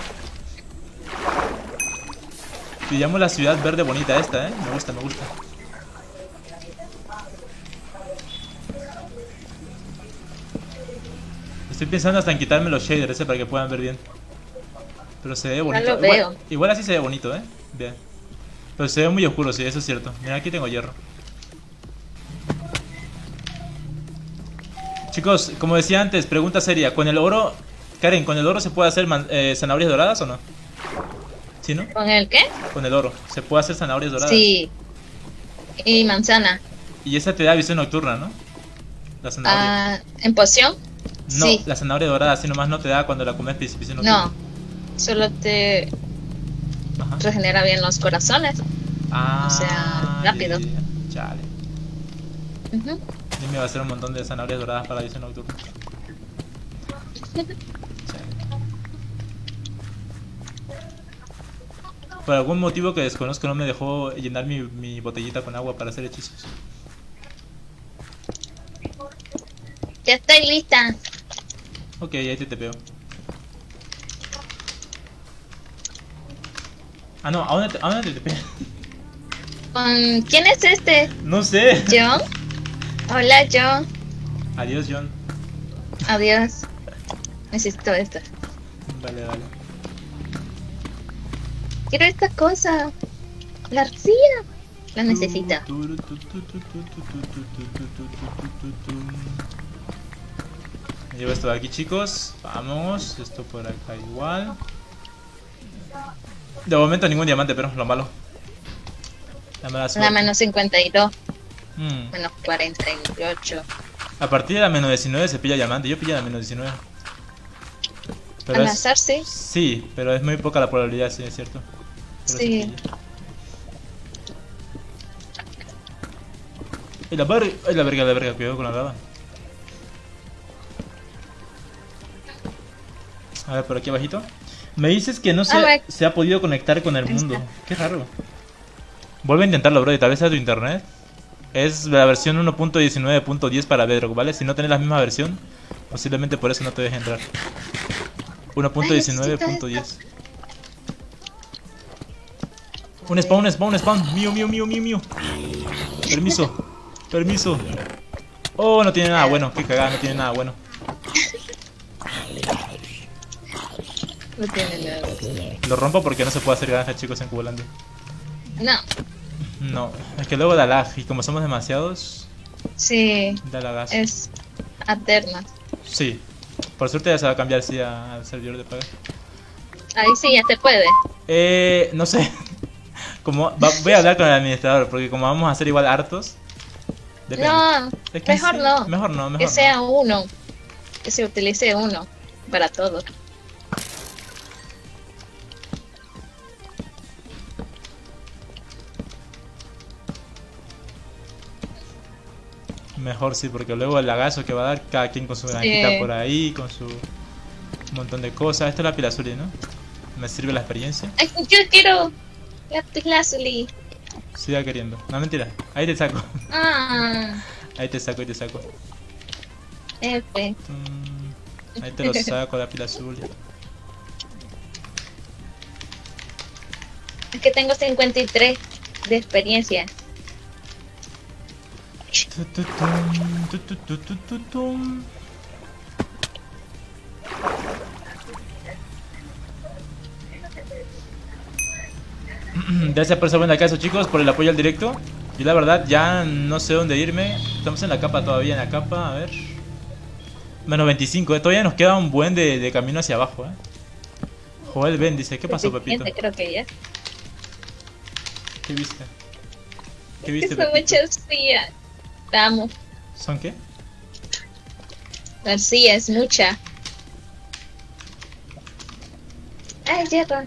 Pillamos la ciudad verde bonita esta, Me gusta. Estoy pensando hasta en quitarme los shaders, para que puedan ver bien. Pero se ve bonito. No lo veo. Igual así se ve bonito, Bien. Pero se ve muy oscuro, sí, eso es cierto. Mira, aquí tengo hierro. Chicos, como decía antes, pregunta seria. ¿Con el oro, Karen, con el oro se puede hacer zanahorias doradas o no? ¿Sí, no? ¿Con el qué? Con el oro. ¿Se puede hacer zanahorias doradas? Sí. Y manzana. Y esa te da visión nocturna, ¿no? La zanahoria. Ah, ¿en poción? No, Sí. la zanahoria dorada así nomás no te da cuando la comes visión nocturna. No. Solo te Ajá. regenera bien los corazones. Ah, O sea, rápido. Chale. Ujú. Dime, va a ser un montón de zanahorias doradas para la visión nocturna. Chale. Por algún motivo que desconozco no me dejó llenar mi botellita con agua para hacer hechizos. Ya estoy lista. Ok, ahí te tepeo. Ah, no, ¿a dónde te tepeo? ¿Con quién es este? No sé. ¿John? Hola, John. Adiós, John. Adiós. Necesito esto. Vale, vale. Quiero esta cosa. La arcilla. La necesito. Me llevo esto de aquí, chicos. Vamos, esto por acá igual. De momento ningún diamante, pero lo malo. La mala La suerte. menos 52. Mm. Menos 48. A partir de la menos 19 se pilla diamante. Yo pillé la menos 19. Al azar, sí. Sí, pero es muy poca la probabilidad, sí, es cierto. Pero Sí. se pilla. Y la verga, cuidado con la lava. A ver, por aquí abajito. Me dices que no A ver. se ha podido conectar con el Ahí mundo. está. Qué raro. Vuelve a intentarlo, bro, y tal vez sea tu internet. Es la versión 1.19.10 para Bedrock, ¿vale? Si no tenés la misma versión, posiblemente por eso no te deje entrar. 1.19.10. Un spawn. Mío. Permiso. Oh, no tiene nada bueno. Qué cagada, no tiene nada bueno. No tiene nada. Lo rompo porque no se puede hacer granja, chicos, en Cubolandia. No. No, es que luego da lag y como somos demasiados, Sí. da lagazo. Es eterna. Sí, por suerte ya se va a cambiar sí al servidor de paga. Ahí sí ya se puede. No sé. Voy a hablar con el administrador porque como vamos a hacer igual hartos. Depende. No. Es que Mejor sí, no. Mejor no. Que sea uno. Que se utilice uno. Para todo. Mejor sí, porque luego el lagazo que va a dar cada quien con su granjita por ahí, con su montón de cosas. Esto es la pila azul, ¿no? Me sirve la experiencia. Ay, yo quiero la lazuli. Siga queriendo. No, mentira. Ahí te saco. Ah. Ahí te saco. F. Ahí te lo saco, la pila azul. Es que tengo 53 de experiencia. Gracias por esa buena caso, chicos, por el apoyo al directo. Yo la verdad ya no sé dónde irme. Estamos en la capa todavía, en la capa, a ver. Menos 25, todavía nos queda un buen de camino hacia abajo, Joel Ben dice, ¿qué pasó, Pepito? Creo que ya. ¿Qué viste? ¿Qué Que viste, son Pepito? muchas sillas. Vamos. ¿Son qué? La arcilla es mucha. Ay, hierro.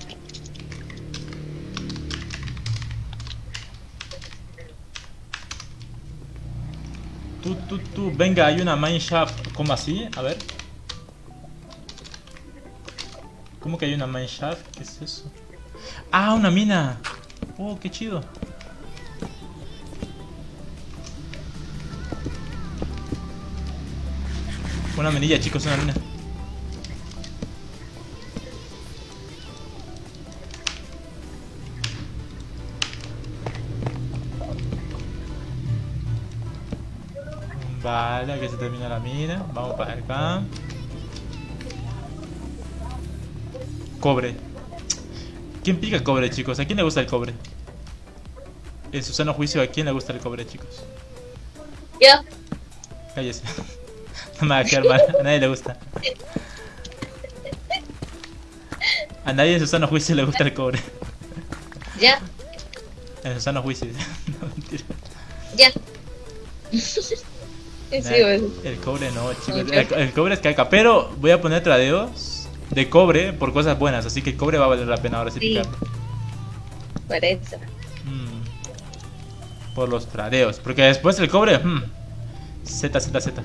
Venga, hay una mineshaft. ¿Cómo así? A ver. ¿Cómo que hay una mineshaft? ¿Qué es eso? ¡Ah, una mina! ¡Oh, qué chido! Una minilla, chicos, una mina. Vale, aquí se termina la mina. Vamos para acá. Cobre. ¿Quién pica cobre, chicos? ¿A quién le gusta el cobre? En su sano juicio, ¿a quién le gusta el cobre, chicos? Yo. Cállese. Me va a quedar mal, a nadie le gusta. A nadie en su sano juicio le gusta el cobre. Ya, En su sano juicio. No, mentira. ya. Sí, El cobre no, chicos. El cobre es caca. Pero voy a poner tradeos de cobre por cosas buenas. Así que el cobre va a valer la pena ahora sí Sí. picarlo. por eso. Por los tradeos. Porque después el cobre. Z.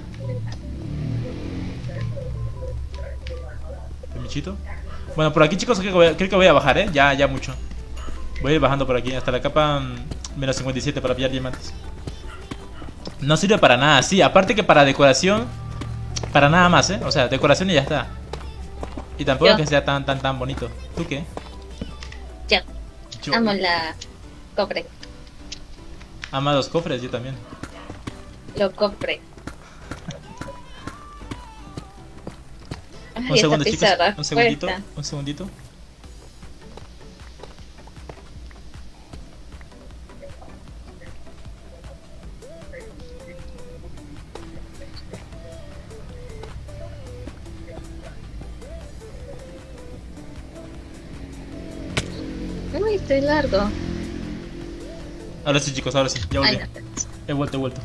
Permichito. Bueno, por aquí, chicos, creo que voy a bajar, ¿eh? Ya mucho. Voy a ir bajando por aquí hasta la capa menos 57 para pillar diamantes. No sirve para nada, sí. Aparte que para decoración, para nada más, ¿eh? O sea, decoración y ya está. Y tampoco Yo. que sea tan bonito. ¿Tú qué? Ya. Yo. Amo la cobre. Ama los cofres, yo también. Lo compré. Ay, Un esta segundo, chicos. pizarra Un segundito. cuesta. Un segundito. Uy, estoy largo. Ahora sí, chicos, ahora sí. Ya volví. Ay, no. He vuelto.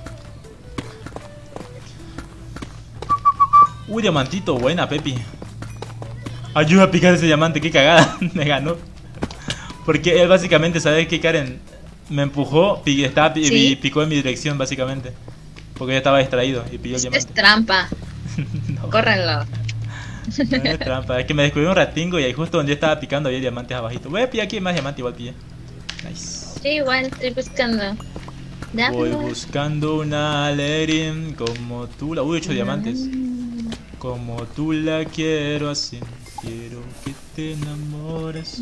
Uy, diamantito, buena, Pepi. Ayuda a picar ese diamante, qué cagada. Me ganó. Porque él básicamente, ¿sabes qué, Karen? Me empujó, Sí. picó en mi dirección, básicamente. Porque yo estaba distraído y pilló el Es diamante. trampa. No, Córrenlo. no es trampa. Es que me descubrí un ratingo y ahí justo donde yo estaba picando había diamantes abajito. Voy a pillar aquí más diamante, igual pillé. Nice. Sí, igual estoy buscando. Voy Dámelo. buscando una Lerin como tú la... Uy, 8 diamantes. Como tú la quiero así. Quiero que te enamores.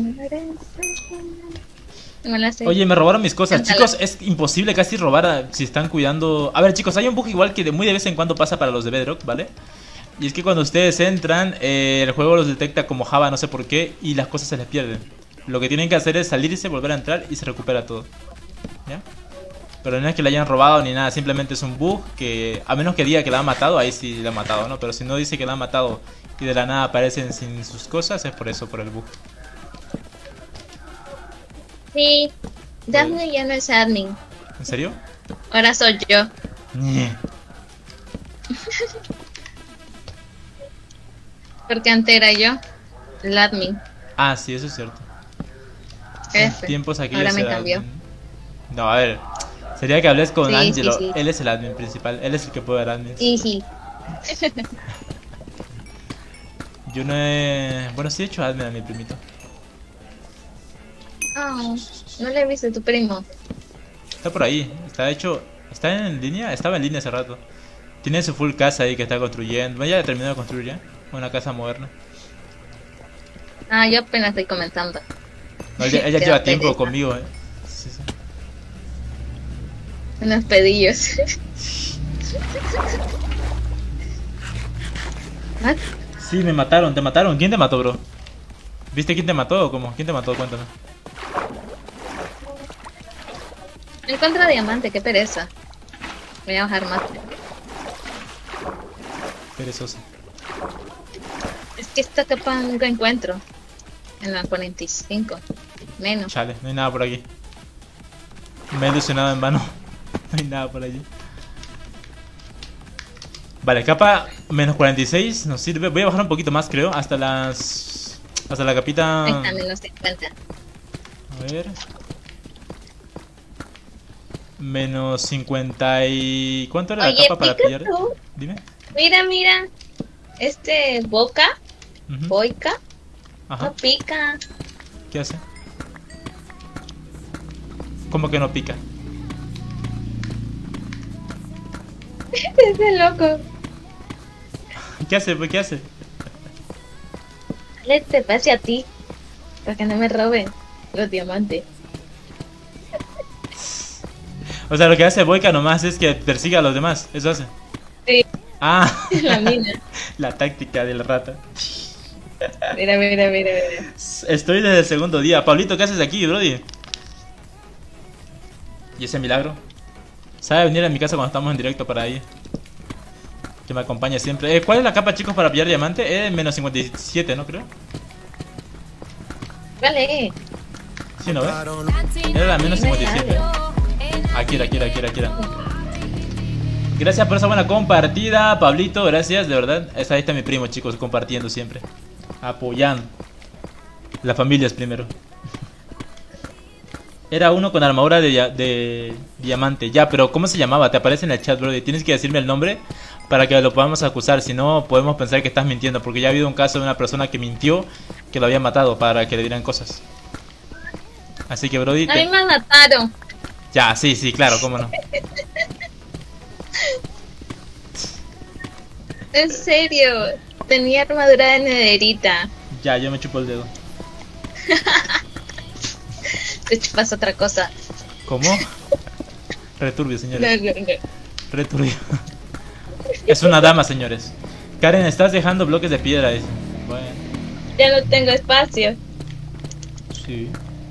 No la sé. Oye, me robaron mis cosas. Cántala. Chicos, es imposible casi robar si están cuidando... A ver, chicos, hay un bug igual que muy de vez en cuando pasa para los de Bedrock, ¿vale? Y es que cuando ustedes entran, el juego los detecta como Java, no sé por qué, y las cosas se les pierden. Lo que tienen que hacer es salirse, volver a entrar y se recupera todo. ¿Ya? Pero no es que le hayan robado ni nada, simplemente es un bug que, a menos que diga que la han matado, ahí sí la han matado, ¿no? Pero si no dice que la han matado y de la nada aparecen sin sus cosas, es por eso, por el bug. Sí. Daphne ya no es admin. ¿En serio? Ahora soy yo. Ñe. Porque antes era yo. El admin. Ah, sí, eso es cierto. En F. tiempos aquellos Ahora me era cambió. admin. No, a ver. Sería que hables con Sí, Angelo. sí, sí. Él es el admin principal. Él es el que puede dar admin. Sí. Yo no he... Bueno, sí he hecho admin a mi primito. Oh, no le he visto a tu primo. Está por ahí. Está hecho... ¿Está en línea? Estaba en línea hace rato. Tiene su full casa ahí que está construyendo. Bueno, ya terminó de construir ya. Una casa moderna. Ah, yo apenas estoy comenzando. No, ella Qué lleva tiempo pereza. conmigo, Sí, sí. Unos pedillos. ¿Ah? Sí, me mataron, te mataron. ¿Quién te mató, bro? ¿Viste quién te mató o cómo? ¿Quién te mató? Cuéntame. Encuentro diamante, qué pereza. Voy a bajar más. Perezosa. Es que esta capa nunca encuentro. En la 45. Menos. Chale, no hay nada por aquí. Me he ilusionado en vano. No hay nada por allí. Vale, capa menos 46 nos sirve. Voy a bajar un poquito más, creo. Hasta las... Hasta la capita... Ahí está, menos 50. A ver... Menos 50 y... ¿Cuánto era la Oye, capa para pica pillar? tú. Dime. Mira. Este boca. Ujú. Boica. Ajá. No pica. ¿Qué hace? ¿Cómo que no pica? Es de loco. ¿Qué hace? Pues, ¿qué hace? Le te pase a ti. Para que no me roben los diamantes. O sea, lo que hace Boica nomás es que persiga a los demás. Eso hace. Sí, Ah, la mina. la táctica del rata. Mira. Estoy desde el segundo día. Pablito, ¿qué haces aquí, brody? ¿Y ese milagro? ¿Sabe venir a mi casa cuando estamos en directo para ahí? que me acompaña siempre. ¿Cuál es la capa, chicos, para pillar diamante? Es menos 57, ¿no? Creo. Vale. Sí, ¿no ves? Era la menos 57. Aquí era. Gracias por esa buena compartida, Pablito. Gracias, de verdad. Ahí está mi primo, chicos, compartiendo siempre. Apoyando. La familia es primero. Era uno con armadura de diamante. Ya, pero ¿cómo se llamaba? Te aparece en el chat, bro. Y tienes que decirme el nombre para que lo podamos acusar. Si no, podemos pensar que estás mintiendo. Porque ya ha habido un caso de una persona que mintió que lo había matado para que le dieran cosas. Así que, Brody. A mí me mataron. Ya, sí, claro, cómo no. En serio. Tenía armadura de nederita. Ya, yo me chupo el dedo. Te chupas otra cosa. ¿Cómo? Returbio, señores. No. Returbio. Es una dama, señores. Karen, estás dejando bloques de piedra, dice. Bueno. Ya no tengo espacio. Sí.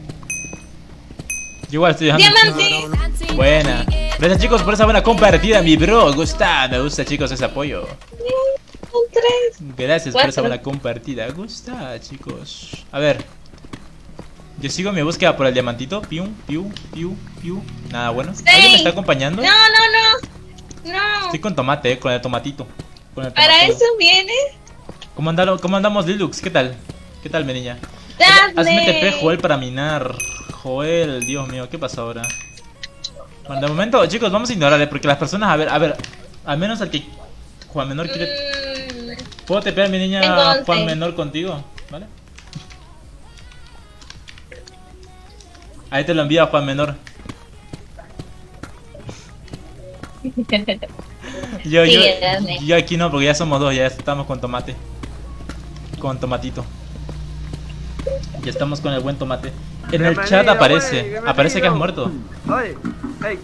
Yo igual estoy dejando. ¡Diamante! Buena. Gracias, chicos, por esa buena compartida, mi bro. Me gusta, chicos, ese apoyo. Un 3. Gracias por esa 4. buena compartida. Gusta, chicos. A ver. Yo sigo mi búsqueda por el diamantito. Piu. Nada bueno. Sí. ¿Alguien me está acompañando? No. Estoy con tomate, con el tomatito. Para eso viene. ¿Cómo andamos, Lilux? ¿Qué tal? ¿Qué tal, mi niña? Dale. Hazme TP, Joel, para minar. Joel, Dios mío, ¿qué pasa ahora? Bueno, de momento, chicos, vamos a ignorarle porque las personas, a ver, al menos al que Juan Menor quiere. ¿Puedo TP a mi niña Juan Menor contigo? ¿Vale? Ahí te lo envía Juan Menor. Yo aquí no, porque ya somos dos, ya estamos con tomate. Con tomatito. Ya estamos con el buen tomate. En el chat aparece que has muerto. Oye, ey.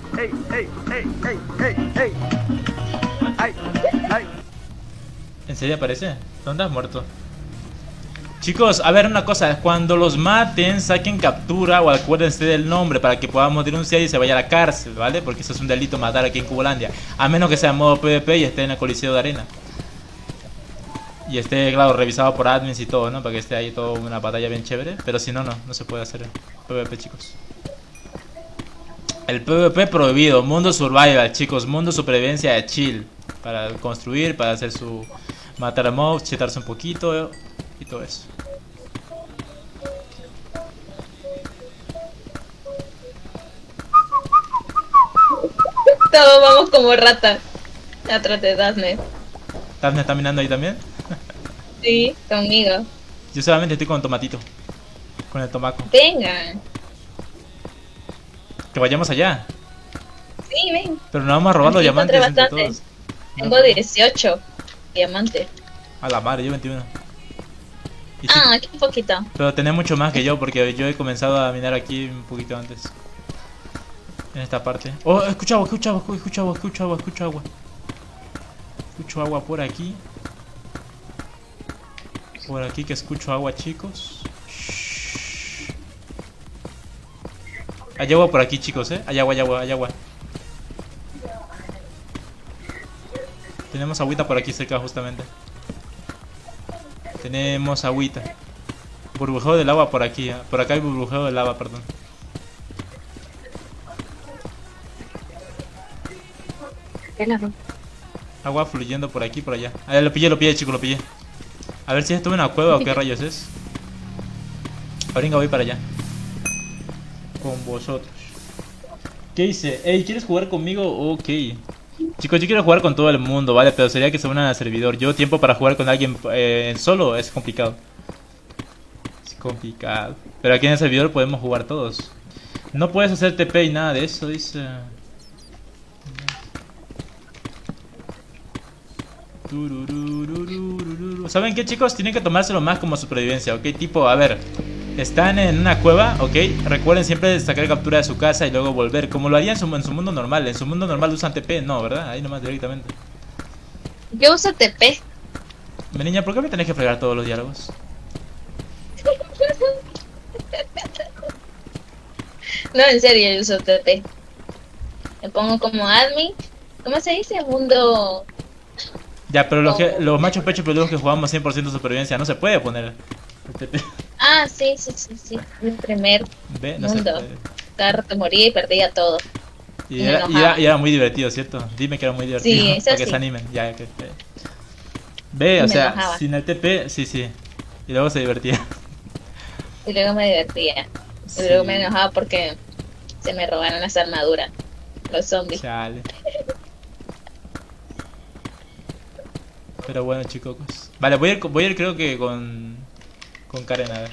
¿En serio aparece? ¿Dónde has muerto? Chicos, a ver una cosa, cuando los maten, saquen captura o acuérdense del nombre para que podamos denunciar y se vaya a la cárcel, ¿vale? Porque eso es un delito matar aquí en Cubolandia. A menos que sea en modo PvP y esté en el Coliseo de Arena. Y esté, claro, revisado por admins y todo, ¿no? Para que esté ahí toda una batalla bien chévere. Pero si no, no se puede hacer PvP, chicos. El PvP prohibido, mundo survival, chicos, mundo supervivencia de chill. Para construir, para hacer su... matar a mobs, chetarse un poquito y todo eso. Todos vamos como ratas atrás de Daphne. ¿Daphne está minando ahí también? Sí, conmigo. Yo solamente estoy con el tomatito. Con el tomaco. Vengan. Que vayamos allá. Sí, ven. Pero no vamos a robar los diamantes entre todos. Tengo 18 diamantes. A la madre, yo 21. Y Aquí un poquito. pero tenés mucho más que yo porque yo he comenzado a minar aquí un poquito antes. En esta parte. Oh, escucha agua. Escucho agua por aquí. Por aquí que escucho agua, chicos. Shh. Hay agua por aquí, chicos, hay agua. Tenemos agüita por aquí cerca, justamente. Tenemos agüita. Burbujeo del agua por aquí. Por acá hay burbujeo del agua, perdón. Agua fluyendo por aquí y por allá. Lo pillé, chicos, lo pillé. A ver si esto es una cueva o qué rayos es. Ahora voy para allá. Con vosotros. ¿Qué hice? Ey, ¿quieres jugar conmigo? Ok. Chicos, yo quiero jugar con todo el mundo, ¿vale? Pero sería que se unan al servidor. Yo tiempo para jugar con alguien solo es complicado. Es complicado. Pero aquí en el servidor podemos jugar todos. No puedes hacer TP y nada de eso, dice. ¿Saben qué, chicos? Tienen que tomárselo más como supervivencia, ¿ok? Tipo, a ver, están en una cueva, ¿ok? Recuerden siempre sacar captura de su casa y luego volver, como lo harían en su mundo normal. En su mundo normal usan TP, no, ¿verdad? Ahí nomás directamente. Yo uso TP. Mi niña, ¿por qué me tenés que fregar todos los diálogos? No, en serio, yo uso TP. Me pongo como admin. ¿Cómo se dice? Mundo... Ya, pero los machos pechos peludos que jugamos 100% supervivencia no se puede poner el TP. Ah, sí, sí, sí, sí. El primer Ve, no se mundo. puede. Cada rato moría y perdía todo. Y me era, enojaba. y era muy divertido, ¿cierto? Dime que era muy divertido. Sí, eso para que sí. se animen. Ya, que, ve, Y o me sea, enojaba. sin el TP, sí, sí. Y luego se divertía. Y luego me divertía. Y luego me enojaba porque se me robaron las armaduras. Los zombies. Chale. Pero bueno, chicos. Vale, voy a ir creo que con Karen, a ver.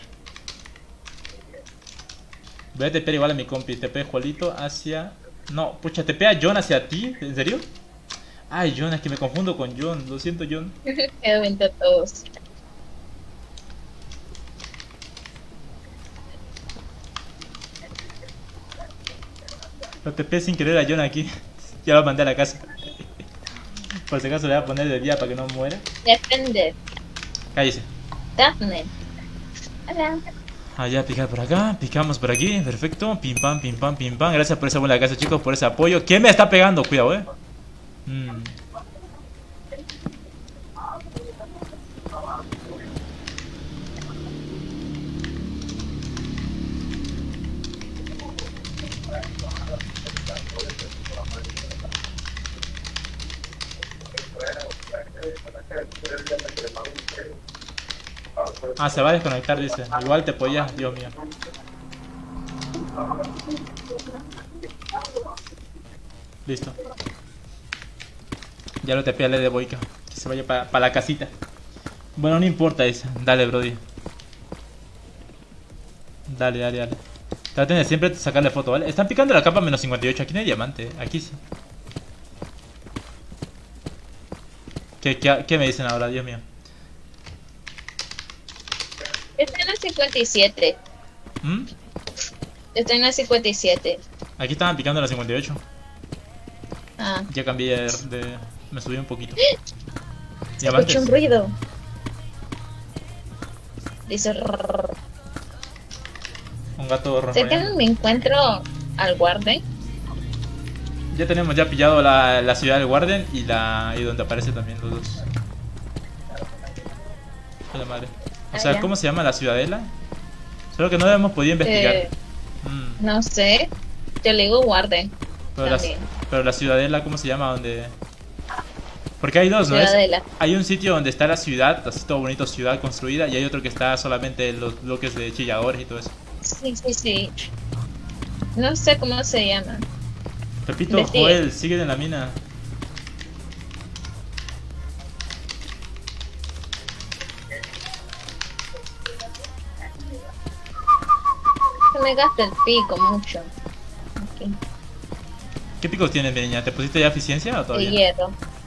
Voy a tepear igual a mi compi. Tepea Juanito hacia... No, pucha, tepea John hacia ti. ¿En serio? Ay, John, es que me confundo con John. Lo siento, John. Quedo viendo a todos. Lo tepeé sin querer a John aquí. Ya lo mandé a la casa. Por si acaso le voy a poner de día para que no muera. Depende. Cállese. Daphne. Hola. Allá picar por acá, picamos por aquí, perfecto. Pim pam, pim pam, pim pam. Gracias por esa buena casa, chicos, por ese apoyo. ¿Quién me está pegando? Cuidado, Ah, se va a desconectar, dice. Igual te podías, Dios mío. Listo. Ya lo te de Boica. Que se vaya para la casita. Bueno, no importa, dice. Dale, Brody. Dale, dale, dale. Traten de siempre sacarle foto, ¿vale? Están picando la capa menos 58. Aquí no hay diamante. Aquí sí. ¿Qué me dicen ahora, Dios mío? Estoy en la 57. ¿Mm? Estoy en la 57. Aquí estaban picando la 58. Ah. Ya cambié me subí un poquito. Se escucha un ruido. Dice... Un gato Sé que ronroneando. me encuentro al guarden. Ya tenemos ya pillado la ciudad del Warden y donde aparece también los dos. A la madre. O sea, ya. ¿cómo se llama la ciudadela? Solo que no lo hemos podido investigar. No sé. Yo le digo guarden. Pero la ciudadela, ¿cómo se llama? Donde... Porque hay dos, ¿no? Hay un sitio donde está la ciudad, así todo bonito, ciudad construida, y hay otro que está solamente los bloques de chilladores y todo eso. Sí, sí, sí. No sé cómo se llama. Repito, Joel, sigue en la mina. Se me gasta el pico mucho. Okay. ¿Qué picos tienes, mi niña? ¿Te pusiste ya eficiencia o todavía? De hierro.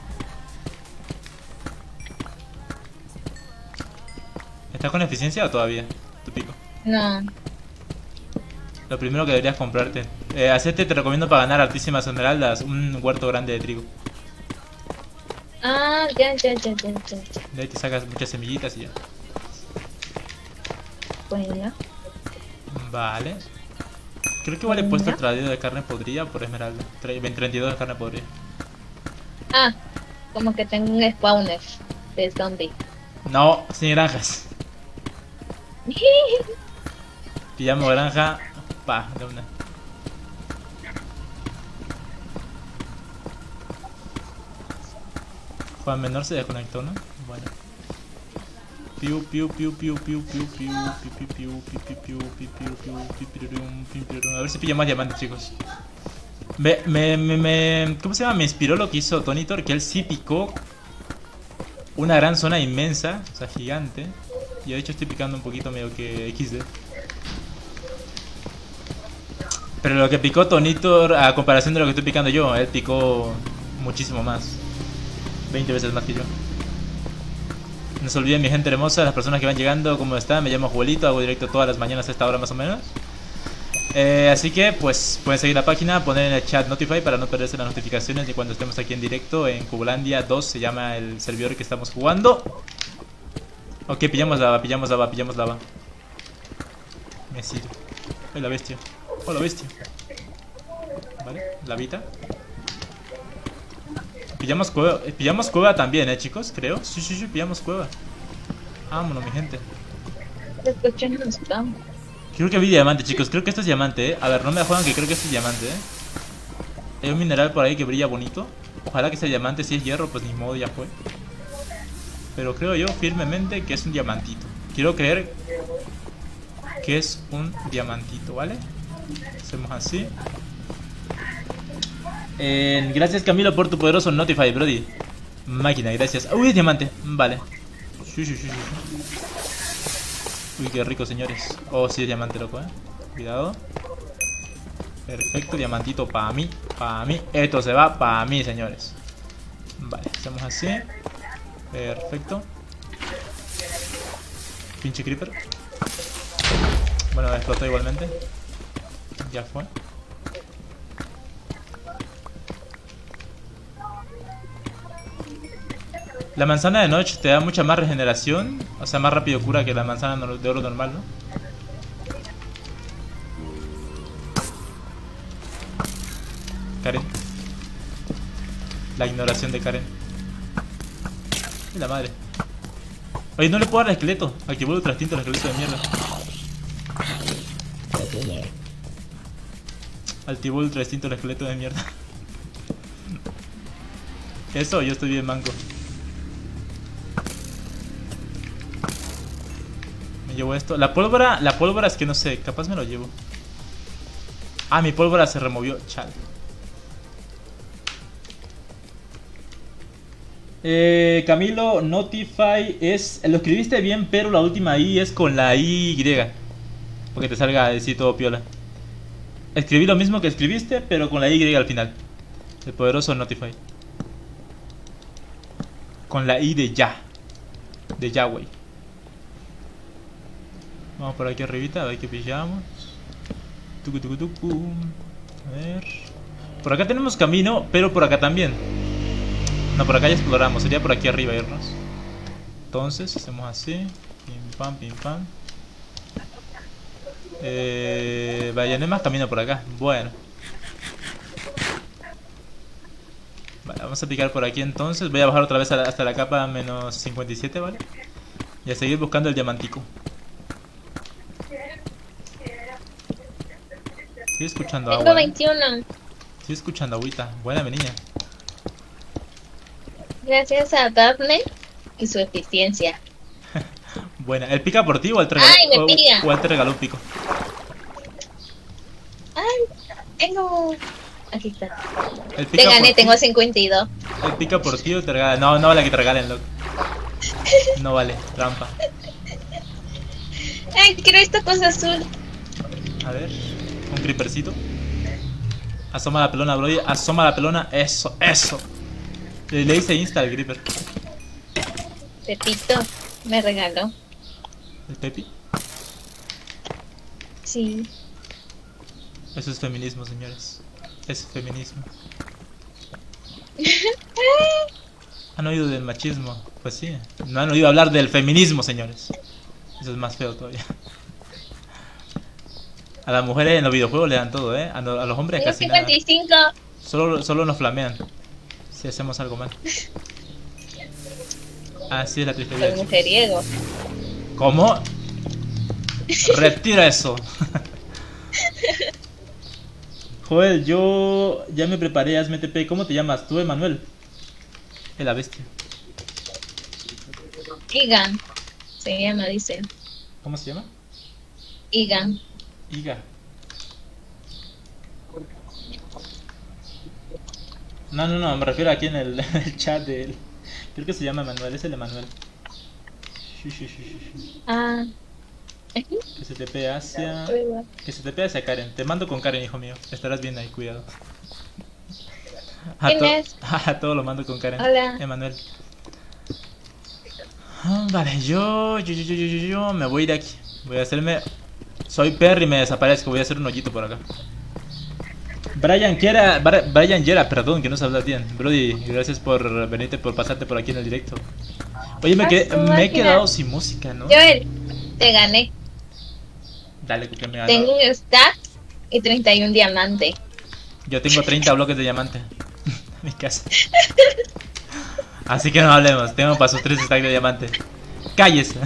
¿Estás con eficiencia o todavía? Tu pico. No. Lo primero que deberías comprarte. Hacerte, te recomiendo para ganar altísimas esmeraldas, un huerto grande de trigo. Ah, ya. De ahí te sacas muchas semillitas y ya. Bueno. Vale. Creo que igual he puesto el traído de carne podrida por esmeralda. 32 de carne podrida. Ah, como que tengo un spawner de zombie. No, sin granjas. Pillamos granja. Pa, de una. Juan Menor se desconectó, ¿no? Bueno. Piu piu piu piu piu piu piu piu piu piu piu piu piu piu piu piu. A ver si pillo más diamantes, chicos. ¿Cómo se llama? Me inspiró lo que hizo Tonitor, que él sí picó una gran zona inmensa, o sea, gigante. Y de hecho estoy picando un poquito medio que XD. Pero lo que picó Tonitor, a comparación de lo que estoy picando yo, él picó muchísimo más. 20 veces más que yo. No se olviden, mi gente hermosa, las personas que van llegando, ¿cómo están? Me llamo Juelito, hago directo todas las mañanas a esta hora más o menos. Así que pues pueden seguir la página, poner en el chat Notify para no perderse las notificaciones de cuando estemos aquí en directo. En Cubulandia 2 se llama el servidor que estamos jugando. Ok, pillamos lava. Me sirve. ¡Ay, la bestia! ¡Oh, la bestia! Vale, lavita. Pillamos cueva también, chicos, creo. Sí, sí, sí, pillamos cueva. Vámonos, mi gente. Creo que vi diamante, chicos. Creo que esto es diamante, A ver, no me jodan que creo que esto es diamante, Hay un mineral por ahí que brilla bonito. Ojalá que sea diamante. Si es hierro, pues ni modo, ya fue. Pero creo yo firmemente que es un diamantito. Quiero creer que es un diamantito, ¿vale? Hacemos así. Gracias, Camilo, por tu poderoso Notify, Brody. Máquina, gracias. Uy, es diamante. Vale. Sí, sí, sí, sí. Uy, qué rico, señores. Oh, sí, es diamante, loco, Cuidado. Perfecto, diamantito para mí. Para mí. Esto se va para mí, señores. Vale, hacemos así. Perfecto. Pinche creeper. Bueno, explotó igualmente. Ya fue. La manzana de noche te da mucha más regeneración. O sea, más rápido cura que la manzana de oro normal, ¿no? Karen. La ignoración de Karen. Y la madre. Oye, no le puedo dar al esqueleto. Activó el ultra instinto al esqueleto de mierda. Activó el ultra instinto al esqueleto de mierda. Eso, yo estoy bien manco. Me llevo esto. La pólvora es que no sé. Capaz me lo llevo. Ah, mi pólvora se removió. Chale. Camilo, Notify es... Lo escribiste bien, pero la última I es con la Y. Porque te salga así todo piola. Escribí lo mismo que escribiste, pero con la Y al final. El poderoso Notify. Con la I de ya. De Yahweh. Vamos por aquí arribita, a ver qué pillamos. Tucu, tucu, tucu. A ver. Por acá tenemos camino, pero por acá también. No, por acá ya exploramos, sería por aquí arriba irnos. Entonces, hacemos así. Pim pam, pim pam. Vaya, no hay más camino por acá. Bueno. Vale, vamos a picar por aquí entonces. Voy a bajar otra vez hasta la capa menos 57, ¿vale? Y a seguir buscando el diamantico. Estoy escuchando agua. Tengo 21. Estoy escuchando agüita. Buena, mi niña. Gracias a Daphne y su eficiencia. Buena. ¿El pica por ti o él te regaló, ¡Ay, me pica! o él te regaló un pico? ¡Ay! Tengo... Aquí está. ¿El pica Te gané, por tengo ti? 52. ¿El pica por ti o te regala? No, no vale que te regalen, loco. No vale, trampa. ¡Ay, quiero esta cosa azul! A ver, un creepercito. Asoma la pelona, Brody. Asoma la pelona. Eso, eso. Le hice insta al creeper. Pepito me regaló. ¿El Pepi? Sí. Eso es feminismo, señores. Es feminismo. ¿Han oído del machismo? Pues sí. No han oído hablar del feminismo, señores. Eso es más feo todavía. A las mujeres en los videojuegos le dan todo, A los hombres Tengo casi nada. 55. Solo nos flamean si hacemos algo mal. Así es la triste vida, Soy chicos. mujeriego. ¿Cómo? Retira eso. Joel, yo ya me preparé, hazme TP. ¿Cómo te llamas? Tú, Emanuel. Es la bestia. Igan. Se llama, dice. ¿Cómo se llama? Igan. Iga. No, me refiero aquí en el chat de él. Creo que se llama Emanuel, es el Emanuel. Ah. Que se te hacia... Que se te hacia Karen. Te mando con Karen, hijo mío. Estarás bien ahí, cuidado. ¿Quién es? A todo lo mando con Karen. Hola. Emanuel. Vale, yo me voy de aquí. Voy a hacerme... Soy Perry y me desaparezco. Voy a hacer un hoyito por acá. Brian Yera, perdón, que no se habla bien. Brody, gracias por venirte, por pasarte por aquí en el directo. Oye, me he quedado sin música, ¿no? Joel, te gané. Dale, que me ganó. Tengo un stack y 31 diamantes. Yo tengo 30 bloques de diamante. Mi casa. Así que no hablemos. Tengo para sus 3 stacks de diamante. Cállese.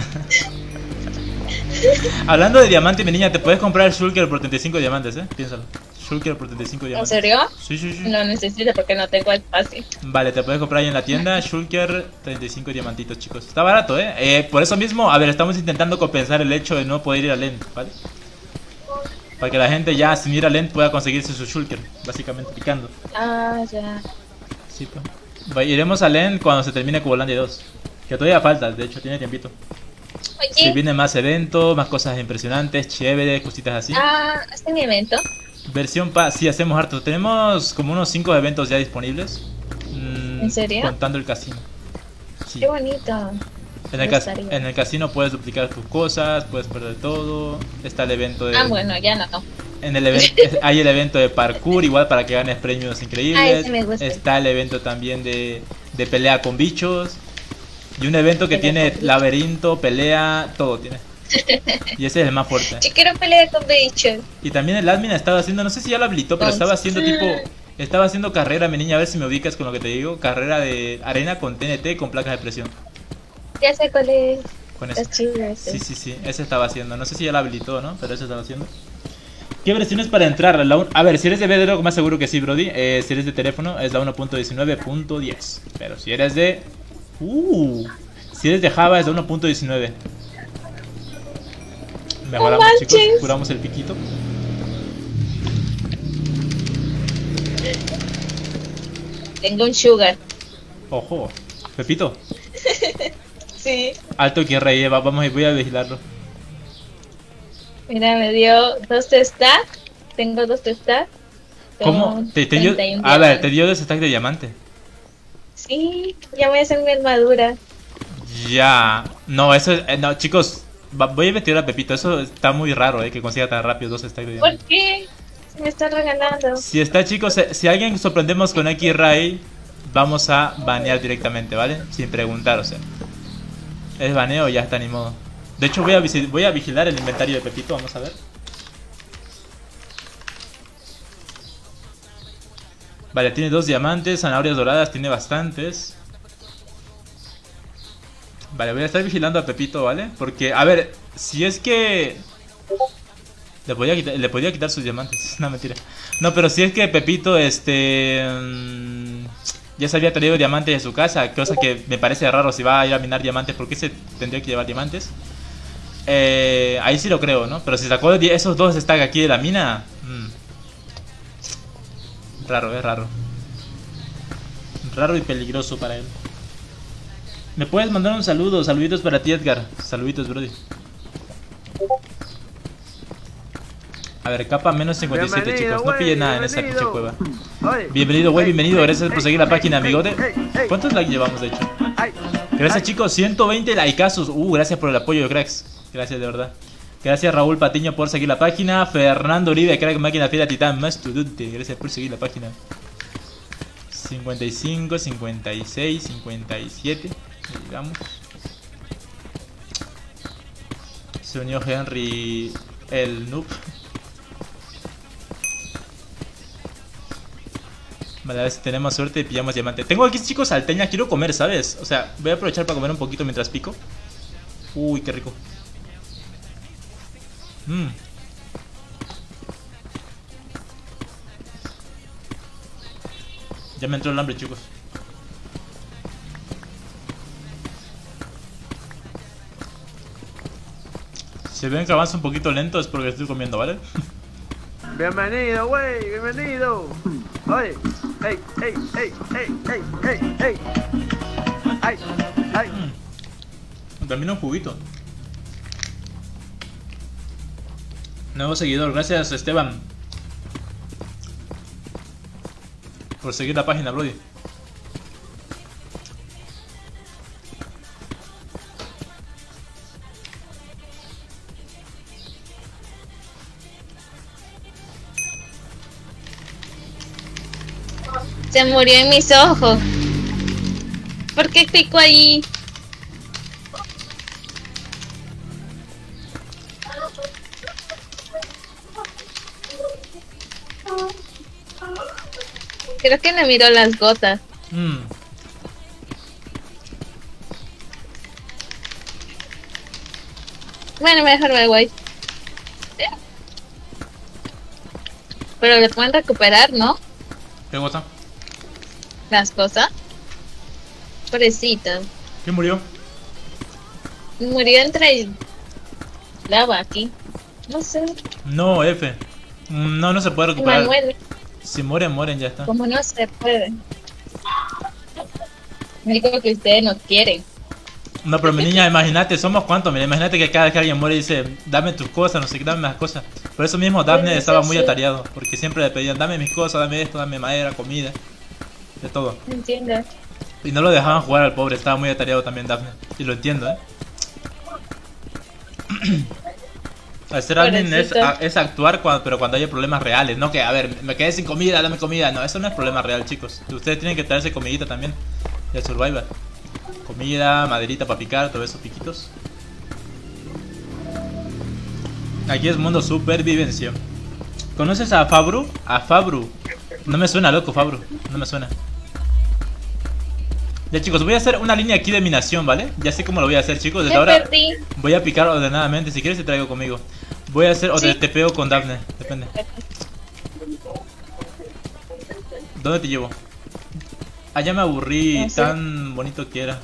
Hablando de diamante, mi niña, te puedes comprar el Shulker por 35 diamantes, piénsalo. Shulker por 35 ¿En diamantes. serio? Sí, sí, sí. No necesito porque no tengo espacio. Vale, te puedes comprar ahí en la tienda Shulker 35 diamantitos, chicos. Está barato, por eso mismo, a ver, estamos intentando compensar el hecho de no poder ir a LEN, ¿vale? Para que la gente ya sin ir a LEN pueda conseguirse su Shulker, básicamente picando. Ah, ya. Sí, pues. Iremos a LEN cuando se termine Cubolandia 2. Que todavía falta, de hecho tiene tiempito. Si Oye, vienen más eventos, más cosas impresionantes, chéveres, cositas así. ¿hacen evento? Versión sí, hacemos harto. Tenemos como unos 5 eventos ya disponibles. ¿En serio? Contando el casino. Sí. Qué bonito. En el casino puedes duplicar tus cosas, puedes perder todo. Está el evento de... Bueno, ya no. En el hay el evento de parkour, igual para que ganes premios increíbles. Ese me gusta. Está el evento también de pelea con bichos. Y un evento que tiene laberinto, pelea, todo tiene. Y ese es el más fuerte. Yo quiero pelear con bichos. Y también el admin estaba haciendo, no sé si ya lo habilitó, pero estaba haciendo estaba haciendo carrera, mi niña, a ver si me ubicas con lo que te digo. Carrera de arena con TNT con placas de presión. Ya sé cuál es. Con eso. Es chido ese. Sí, ese estaba haciendo. No sé si ya lo habilitó, ¿no? Pero ese estaba haciendo. ¿Qué versión es para entrar? A ver, si eres de Bedrock, más seguro que sí, Brody. Si eres de teléfono, es la 1.19.10. Pero si eres de... si eres de Java, es la 1.19. Mejoramos, chicos. Curamos el piquito. Tengo un sugar. Ojo. Pepito. Sí. Alto que rey, voy a vigilarlo. Mira, me dio 2 stacks. Tengo 2 stacks. ¿Cómo? ¿Te dio? A ver, te dio 2 stacks de diamante. Sí, ya voy a hacer mi armadura. Ya. No, eso es... no, chicos. Voy a investigar a Pepito. Eso está muy raro, que consiga tan rápido 2 stacks de diamante. ¿Por qué? Se me está regalando. Si está, chicos, si alguien sorprendemos con X-Ray, vamos a banear directamente, ¿vale? Sin preguntar, o sea. Es baneo, ya está, ni modo. De hecho, voy a vigilar el inventario de Pepito, vamos a ver. Vale, tiene 2 diamantes, zanahorias doradas, tiene bastantes. Vale, voy a estar vigilando a Pepito, ¿vale? Porque, a ver, si es que... Le podía quitar sus diamantes, no, mentira. No, pero si es que Pepito, ya se había traído diamantes de su casa, cosa que me parece raro. Si va a ir a minar diamantes, ¿por qué se tendría que llevar diamantes? Ahí sí lo creo, ¿no? Pero si sacó esos 2 stacks aquí de la mina... Raro, es raro. Raro y peligroso para él. ¿Me puedes mandar un saludo? Saluditos para ti, Edgar. Saluditos, brody. A ver, capa menos 57, chicos. No pille nada en esa pinche cueva. Bienvenido, güey, bienvenido. Gracias por seguir la página, amigote. ¿Cuántos likes llevamos, de hecho? Gracias, chicos. 120 likeazos. Gracias por el apoyo, cracks. Gracias, de verdad. Gracias, Raúl Patiño, por seguir la página. Fernando Uribe, crack, máquina fiera, titán, mastodonte. Gracias por seguir la página. 55, 56, 57. Digamos. Se unió Henry, el noob. Vale, a ver si tenemos suerte y pillamos diamante. Tengo aquí, chicos, salteña. Quiero comer, ¿sabes? O sea, voy a aprovechar para comer un poquito mientras pico. Uy, qué rico. Ya me entró el hambre, chicos. Si ven que avanza un poquito lento es porque estoy comiendo, ¿vale? Bienvenido, güey, bienvenido. Oye, ey, ey, ey, ey, ey, ey, ey. Ay, ay. También un juguito. Nuevo seguidor, gracias, Esteban, por seguir la página, Brody. Se murió en mis ojos. ¿Por qué pico ahí? Creo que me miró las gotas. Bueno, mejor me voy. Pero le pueden recuperar, ¿no? ¿Qué cosa? Las cosas. Pobrecita. ¿Quién murió? Murió entre lava aquí. No sé. No, F. No, no se puede recuperar. Manuel, Si mueren, mueren, ya está. como no se puede. Me dijo que ustedes no quieren. No, pero mi niña, imagínate, somos cuántos, mira, imagínate que cada vez que alguien muere dice, dame tus cosas, no sé qué, dame más cosas. Por eso mismo Daphne Pues, estaba muy sí. atareado, porque siempre le pedían, dame mis cosas, dame esto, dame madera, comida, de todo. ¿Entiendes? Y no lo dejaban jugar al pobre, estaba muy atareado también Daphne. Y lo entiendo, Hacer alguien es actuar pero cuando haya problemas reales, no que, a ver, me quedé sin comida, dame comida. No, eso no es problema real, chicos. Ustedes tienen que traerse comidita también, de Survivor. Comida, maderita para picar, todos esos piquitos. Aquí es mundo supervivencia. ¿Conoces a Fabru? A Fabru. No me suena, loco, Fabru. No me suena. Ya, chicos, voy a hacer una línea aquí de minación, ¿vale? Ya sé cómo lo voy a hacer, chicos. Desde Me ahora perdí. voy a picar ordenadamente. Si quieres te traigo conmigo. Voy a hacer, o Sí. te pego con Daphne, depende. ¿Dónde te llevo? Allá me aburrí, No sé. tan bonito que era.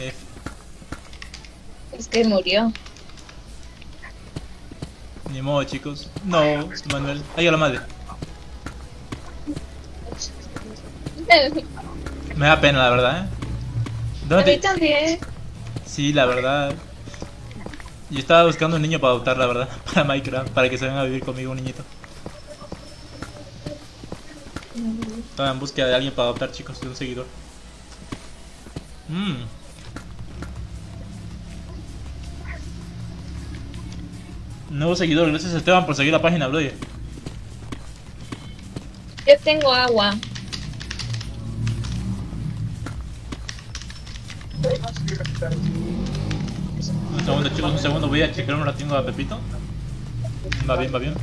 Es que murió. Ni modo, chicos. No, Manuel. Ay, a la madre. Me da pena, la verdad, A ¿Dónde mí también. Sí, la verdad. Yo estaba buscando un niño para adoptar, la verdad. Para Minecraft, para que se venga a vivir conmigo un niñito. Estaba en búsqueda de alguien para adoptar, chicos, de un seguidor. Nuevo seguidor, gracias Esteban por seguir la página, Bloody. Yo tengo agua. Un segundo, chicos, un segundo. Voy a checar un ratito a Pepito. Va bien, va bien.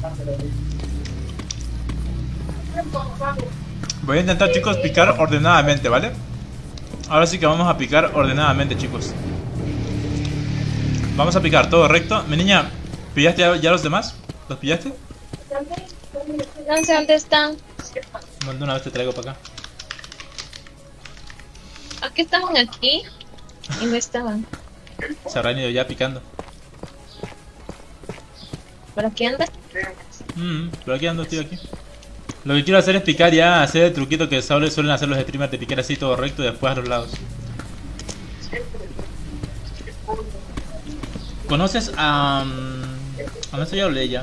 Voy a intentar, chicos, picar ordenadamente, ¿vale? Ahora sí que vamos a picar ordenadamente, chicos. Vamos a picar todo recto. Mi niña, ¿pillaste ya los demás? ¿Los pillaste? No sé dónde están. De una vez te traigo para acá. Aquí estaban aquí. Y no estaban. Se habrán ido ya picando. ¿Por aquí anda? Pero aquí ando, tío, aquí. Lo que quiero hacer es picar ya, hacer el truquito que suelen hacer los streamers de picar así todo recto y después a los lados. ¿Conoces a... no sé, ya hablé ya.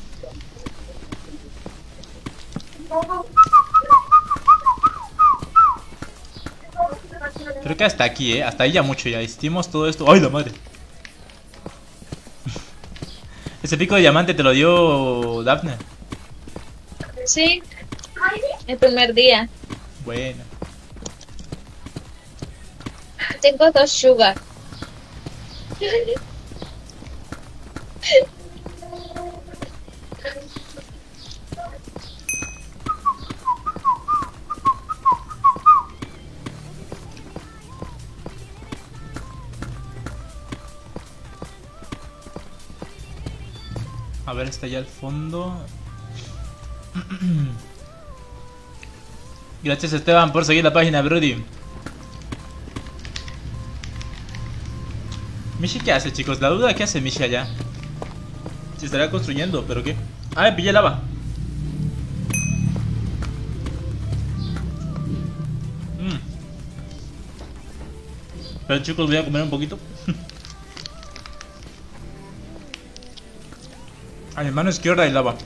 Creo que hasta aquí, hasta ahí ya mucho ya. Hicimos todo esto. ¡Ay, la madre! Ese pico de diamante te lo dio Daphne. Sí. El primer día. Bueno. Tengo 2 sugar. A ver, está allá al fondo. Gracias Esteban por seguir la página, Brody. Mishi, ¿qué hace, chicos? La duda, ¿qué hace Mishi allá? Se estará construyendo, ¿pero qué? Ah, me pillé lava. Pero chicos, voy a comer un poquito. A mi mano izquierda hay lava.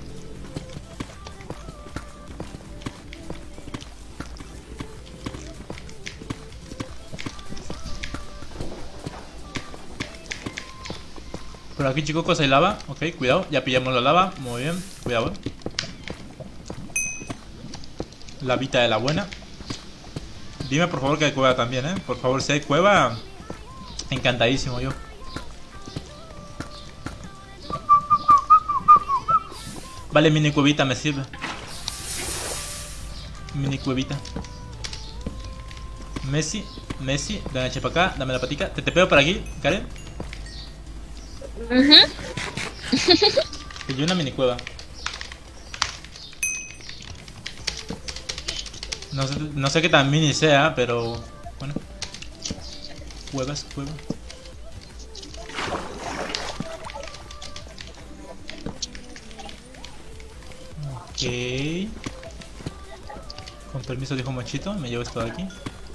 Por aquí, chicos, hay lava. Ok, cuidado, ya pillamos la lava. Muy bien, cuidado. Lavita de la buena. Dime por favor que hay cueva también, Por favor, si hay cueva, encantadísimo yo. Vale, mini cuevita me sirve. mini cuevita. Messi, dame eche para acá, dame la patica. Te pego por aquí, Karen. Y una mini cueva. No sé qué tan mini sea, pero bueno. Cuevas. Ok. Con permiso, dijo Mochito, me llevo esto de aquí.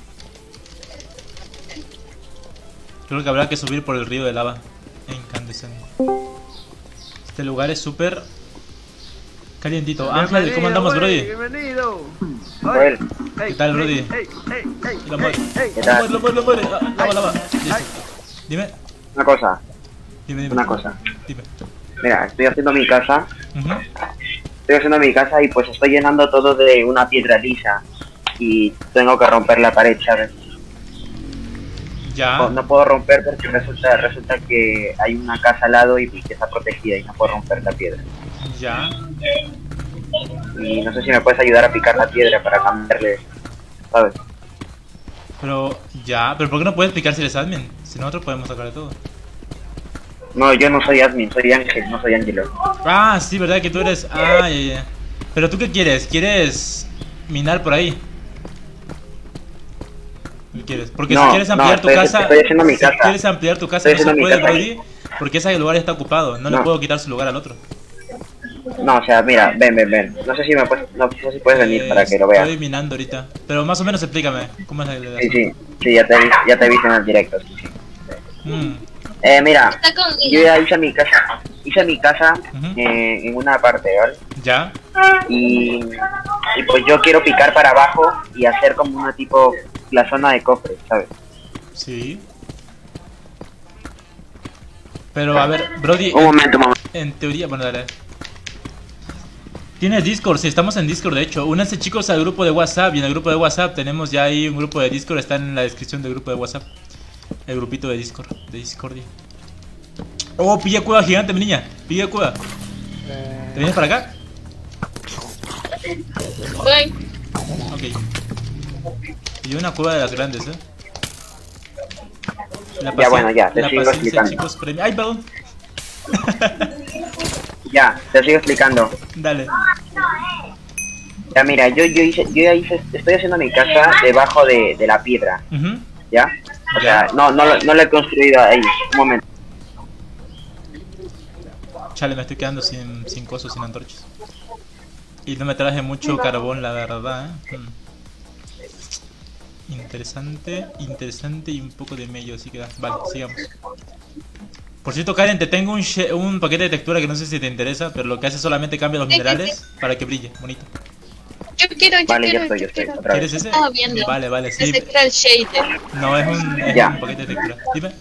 Creo que habrá que subir por el río de lava incandescente. Este lugar es súper calientito. Ángel, ¿cómo andamos, Brody? Bienvenido. Joel, ¿Qué tal, Brody? Lo muere. ¿qué tal? Lo muere. Lava. Listo. Dime. Una cosa, Dime. una cosa. Dime. Mira, estoy haciendo mi casa. Ujú. Estoy haciendo mi casa y pues estoy llenando todo de una piedra lisa. Y tengo que romper la pared, ¿sabes? Ya. No puedo romper porque resulta que hay una casa al lado y que está protegida y no puedo romper la piedra. Ya. Y no sé si me puedes ayudar a picar la piedra para cambiarle, ¿sabes? Pero ¿por qué no puedes explicar si eres admin? Si nosotros podemos sacarle todo. No, yo no soy admin, soy Ángel, no soy Ángelo. Ah, sí, ¿verdad que tú eres? Ah, ya. Pero ¿tú qué quieres? ¿Quieres minar por ahí? ¿Qué quieres? Porque si quieres ampliar tu casa, estoy haciendo mi si casa. quieres ampliar tu casa Estoy no se haciendo mi puede, casa. Brody, porque ese lugar está ocupado. No le No. puedo quitar su lugar al otro. No, o sea, mira, ven. No sé si puedes venir para que lo veas. Estoy minando ahorita. Pero más o menos explícame. ¿Cómo es el Sí, ya te he visto en el directo, sí. Mira, Está conmigo. yo ya hice mi casa Ujú. en una parte, ¿vale? ¿Ya? Y pues yo quiero picar para abajo y hacer como una tipo, la zona de cofres, ¿sabes? Sí. Pero a ver, Brody, Un momento. en teoría, bueno, dale. ¿Tienes Discord? Sí, estamos en Discord, de hecho. Únanse, chicos, al grupo de WhatsApp. Y en el grupo de WhatsApp tenemos ya ahí un grupo de Discord. Está en la descripción del grupo de WhatsApp. El grupito de Discord, de Discordia. Oh, pilla cueva gigante, mi niña. Pilla cueva. ¿Te vienes para acá? Voy. Ok. Pillé una cueva de las grandes, Ya, bueno, ya, te la sigo paciencia, explicando. chicos, premia. Ay, perdón. Ya, te sigo explicando. Dale. Ya, mira, estoy haciendo mi casa debajo de la piedra, Ujú. ¿ya? O Ya. sea, no lo he construido ahí. Un momento. Chale, me estoy quedando sin cosas, sin antorchas. Y no me traje mucho carbón, la verdad, Interesante y un poco de medio, así que vale, sigamos. Por cierto, Karen, te tengo un paquete de textura que no sé si te interesa, pero lo que hace solamente cambia los Sí, sí, minerales para que brille, bonito. Yo quiero. Vale, yo estoy, otra ¿Quieres vez. ese? Estaba viendo. Vale, sí. Ese era el shader. No, es Ya. un paquete de textura. Dime.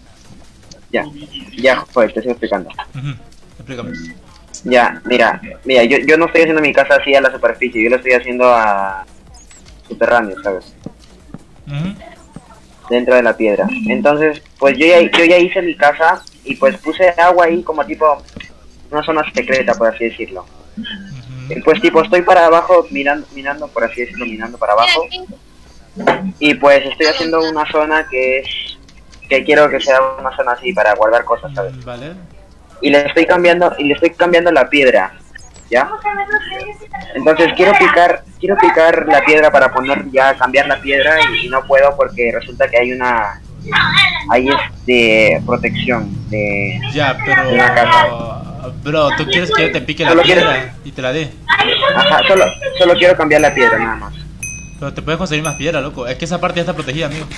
Ya, joder, te sigo explicando. Ujú. Explícame. Ya, mira, yo no estoy haciendo mi casa así a la superficie, yo lo estoy haciendo a subterráneo, ¿sabes? Ujú. Dentro de la piedra. Entonces, pues yo ya hice mi casa y pues puse agua ahí como tipo una zona secreta, por así decirlo. Ujú. Y pues tipo estoy para abajo mirando, por así decirlo, mirando para abajo. Y pues estoy haciendo una zona que quiero que sea una zona así para guardar cosas, ¿sabes? Vale. Y le estoy cambiando la piedra, ¿ya? Entonces quiero picar la piedra para cambiar la piedra y no puedo porque resulta que hay protección de Ya, pero... una casa. Bro, ¿tú quieres que yo te pique la Solo quiero- piedra y te la dé? Ajá, solo quiero cambiar la piedra nada más. Pero te puedes conseguir más piedra, loco. Es que esa parte ya está protegida, amigo.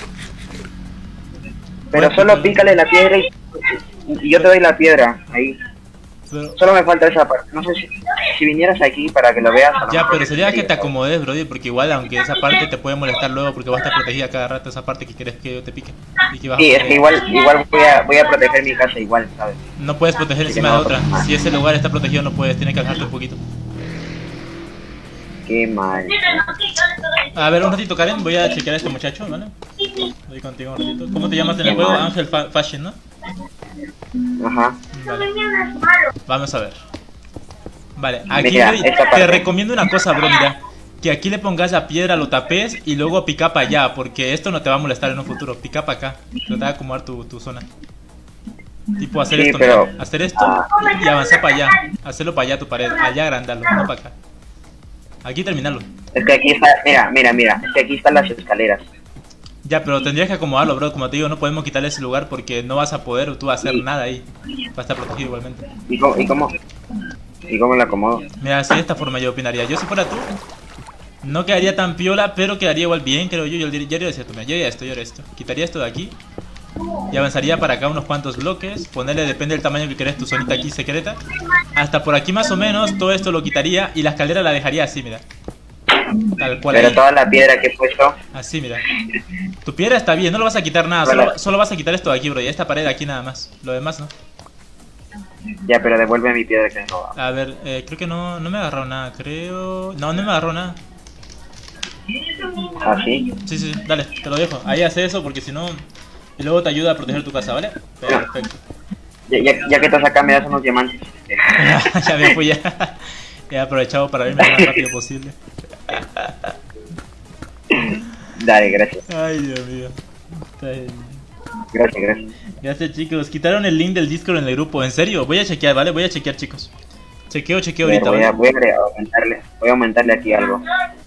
Pero Bueno, solo pero- pícale la piedra y yo te doy la piedra ahí. Pero... Solo me falta esa parte. No sé si vinieras aquí para que lo veas. a lo Ya, mejor pero sería que te ¿sabes? acomodes, brody, porque igual, aunque esa parte te puede molestar luego porque va a estar protegida cada rato esa parte que quieres que yo te pique. Y que vas Sí, a es que igual voy a proteger mi casa igual, ¿sabes? No puedes proteger Así que encima de no, otra. ah. Si ese lugar está protegido no puedes, tienes que alejarte un poquito. Qué mal. A ver, un ratito, Karen, voy a chequear a este muchacho, ¿vale? Voy contigo un ratito. ¿Cómo te llamas en el juego? Ángel Fashion, ¿no? Ajá. Vale. Vamos a ver. Vale, aquí Mira, Brody, esta te parte. recomiendo una cosa, bro, mira. que aquí le pongas la piedra, lo tapes y luego pica para allá, porque esto no te va a molestar en un futuro. Pica para acá, trata de acomodar tu zona. Tipo hacer Sí, esto, pero- mira, hacer esto y avanzar para allá. Hacerlo para allá tu pared, allá agrandarlo, no para acá. Aquí terminarlo. Es que aquí está, mira, es que aquí están las escaleras. Ya, pero tendrías que acomodarlo, bro. Como te digo, no podemos quitarle ese lugar porque no vas a poder tú hacer nada ahí. Va a estar protegido igualmente. ¿Y cómo lo acomodo? Mira, así de esta forma yo opinaría. Yo si fuera tú, no quedaría tan piola, pero quedaría igual bien, creo yo. Yo haría esto, mira, yo haría esto. Quitaría esto de aquí y avanzaría para acá unos cuantos bloques. Ponerle, depende del tamaño que querés, tu zonita aquí secreta. Hasta por aquí más o menos, todo esto lo quitaría y la escalera la dejaría así, mira. Tal cual Pero ahí. toda la piedra que he puesto, Así, mira. Tu piedra está bien, no lo vas a quitar nada, solo vas a quitar esto de aquí, bro. Y esta pared de aquí nada más. Lo demás no. ya, pero devuelve mi piedra que he robado. A ver, creo que no me agarró nada, creo. No me agarró nada. ¿Ah, sí? Sí, sí, dale, te lo dejo. Ahí hace eso porque si no. Y luego te ayuda a proteger tu casa, ¿vale? Perfecto. Ya que estás acá, me das unos diamantes. Ya me fui ya. He aprovechado para irme lo más rápido posible. Dale, gracias. Ay, Dios mío. Está bien. Gracias. Gracias, chicos. Quitaron el link del Discord en el grupo. ¿En serio? Voy a chequear, ¿vale? Voy a chequear, chicos. Chequeo A ver, ahorita, ¿vale? voy a aumentarle aquí algo.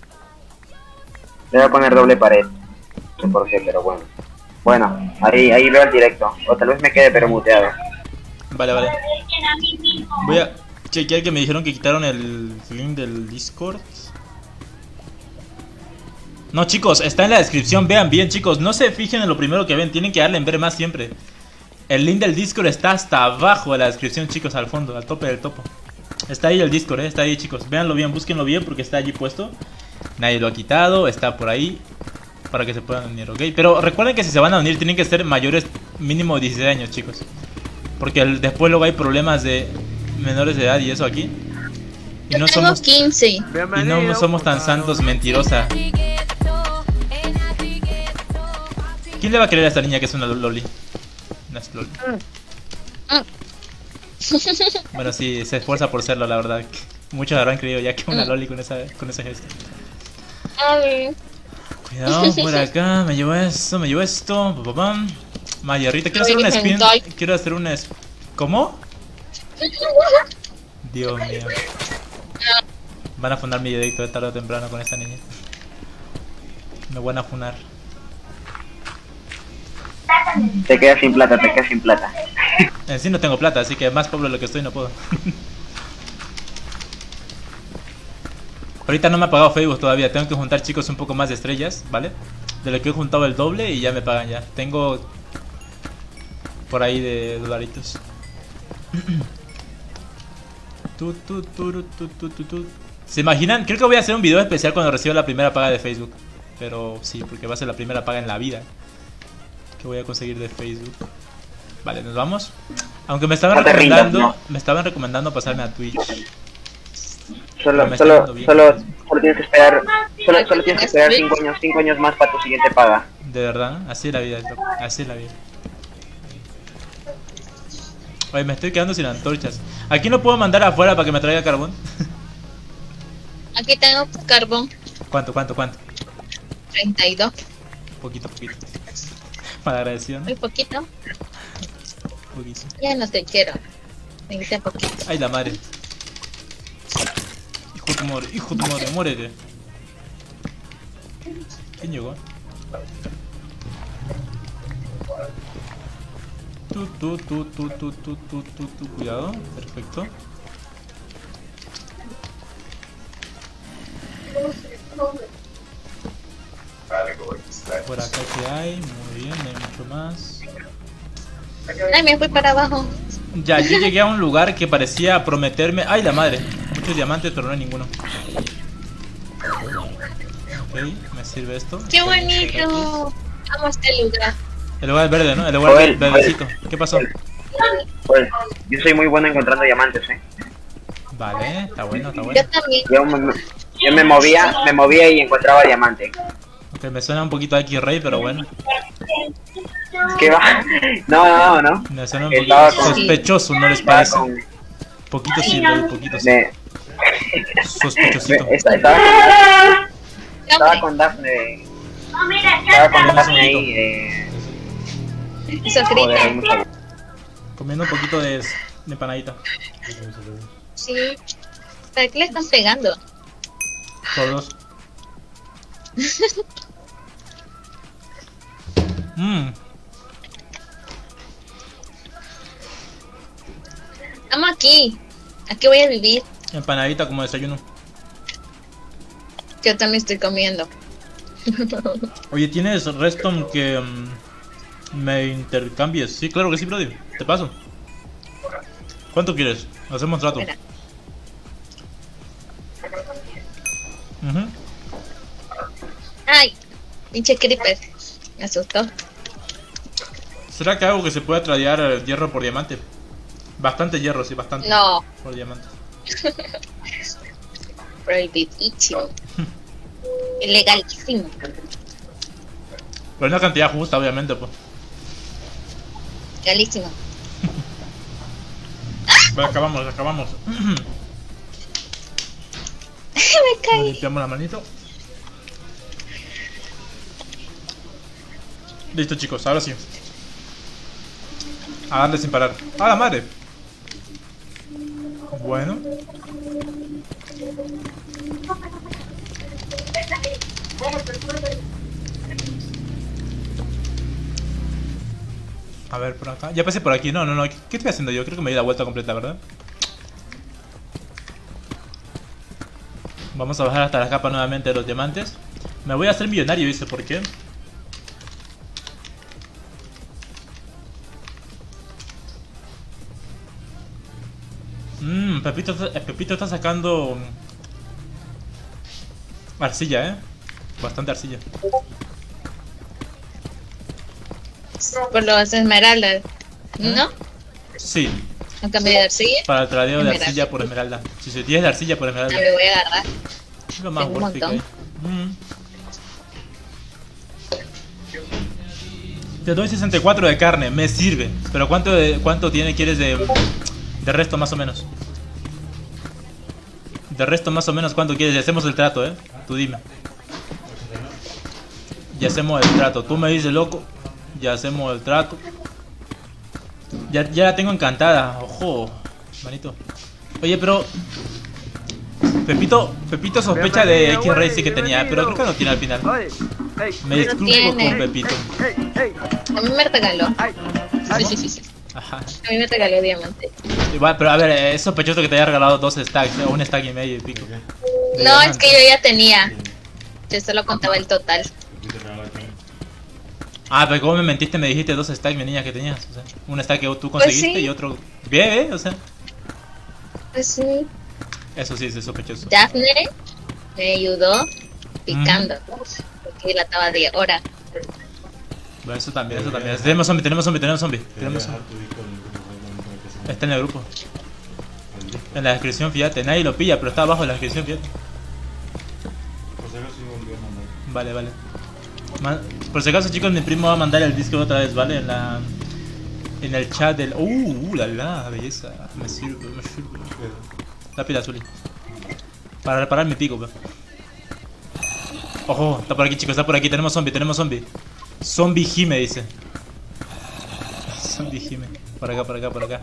Le voy a poner doble pared. No sé por qué, pero bueno. Bueno, ahí veo el directo. O tal vez me quede pero muteado. Vale. Voy a chequear que me dijeron que quitaron el link del Discord. No, chicos, está en la descripción. Vean bien, chicos. No se fijen en lo primero que ven. Tienen que darle en ver más siempre. El link del Discord está hasta abajo de la descripción, chicos. Al fondo, al tope del topo. Está ahí el Discord, está ahí, chicos. Véanlo bien, búsquenlo bien porque está allí puesto. Nadie lo ha quitado, está por ahí. Para que se puedan unir, ¿ok? Pero recuerden que si se van a unir tienen que ser mayores mínimo de 16 años, chicos. Porque después luego hay problemas de menores de edad y eso aquí. Y Yo no tengo somos 15. y no somos tan santos, mentirosa. ¿Quién le va a creer a esta niña que es una loli? No es loli. Bueno, sí, se esfuerza por serlo, la verdad. Muchos habrán creído ya que una loli con ese gesto. Ay, Cuidado, por acá, me llevo esto, papam. Mayerrita, quiero hacer un spin. Quiero hacer un ¿Cómo? Dios mío. Van a funar mi directo de tarde o temprano con esta niña. Me van a funar. Te quedas sin plata. En sí no tengo plata, así que más pobre de lo que estoy no puedo. Ahorita no me ha pagado Facebook todavía, tengo que juntar, chicos, un poco más de estrellas, ¿vale? De lo que he juntado el doble y ya me pagan ya. Tengo por ahí de dolaritos. ¿Se imaginan? Creo que voy a hacer un video especial cuando reciba la primera paga de Facebook. Pero sí, porque va a ser la primera paga en la vida que voy a conseguir de Facebook. Vale, nos vamos. Aunque me estaban recomendando pasarme a Twitch. Solo Me está yendo bien. tienes que esperar. Solo tienes que esperar 5 años más para tu siguiente paga. De verdad, así es la vida, loco. Así es la vida. Oye, me estoy quedando sin antorchas. ¿Aquí no puedo mandar afuera para que me traiga carbón? aquí tengo carbón. ¿Cuánto? 32. Poquito. Para agradecido, ¿no? Muy poquito. Poquito. Ya no te quiero. Me quité poquito. Ay, la madre. Hijo de tu madre, muérete. ¿Quién llegó? Cuidado, perfecto. Por acá que hay, muy bien, no hay mucho más. Ay, me fui para abajo. Ya, yo llegué a un lugar que parecía prometerme. ¡Ay, la madre! Muchos diamantes, pero no hay ninguno. Ok, me sirve esto. ¡Qué bonito! Amo este lugar. El lugar verde, ¿no? El lugar verdecito. ¿Qué pasó? Pues, yo soy muy bueno encontrando diamantes, Vale, está bueno. Yo también. Yo me movía y encontraba diamante. Ok, me suena un poquito a X-Ray, pero bueno. ¿Qué va? No. Me suena un poquito sospechoso, ¿no les parece? Con- Poquito sí, Ray, poquito sí. Sospechosito. Estaba con Dafne. Estaba con Dafne ahí. Eso Joder, hay grita. mucha- Comiendo un poquito de empanadita. Sí. ¿Para qué le están pegando? Todos. Estamos aquí. Aquí voy a vivir. Empanadita como desayuno. Yo también estoy comiendo. Oye, ¿tienes Reston que me intercambies? Sí, claro que sí, Brody. Te paso. ¿Cuánto quieres? Hacemos trato. Espera. Ujú. Ay, pinche creeper. Me asustó. ¿Será que algo que se pueda tradear hierro por diamante? Bastante hierro, sí, bastante. No, Por diamante. prohibidísimo. Ilegalísimo. Pero una cantidad justa, obviamente, pues. Ilegalísimo. Bueno, acabamos, acabamos. Me caí. Limpiamos la manito. Listo, chicos, ahora sí. A darle sin parar. ¡A la madre! Bueno. A ver, por acá. Ya pasé por aquí. No, no, no. ¿Qué estoy haciendo yo? Creo que me di la vuelta completa, ¿verdad? Vamos a bajar hasta la capa nuevamente de los diamantes. Me voy a hacer millonario, dice, ¿por qué? Pepito está sacando arcilla, bastante arcilla. Por los esmeraldas. ¿No? Sí, ¿A cambio de arcilla? para el tradeo de Esmeralda. arcilla por esmeralda. Si se tiene de arcilla por Ah, esmeralda, me voy a agarrar. es lo más tengo un worth it que hay. montón. Te doy 64 de carne, me sirve. Pero ¿cuánto quieres de resto más o menos? De resto más o menos ¿cuánto quieres? Y hacemos el trato, tú dime. Y hacemos el trato. Tú me dices, loco. Ya hacemos el trato. Ya la tengo encantada. Ojo, manito. Oye, pero Pepito sospecha de Bienvenido, X Racing que güey, tenía, pero creo que no tiene al final. Oye, hey, Me hey, disculpo tiene. con Pepito. hey, hey, A mí me regaló. ay, Sí, ay. sí, sí, sí. Ajá. A mí me regaló diamante. Igual, pero a ver, es sospechoso que te haya regalado 2 stacks, o un stack y medio y pico. De No, diamante. es que yo ya tenía. Yo solo contaba el total. Ah, pero como me mentiste, me dijiste 2 stacks, mi niña, que tenías. O sea, un stack que tú conseguiste sí. y otro. Bien, o sea. Pues sí. Eso sí es sospechoso. Daphne me ayudó picando. Porque dilataba de hora. Bueno, eso también. Tenemos zombie. Está en el grupo. En la descripción, fíjate. Nadie lo pilla, pero está abajo en la descripción, fíjate. Vale. Por si acaso, chicos, mi primo va a mandar el disco otra vez, ¿vale? En el chat del... la belleza. Me sirve. Lápida azul. Para reparar mi pico, Ojo, está por aquí, chicos, está por aquí. Tenemos zombie. Zombie Jime, dice. Zombie Jime. Por acá.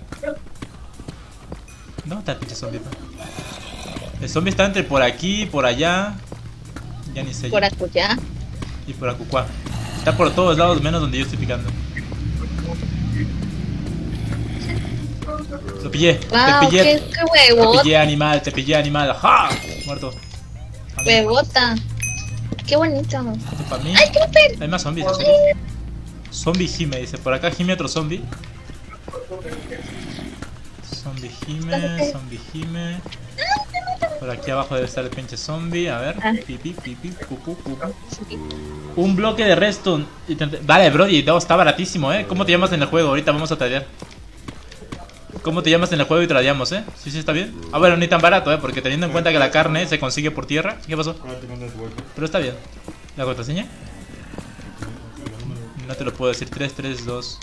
¿Dónde está el pinche zombie, El zombie está entre por aquí, por allá. Ya ni sé. Por acullá. Y por acucuá. Está por todos lados menos donde yo estoy picando. Lo pillé. Wow, qué Te huevota. pillé animal. ¡Ja! Muerto. Huevota. Qué bonito. Esto para mí. ¡Ay, creeper! Hay más zombies. Zombie Jime, dice. Por acá Jime otro zombie. Zombie Jime. Por aquí abajo debe estar el pinche zombie. A ver. Pipi, cucú. Un bloque de redstone. Vale, Brody, no, está baratísimo, ¿Cómo te llamas en el juego? Ahorita vamos a tradear. ¿Cómo te llamas en el juego y tradeamos, Sí, está bien. Ah, bueno, ni tan barato, porque teniendo en cuenta que la carne se consigue por tierra. ¿Qué pasó? Pero está bien. ¿La contraseña? No te lo puedo decir. 332.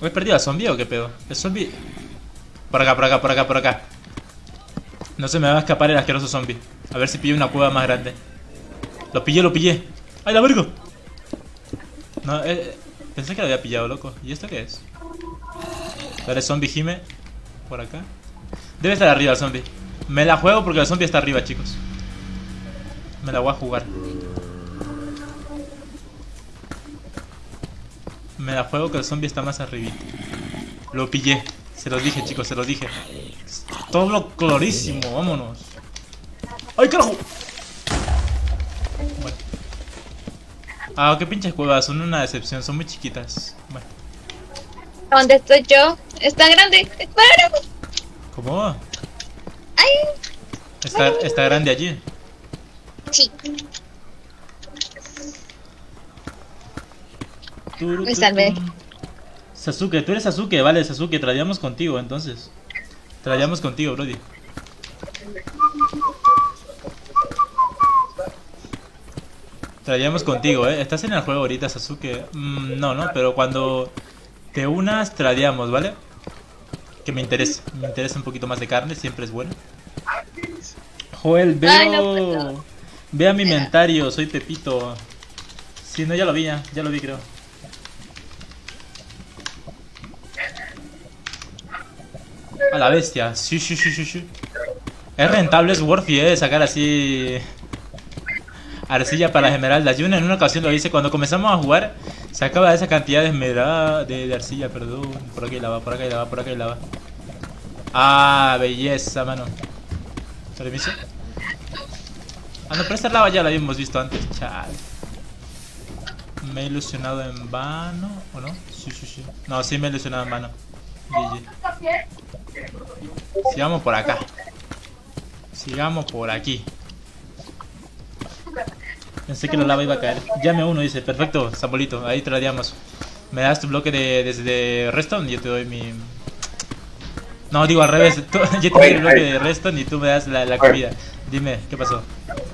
¿He perdido al zombie o qué pedo? El zombie... Por acá, por acá, por acá, por acá. No se me va a escapar el asqueroso zombie. A ver si pillo una cueva más grande. Lo pillé, lo pillé. ¡Ay, la verga! No, pensé que lo había pillado, loco. ¿Y esto qué es? Dale, zombie gime. Por acá. Debe estar arriba el zombie. Me la juego porque el zombie está arriba, chicos. Me la voy a jugar. Me la juego que el zombie está más arribita. Lo pillé. Se lo dije, chicos, se lo dije. Todo clarísimo, vámonos. ¡Ay, carajo! Bueno. Ah, qué pinches cuevas, son una decepción, son muy chiquitas. Bueno. ¿Dónde estoy yo? Está grande. ¡Claro! ¿Cómo? ¡Ay! Está grande allí. Sí. Me salvé. Sasuke, tú eres Sasuke, vale, Sasuke, traíamos contigo entonces. Traíamos contigo, brody. Traíamos contigo, ¿Estás en el juego ahorita, Sasuke? No, pero cuando te unas, tradeamos, ¿vale? Que me interesa un poquito más de carne, siempre es bueno. Joel, veo... Ay, no, vea mi inventario, soy Pepito. Si no, ya lo vi, creo. A la bestia, sí. Es rentable, es worthy, sacar así... arcilla para las esmeraldas. Yo en una ocasión lo hice cuando comenzamos a jugar. Sacaba esa cantidad de esmeralda, de arcilla, perdón. Por aquí lava, por acá lava, por acá lava. Ah, belleza, mano. Permiso. Ah, no, pero esta lava ya la habíamos visto antes, chal. Me he ilusionado en vano, ¿o no? Sí. No, sí me he ilusionado en vano. GG. Sigamos por acá. Sigamos por aquí. Pensé que la lava iba a caer. Llame uno, dice. Perfecto, Zambolito. Ahí tradeamos. Me das tu bloque desde Redstone y yo te doy mi... No, digo al revés. Yo te doy el bloque de Redstone y tú me das la comida. Dime, ¿qué pasó?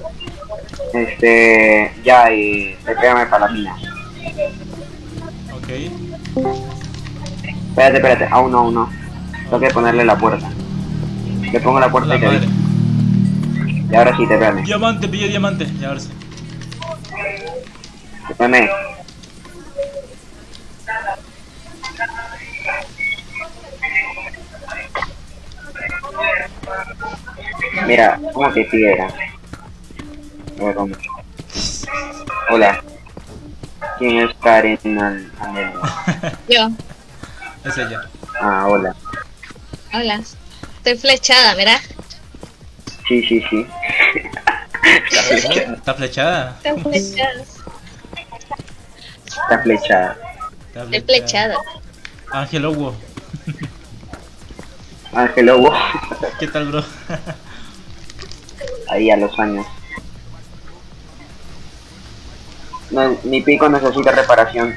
Ya, y pégame para la mina. Ok. Espérate, aún no. Tengo que ponerle la puerta. Le pongo la puerta La y te madre. digo. Y ahora sí, te pégame. Diamante, pillé diamante. Y ahora sí. Te pégame. Mira, ¿cómo que piedra? A ver, ¿cómo? Hola. ¿Quién es Karen Anel? Yo. Es ella. Ah, hola. Hola. Estoy flechada, mira. Sí. ¿Está flechada? Estoy flechada. Está flechada. Estoy flechada. Ángel Hugo. Ángel Lobo. ¿Qué tal, bro? Ahí a los años. No, mi pico necesita reparación.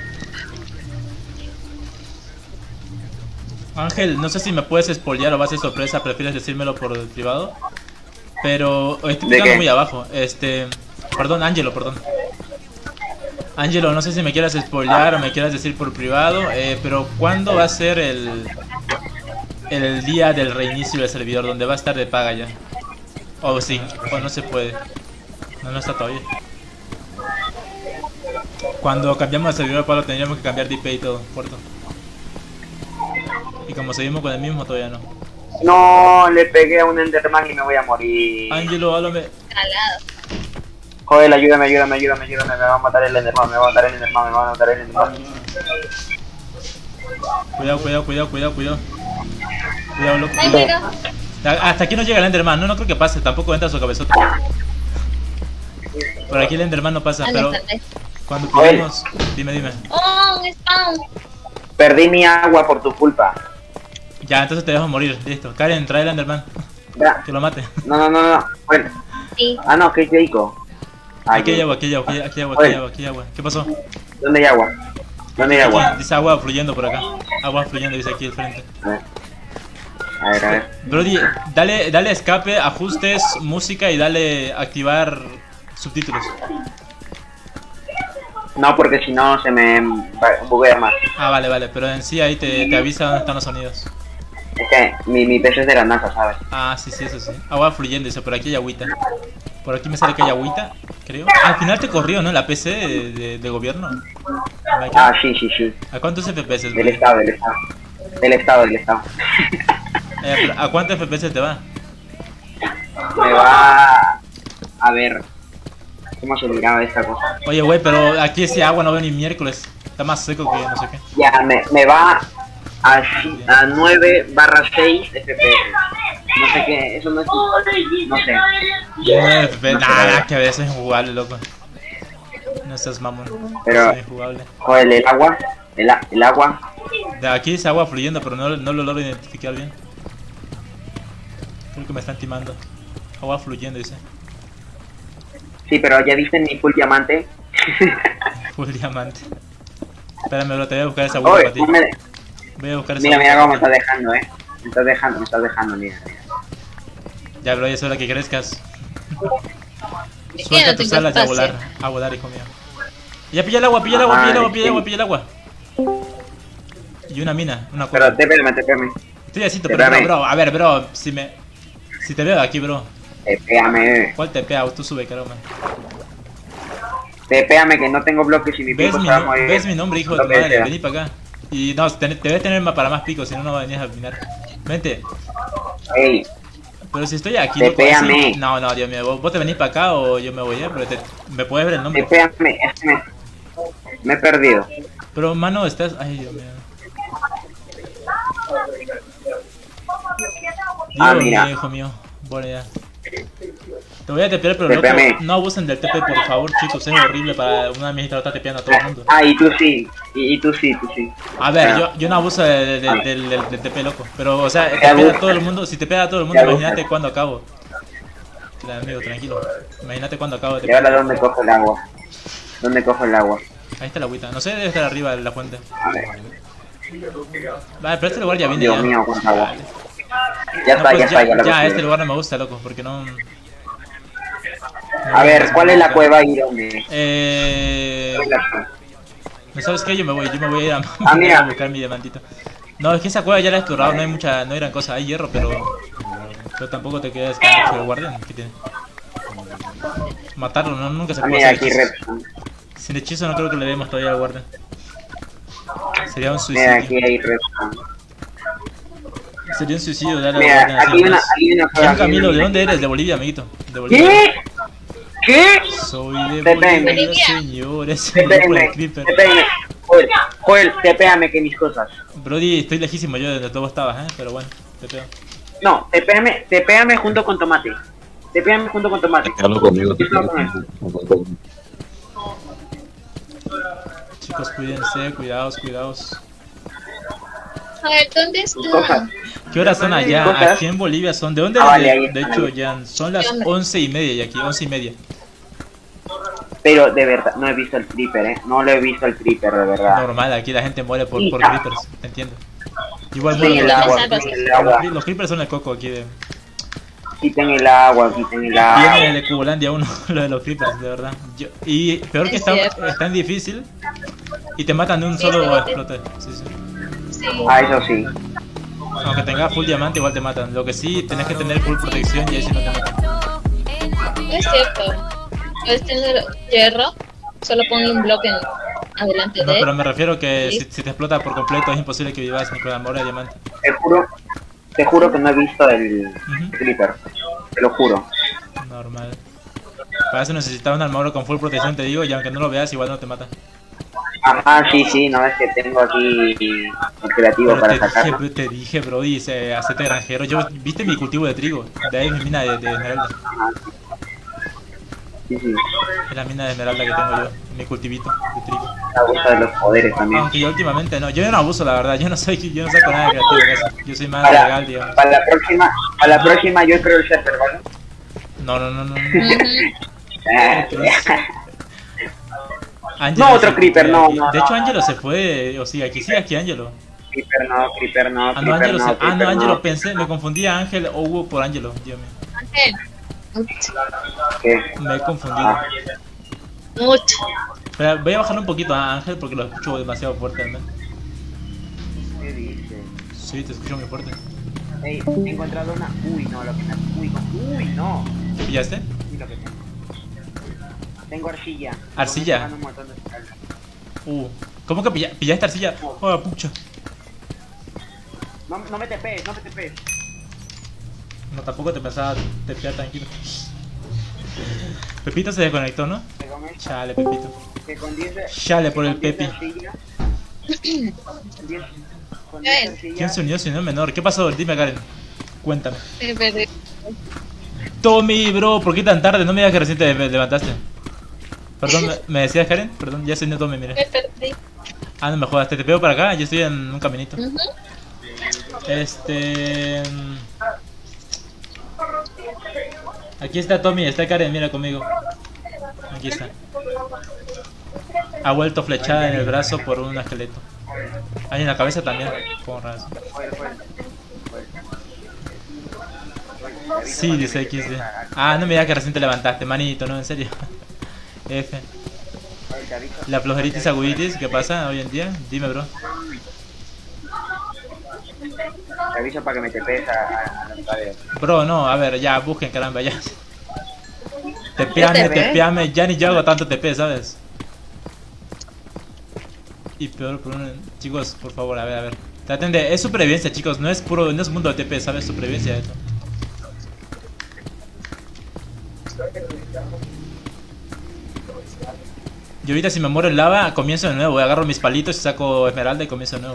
Ángel, no sé si me puedes spoilear o va a ser sorpresa, prefieres decírmelo por privado. Pero estoy ¿De picando qué? muy abajo. Perdón, Ángelo, perdón. Ángelo, no sé si me quieras spoilear o me quieras decir por privado, pero ¿cuándo va a ser el día del reinicio del servidor donde va a estar de paga ya? O sí, o no se puede. No está todavía. Cuando cambiamos de servidor, Pablo, tendríamos que cambiar de IP y todo, puerto. Y como seguimos con el mismo, todavía no. No, le pegué a un Enderman y me voy a morir. Ángelo, háblame. Al Joder, ayúdame. Me va a matar el Enderman, me va a matar el Enderman. Cuidado. Cuidado, loco. Ay, mira. Hasta aquí no llega el Enderman, no creo que pase, tampoco entra su cabezota. Por aquí el Enderman no pasa, pero cuando pillemos... Dime. Oh, un spawn. Perdí mi agua por tu culpa. Ya, entonces te dejo morir, listo. Karen, trae el Enderman, Ya. que lo mate. No. Bueno. Sí. Ah, no, que es Jayco. Aquí hay agua. ¿Qué pasó? ¿Dónde hay agua? Aquí, dice agua fluyendo por acá. Agua fluyendo, dice aquí al frente. A ver. Brody, dale escape, ajustes, música y dale activar subtítulos. No, porque si no se me buguea más. Ah, vale, vale, pero en sí ahí te avisa dónde están los sonidos. Es que mi PC es de la NASA, ¿sabes? Ah, sí, sí, eso sí. Agua fluyendo, dice, por aquí hay agüita. Por aquí me sale que hay agüita, creo. Al final te corrió, ¿no? La PC de gobierno. Ah, sí, sí, sí. ¿A cuántos FPS? Del Estado, del Estado. Del Estado, del Estado. Pero ¿a cuántos FPS te va? Me va... A ver... ¿Cómo se miraba esta cosa? Oye, güey, pero aquí ese agua no veo ni miércoles. Está más seco que no sé qué. Ya, me va a 9/6 FPS. No sé qué, eso no es... No sé. Nada, que a veces es injugable, loco. No seas mamón. Pero... Es injugable. Joder, el agua... El agua... De aquí dice agua fluyendo, pero no lo logro identificar bien. Creo que me están timando. Agua fluyendo, dice. Sí, pero ya dicen mi full diamante. Full diamante. Espérame, bro, te voy a buscar esa agua Oye, para ti. Voy a buscar esa mira, agua. mira cómo me estás dejando, Me estás dejando, mira. Ya, bro, ya es hora que crezcas. Es que Suelta no tus tengo alas y espacio. a volar, hijo mío. Ya pilla el agua, pilla el agua, pilla el agua, pilla el agua, pilla el agua. Y una mina, una Pero cueva. tépame. Estoy así, pero bro, a ver, bro, si te veo de aquí, bro. Tépame. ¿Cuál te pega? Tú sube, caramba. Tépame que no tengo bloques y mi pico se va a morir. ¿Ves mi nombre, hijo de tu madre? Vení para acá. Y no, te debes tener para más picos, si no, no venías a minar. Vente. Ey, Pero si estoy aquí, Tepéame. así... No, Dios mío, vos te venís para acá o yo me voy, pero me puedes ver el nombre. tépame, es que me he perdido. Pero, mano, estás... Ay, Dios mío. Ah, Dios mira. mío, hijo mío. Bueno, ya. Te voy a tepear, pero loco, Tepéame. no abusen del TP, por favor, chicos. Es horrible para una amiguita lo está tepeando a todo el mundo. Ah, y tú sí. Y tú sí. A ver, Ah. yo no abuso del TP, loco. Pero, o sea, te abusa. pega a todo el mundo. Si te pega a todo el mundo, Te abusa. imagínate cuándo acabo. Claro, amigo, tranquilo. Imagínate cuándo acabo de ¿Y ahora tepear. dónde cojo el agua? ¿Dónde cojo el agua? Ahí está la agüita. No sé, debe estar arriba de la fuente. A ver. Vale, pero este lugar ya viene Dios ya. mío, cuánta agua. Vale. Ya No, está, pues ya está, ya la ya, conseguí. este lugar no me gusta, loco, porque no... A ver, ¿cuál es la cueva y dónde? ¿No sabes qué? Yo me voy a ir a, Ah, mira. a buscar mi diamantito. No, es que esa cueva ya la he explorado, no hay gran cosa. Hay hierro, pero tampoco te quedas con el guardián que tiene. Matarlo, no, nunca se Ah, puede mira, hacer aquí hechizo. redstone. Sin hechizo no creo que le demos todavía al guardián. Sería un Mira, aquí suicidio. hay redstone. Sería un suicidio darle al Mira, guardián así aquí hay una nomás. cueva. Gian Camilo, ¿de dónde eres? De Bolivia, amiguito. De Bolivia. ¿Qué? ¿Qué? Soy de Tepéame. Bolivia, señores. El grupo Tepéame, de Creeper. tepéame. Joel, tepéame que mis cosas. Brody, estoy lejísimo yo de donde tú estabas, pero bueno, te pego. No, tepéame junto con tomate. Tepéame junto con tomate. Hablo conmigo, te Chicos, cuídense, cuidados. A ver, ¿dónde Tus cosas. está? ¿Qué horas son allá? ¿Cosas? Aquí en Bolivia son. ¿De dónde Ah, eres? vale, ahí De está, hecho, ahí. Jan, son las 11:30 y aquí, 11:30. Pero de verdad, no he visto el creeper, No lo he visto el creeper, de verdad. Normal, aquí la gente muere por Hija. creepers, te entiendo. Igual Quiten muere el por agua, creepers. quiten el agua. Los creepers son el coco aquí de... Quiten el agua, quiten el agua. Viene de Cubolandia uno, lo de los creepers, de verdad. Y peor que Es está, cierto. es tan difícil y te matan de un Sí, solo sí. explote. Sí. Sí. Ah, eso sí. Aunque tengas full diamante igual te matan. Lo que sí, tenés que tener full protección y ahí sí no te matan. No es cierto. Puedes tener hierro, solo ponle un bloque adelante No, de pero él. me refiero que Sí. si te explota por completo es imposible que vivas ni con amor de diamante. Te juro que no he visto el Ujú. creeper. Te lo juro. Normal. Para eso necesitas un armadura con full protección, te digo, y aunque no lo veas igual no te mata. Ajá, sí, no es que tengo aquí el creativo Pero para sacarlo. te dije, Brody, hacete granjero. ¿Viste mi cultivo de trigo? De ahí es mi mina de esmeralda. Sí, Es la mina de esmeralda que tengo yo, mi cultivito de trigo. me gusta de los poderes también. Aunque yo últimamente no, yo no abuso la verdad, yo no saco nada de creativo en eso. Yo soy más Para, legal, digamos. para la próxima yo creo el server, ¿vale? No. Ujú. Angelo No, otro se- creeper, no, aquí. no, De hecho, no. Angelo se fue, o sea, aquí sí, aquí Angelo. Creeper no, Ah, no, Angelo, Creeper Angelo, no. pensé, me confundí a Ángel o Hugo por Angelo, Dios mío. Ángel. ¿Qué? Me he confundido. Ah, Mucho. Espera, voy a bajarle un poquito a Ángel porque lo escucho demasiado fuerte, ¿no? ¿Qué dices? Sí, te escucho muy fuerte. Ey, he encontrado una... Uy, no, lo que me... Uy, no. ¿Qué pillaste? Sí, lo que tengo. Tengo arcilla. ¿Arcilla? Estoy sacando un montón de escaldas. ¿Cómo que pillaste arcilla? Oh, pucha. No me tepes, no me tepes. No, tampoco te pensaba tepear tranquilo. Pepito se desconectó, ¿no? Que con esta- Chale, Pepito. que con 10 de- Chale por el con 10 de Pepi. arcilla- 10 con 10 de arcilla- ¿Quién se unió si no es menor? ¿Qué pasó? Dime, Karen. Cuéntame. Me perdí. Tommy, bro, ¿por qué tan tarde? No me digas que recién te levantaste. Perdón, ¿me decías, Karen? Perdón, ya se unió Tommy, mira. Me perdí. Ah, no me jodas, te pego para acá, yo estoy en un caminito. Ujú. Aquí está Tommy, está Karen, mira conmigo. Aquí está. Ha vuelto flechada en el brazo por un esqueleto. Ah, y en la cabeza también. Con razón. Sí, dice XD. Ah, no me digas que recién te levantaste, manito, no, en serio. F. La flojeritis aguditis, ¿qué pasa hoy en día? Dime, bro. Te aviso para que me tepes a la pared. Bro, no, a ver, ya, busquen, caramba, ya. Tepeame, ya ni yo hago tanto TP, ¿sabes? Y peor por un... Chicos, por favor, a ver. Traten de... Es supervivencia, chicos, no es mundo de TP, ¿sabes? Supervivencia esto. Yo ahorita si me muero en lava, comienzo de nuevo. Agarro mis palitos y saco esmeralda y comienzo de nuevo.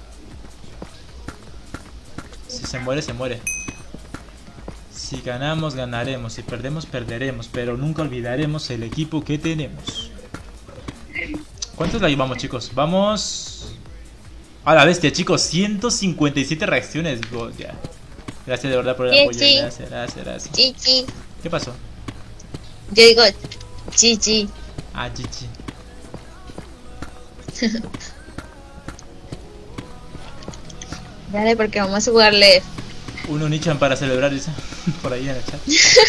Si se muere, se muere. Si ganamos, ganaremos. Si perdemos, perderemos. Pero nunca olvidaremos el equipo que tenemos. ¿Cuántos la llevamos, chicos? Vamos... A la bestia, chicos. 157 reacciones. God, ya. Gracias de verdad por el apoyo. Sí. Gracias. Chichi. ¿Qué pasó? Yo digo chichi. Ah, chichi. Dale, porque vamos a jugarle. Uno nichan para celebrar, dice. Por ahí en el chat.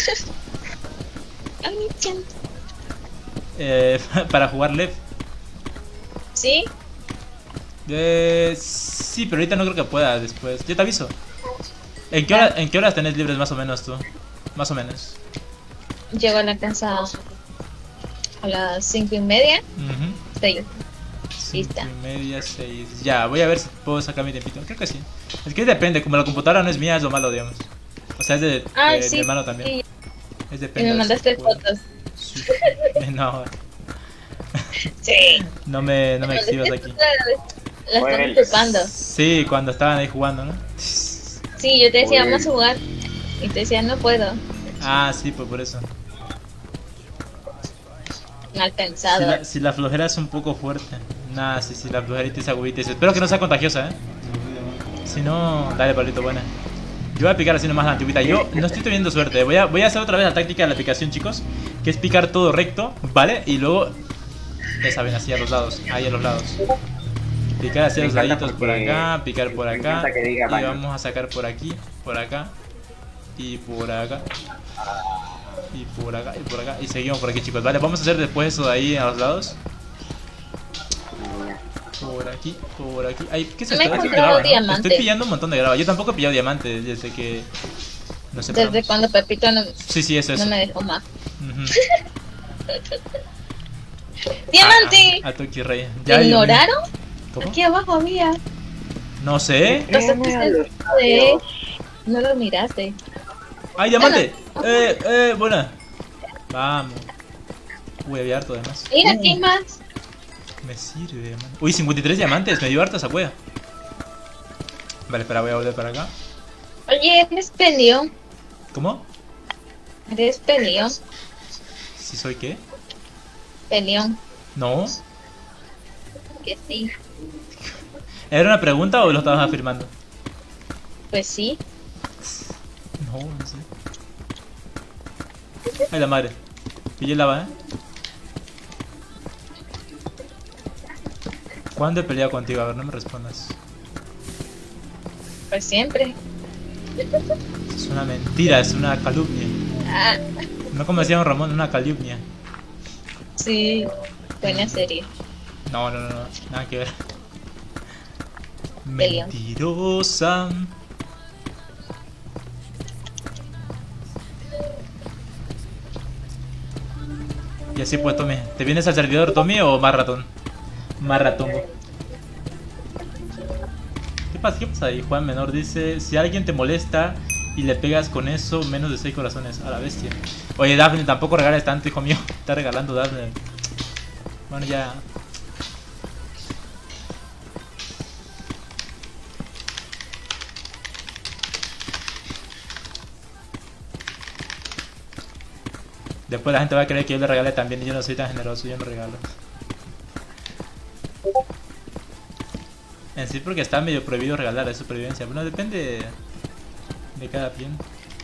Oni-chan. Para jugar Lev. ¿Sí? Sí, pero ahorita no creo que pueda después. Yo te aviso. ¿En qué horas tenés libres más o menos tú? Más o menos. Llego a la casa a las 5:30. Ujú. 6. 5:30, 6. Ya, voy a ver si puedo sacar mi tiempito. Creo que sí. Es que depende, como la computadora no es mía, es lo malo, digamos. O sea, es de mi hermano también. Sí. Es Y depende. me mandaste de su escuela. fotos. Sí. No, Sí. no me exhibas aquí. La están ocupando. Sí, cuando estaban ahí jugando, ¿no? Sí, yo te decía, vamos a jugar. Y te decía, no puedo. Ah, sí, pues por eso. Mal pensado. Si la flojera es un poco fuerte. Nah, sí, la flojeritis aguditis. Espero que no sea contagiosa, Si no, dale, Pablito, buena. Yo voy a picar así nomás la antigüita. Yo no estoy teniendo suerte. Voy a hacer otra vez la táctica de la picación, chicos. Que es picar todo recto, ¿vale? Y luego, ya saben, así a los lados. Ahí a los lados. Picar hacia los laditos por acá, picar por acá. Y vamos a sacar por aquí, por acá. Y por acá. Y por acá, y por acá. Y seguimos por aquí, chicos. Vale, vamos a hacer después eso de ahí a los lados. Por aquí, por aquí. Ay, ¿qué es esto? Me he Esto es encontrado grava, ¿no? diamante. Estoy pillando un montón de grava. Yo tampoco he pillado diamante desde que... No sé. Desde cuando Pepito no Sí, eso. me dejó más. Ujú. ¡Diamante! A Toki Rey. ¿Te ignoraron? ¿Cómo? Aquí abajo había. No sé. Entonces, de... No lo miraste. ¡Ay, diamante! Buena. Vamos. Uy, había harto además. Mira, aquí hay más. Me sirve, man. Uy, 53 diamantes. Me dio harta esa cueva. Vale, espera, voy a volver para acá. Oye, eres peleón. ¿Cómo? Eres peleón. ¿Sí soy qué? Peleón. No. Que sí. ¿Era una pregunta o lo estabas afirmando? Pues sí. No, no sé. Ay, la madre. Pillé lava, ¿Cuándo he peleado contigo? A ver, no me respondas. Pues siempre. Es una mentira, es una calumnia. Ah, No como decía don Ramón, una calumnia. sí. Buena serie. No, nada que ver. De León. Mentirosa. Y así pues, Tommy. ¿Te vienes al servidor, Tommy, o más ratón? Más ratongo. ¿Qué pasa ahí? Juan Menor dice: si alguien te molesta y le pegas con eso, menos de 6 corazones. A la bestia. Oye, Daphne, tampoco regales tanto, hijo mío. Está regalando Daphne. Bueno, ya. Después la gente va a creer que yo le regale también y yo no soy tan generoso, yo no regalo. En sí porque está medio prohibido regalar de supervivencia. Bueno, depende de cada quien.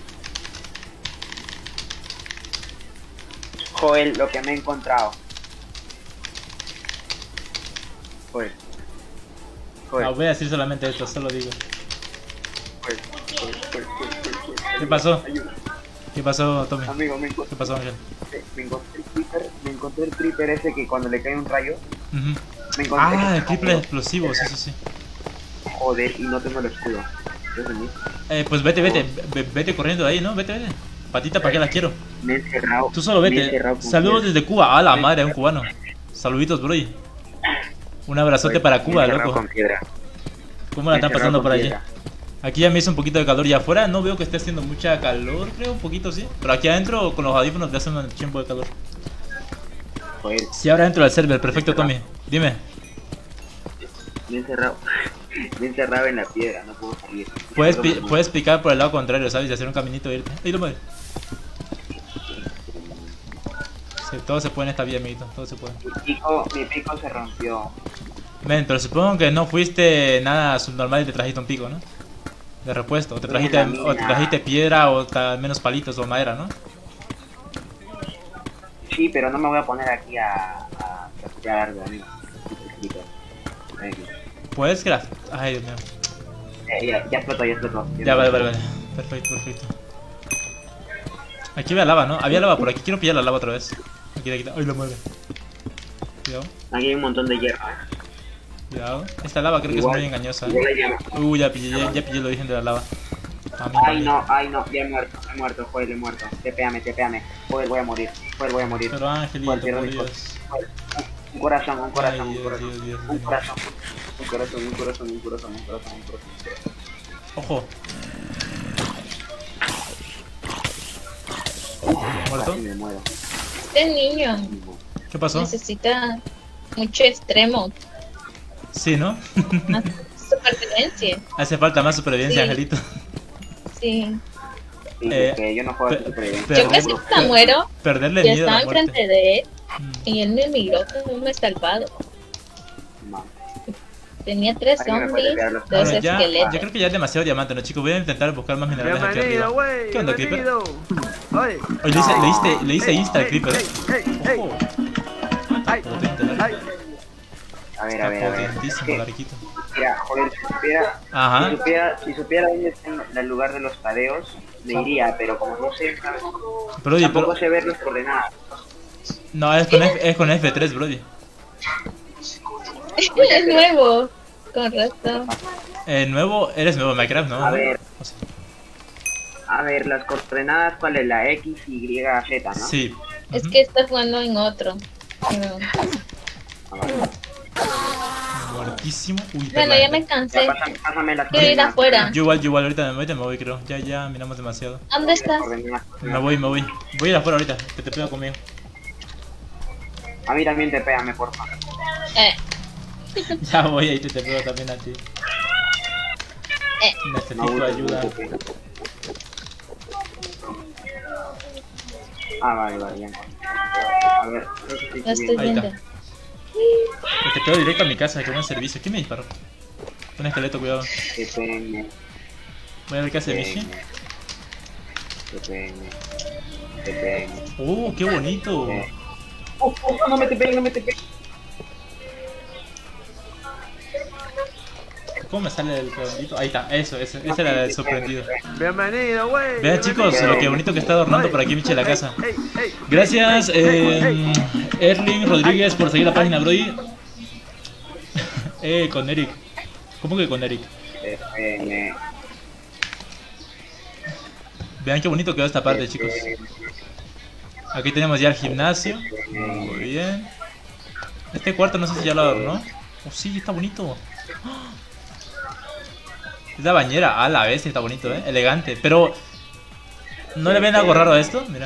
Joel, lo que me he encontrado. Joel. No, voy a decir solamente esto, solo digo. Joel. ¿Qué pasó? Ayuda. ¿Qué pasó, Tommy? Amigo, ¿Qué pasó, Ángel? me encontré el creeper ese que cuando le cae un rayo. Uh-huh. Me encontré El triple explosivo, sí. Joder, y no tengo el escudo. Pues vete corriendo de ahí, ¿no? Vete. Patita, ¿para qué la quiero? Me he encerrado. Tú solo vete. Saludos desde Cuba. A la madre, un cubano. Saluditos, bro. Un abrazote para Cuba, loco. ¿Cómo la están pasando por allí? Aquí ya me hizo un poquito de calor y afuera no veo que esté haciendo mucha calor, creo, un poquito sí. Pero aquí adentro con los audífonos te hacen un tiempo de calor. Joder. Sí, ahora dentro del server, perfecto, Tommy. Dime. Me he encerrado. Me he encerrado en la piedra, no puedo salir. Puedes picar por el lado contrario, ¿sabes? Y hacer un caminito e irte. Ahí lo mueve. Sí, todo se puede en esta vida, amiguito, todo se puede. Mi pico se rompió. Men, pero supongo que no fuiste nada subnormal y te trajiste un pico, ¿no? De repuesto, o te trajiste piedra o al menos palitos o madera, ¿no? Sí, pero no me voy a poner aquí a craftear algo, amigo. Puedes craftear. Ay, Dios mío. Ya explotó. Ya, vale. Perfecto. Aquí había lava, ¿no? Había lava por aquí, quiero pillar la lava otra vez. Aquí. Ay, lo mueve. Cuidado. Aquí hay un montón de hierro. Cuidado. Esta lava creo que es muy engañosa. Ya pillé el origen de la lava. Ay no, ya he muerto, Joder, he muerto. Tepéame. Joder, voy a morir. Pero Angelito, por Dios. Un corazón. Un corazón. Ojo. ¿Muerto? Me muero. Este niño ¿Qué pasó? necesita mucho extremo. Sí, ¿no? Más supervivencia. Hace falta más supervivencia, Sí. Angelito. Sí. Sí, porque yo no juego a supervivencia. Yo casi me muero. Perderle Yo miedo a estaba la muerte. enfrente de él y él me miró como un salvado. No. Tenía 3 Alguien me puede zombies, pegar los 2 Bueno, ya esqueletos. creo que ya es demasiado diamante, ¿no, chicos? Voy a intentar buscar más minerales aquí Bienvenido, arriba. güey. ¿Qué onda, Creeper? Oye. Oye, le hice insta al Creeper. Ey. Ojo. Ay. Puedo intentar. Ay. A ver. Está Es potentísimo, que, Lariquito. mira, joder, Ajá. si supiera dónde está el lugar de los padeos, me iría, pero como no sé, Brody, tampoco sé ver las coordenadas. No, es con F3, Brody. Es nuevo. Con razón. Eres nuevo en Minecraft, ¿no? A ver. O sea, A ver, las coordenadas, ¿cuál es? La X, Y, Z, ¿no? sí. Es que está jugando en otro. No. Ah, vale. Muertísimo. Uy, Bueno, ya me cansé. Ya, pásame las Quiero ir coordenadas. afuera. Yo igual, ahorita me voy, creo. Ya miramos demasiado. ¿Dónde estás? Me voy. Voy a ir afuera ahorita, que te pego conmigo. A mí también te pégame, por favor. Ya voy, ahí te pego también a ti. Necesito ayuda. Ah, vale, ya encontré. A ver, Lo estoy Ahí viendo. está. Te pego directo a mi casa, que buen servicio. ¿Quién me disparó? Un esqueleto, cuidado. TPM, Voy a ver qué hace Michi. TPM. ¡Oh, qué bonito! No me TP. ¿Cómo me sale el redondito? Ahí está, ese era el sorprendido. Bienvenido, güey. Vean, chicos, lo que bonito que está adornando por aquí Michi la casa. Ey. Gracias, Erling Rodríguez por seguir la página, Brody. Con Eric. ¿Cómo que con Eric? Vean qué bonito quedó esta parte, chicos. Aquí tenemos ya el gimnasio. Muy bien. Este cuarto no sé si ya lo adornó. Oh, sí, está bonito. Es la bañera. Ah, la vez está bonito, elegante. Pero ¿no le ven algo raro a esto? Mira.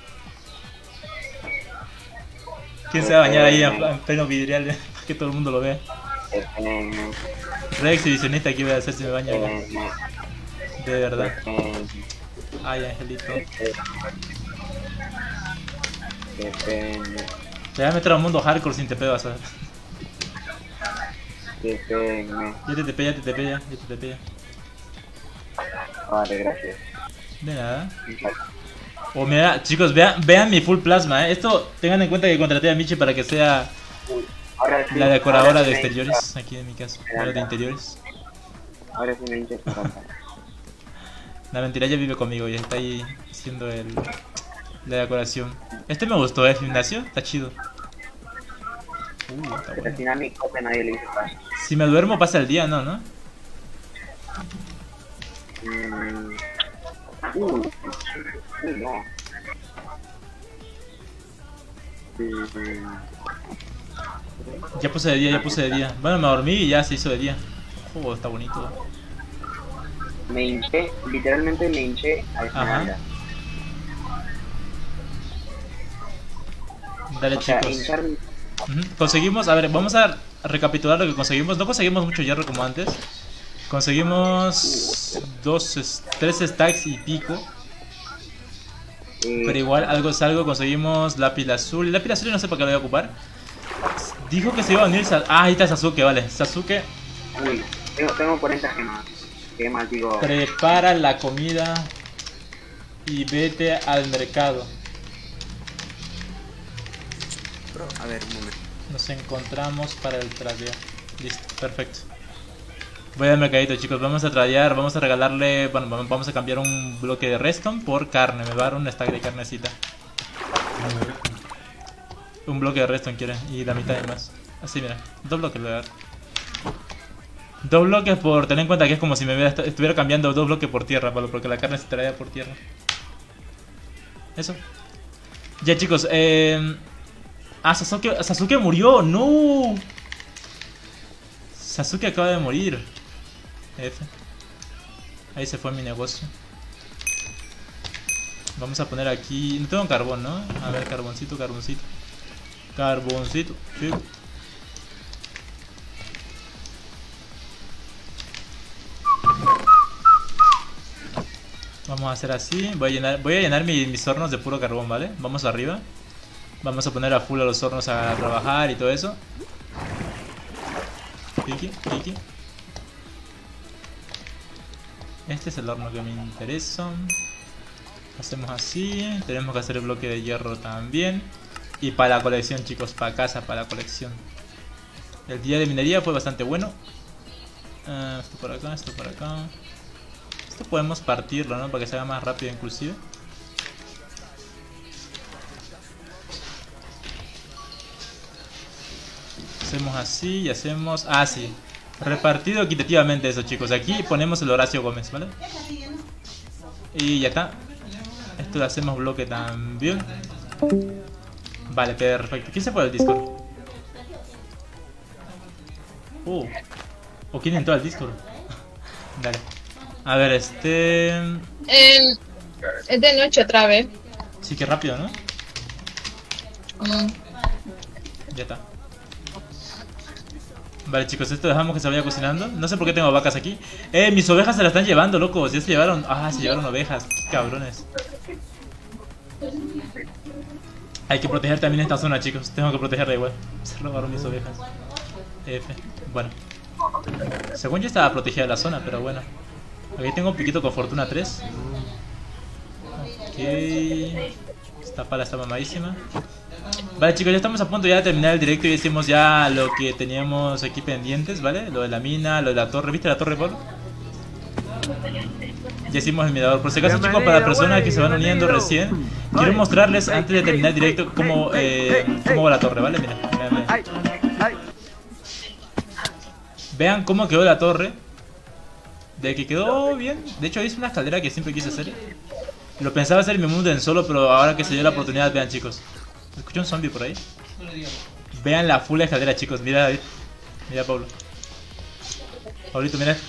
¿Quién se va a bañar ahí en pleno vidrial para que todo el mundo lo vea? Re exhibicionista aquí voy a hacer si me baño acá. De verdad. Ay, angelito. Te voy a meter a un mundo hardcore sin TP, vas a ver. Ya te TP, ya te TP, ya te TP. Vale, gracias. De nada. Oh, mira, chicos, vean mi full plasma, Esto, tengan en cuenta que contraté a Michi para que sea la decoradora de exteriores, aquí en mi caso, no de interiores. Ahora sí me hinchas. La mentira, ella vive conmigo y está ahí haciendo la decoración. Este me gustó, el gimnasio, está chido. Está Pero bueno. si a mi cope nadie le hizo caso. Si me duermo pasa el día, ¿no? No. Ya puse de día, ya puse de día. Bueno, me dormí y ya se hizo de día. Oh, está bonito. Me hinché, literalmente me hinché al final. Ajá. Dale, O sea, chicos. hincharme. Conseguimos, a ver, vamos a recapitular lo que conseguimos. No conseguimos mucho hierro como antes. Conseguimos 3 stacks y pico. Pero igual algo es algo. Conseguimos lápiz azul. Lápiz azul no sé para qué lo voy a ocupar. Dijo que se iba a unir. Ahí está Sasuke, vale. Sasuke. Uy, tengo 40 gemas. Gemas, digo. Prepara la comida y vete al mercado. A ver, un momento. Nos encontramos para el tradeo. Listo, perfecto. Voy al mercadito, chicos. Vamos a tradear, vamos a regalarle. Bueno, vamos a cambiar un bloque de redstone por carne. Me va a dar un stack de carnecita. Un bloque de redstone quiere y la mitad de más. Así, mira, 2 bloques le voy a dar. 2 bloques por tener en cuenta que es como si me estuviera cambiando 2 bloques por tierra, Pablo, porque la carne se traía por tierra. Eso. Ya, chicos, Sasuke murió, no. Sasuke acaba de morir. F. Ahí se fue mi negocio. Vamos a poner aquí. No tengo carbón, ¿no? A ver, carboncito. Carboncito, sí. Vamos a hacer así. Voy a llenar mis hornos de puro carbón, ¿vale? Vamos arriba. Vamos a poner a full a los hornos a trabajar y todo eso. Piki. Este es el horno que me interesa. Hacemos así. Tenemos que hacer el bloque de hierro también. Y para la colección, chicos, para casa, para la colección. El día de minería fue bastante bueno. Esto por acá, esto por acá. Esto podemos partirlo, ¿no? Para que se haga más rápido inclusive. Hacemos así y hacemos... Ah, sí. Repartido equitativamente eso, chicos. Aquí ponemos el Horacio Gómez, ¿vale? Y ya está. Esto lo hacemos bloque también. Vale, perfecto. ¿Quién se fue al Discord? ¿O quién entró al Discord? Dale. A ver, Es de noche otra vez. Sí, que rápido, ¿no? Ya está. Vale, chicos, esto dejamos que se vaya cocinando. No sé por qué tengo vacas aquí. Mis ovejas se las están llevando, locos. Ya se llevaron... Ah, se llevaron ovejas. Qué cabrones. Hay que proteger también esta zona, chicos. Tengo que protegerla igual. Se robaron mis ovejas. F. Bueno. Según yo estaba protegida la zona, pero bueno. Aquí tengo un piquito con fortuna 3. Ok. Esta pala está mamadísima. Vale, chicos, ya estamos a punto ya de terminar el directo y hicimos ya lo que teníamos aquí pendientes, ¿vale? Lo de la mina, lo de la torre. ¿Viste la torre, Pablo? Ya hicimos el mirador. Por si acaso, chicos, para las personas que se van uniendo recién, quiero mostrarles antes de terminar el directo cómo va la torre, ¿vale? Mira, mira, mira. Vean cómo quedó la torre. De que quedó bien. De hecho, hice una escalera que siempre quise hacer. Lo pensaba hacer en mi mundo en solo, pero ahora que se dio la oportunidad, vean, chicos. ¿Escucha un zombie por ahí? Vean la full escalera, chicos. Mira, David. Mira, Pablo. Pablito, mira.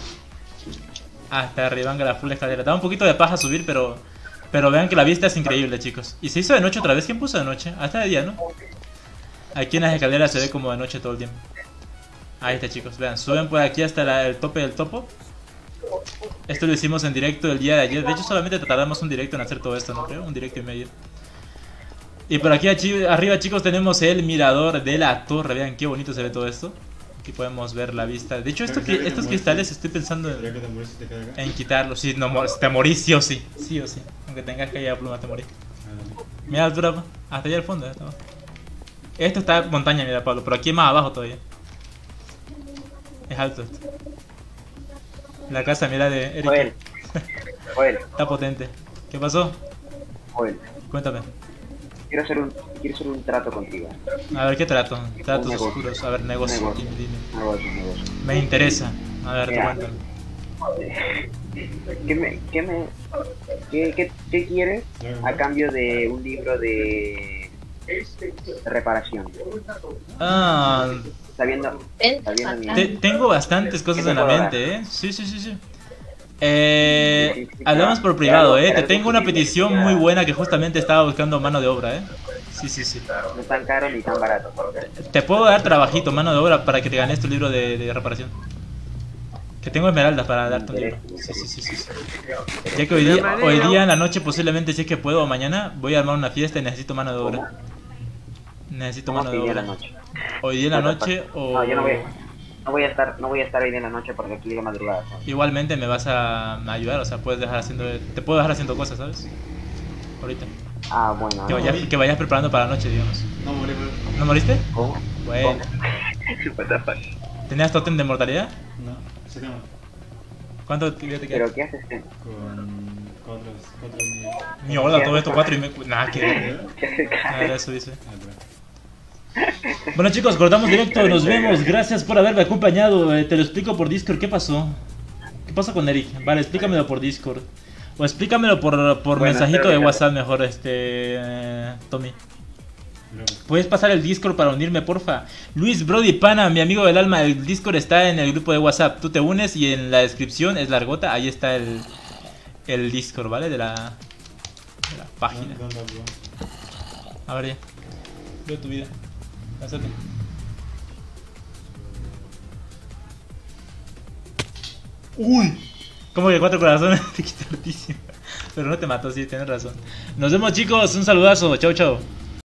Hasta arriba, la full escalera. Da un poquito de paja subir, pero vean que la vista es increíble, chicos. Y se hizo de noche otra vez. ¿Quién puso de noche? Hasta de día, ¿no? Aquí en las escaleras se ve como de noche todo el tiempo. Ahí está, chicos. Vean, suben por aquí hasta el tope del topo. Esto lo hicimos en directo el día de ayer. De hecho, solamente tardamos un directo en hacer todo esto, ¿no creo? Un directo y medio. Y por aquí arriba, chicos, tenemos el mirador de la torre. Vean qué bonito se ve todo esto. Aquí podemos ver la vista. De hecho, estos cristales estoy pensando en quitarlos. Sí, no, te morís sí o sí. Sí o sí. Aunque tengas que llevar pluma, te morís. Mira la altura, hasta allá al fondo. Esto está montaña, mira, Pablo. Pero aquí más abajo todavía. Es alto esto. La casa, mira, de Eric. Joel. Está potente. ¿Qué pasó? Joel. Cuéntame. Quiero hacer un trato contigo. A ver, ¿qué trato? Tratos oscuros. A ver, negocio. Dime. Negocio. Me interesa. A ver, Mira. cuéntame. ¿Qué quieres a cambio de un libro de reparación? Ah, Sabiendo tengo bastantes cosas en la mente, ¿eh? Sí. Hablamos por privado, ¿eh? Te tengo una petición muy buena que justamente estaba buscando mano de obra, ¿eh? Sí. No tan caro ni tan barato. Te puedo dar trabajito, mano de obra, para que te ganes tu libro de reparación. Que tengo esmeraldas para darte un libro. Sí. Ya que hoy día en la noche, posiblemente, si es que puedo, o mañana, voy a armar una fiesta y necesito mano de obra. Necesito mano de obra. Hoy día en la noche o... No, yo no voy a estar hoy día en la noche porque aquí de madrugada, ¿sabes? Igualmente me vas a ayudar, o sea, te puedo dejar haciendo cosas, ¿sabes? Ahorita. Ah, bueno. Que vayas preparando para la noche, digamos. No morí. ¿No moriste? ¿Cómo? Bueno. ¿Tenías totem de mortalidad? No, ese tema. ¿Cuánto vida te queda? ¿Pero qué haces? Con 4 Mierda, todo esto 4 y me... Nada, que... A ver, eso dice. Bueno, chicos, cortamos directo, nos vemos. Gracias por haberme acompañado. Te lo explico por Discord. ¿Qué pasó? ¿Qué pasó con Eric? Vale, explícamelo por Discord. O explícamelo por mensajito de WhatsApp mejor, Tommy. ¿Puedes pasar el Discord para unirme, porfa? Luis Brody Pana, mi amigo del alma, el Discord está en el grupo de WhatsApp. Tú te unes y en la descripción es largota, ahí está el Discord, ¿vale? De la página. A ver ya. Veo tu vida. Lánzate. Uy. Como que 4 corazones te quita hartísimo. Pero no te mató, sí, tienes razón. Nos vemos, chicos, un saludazo, chau.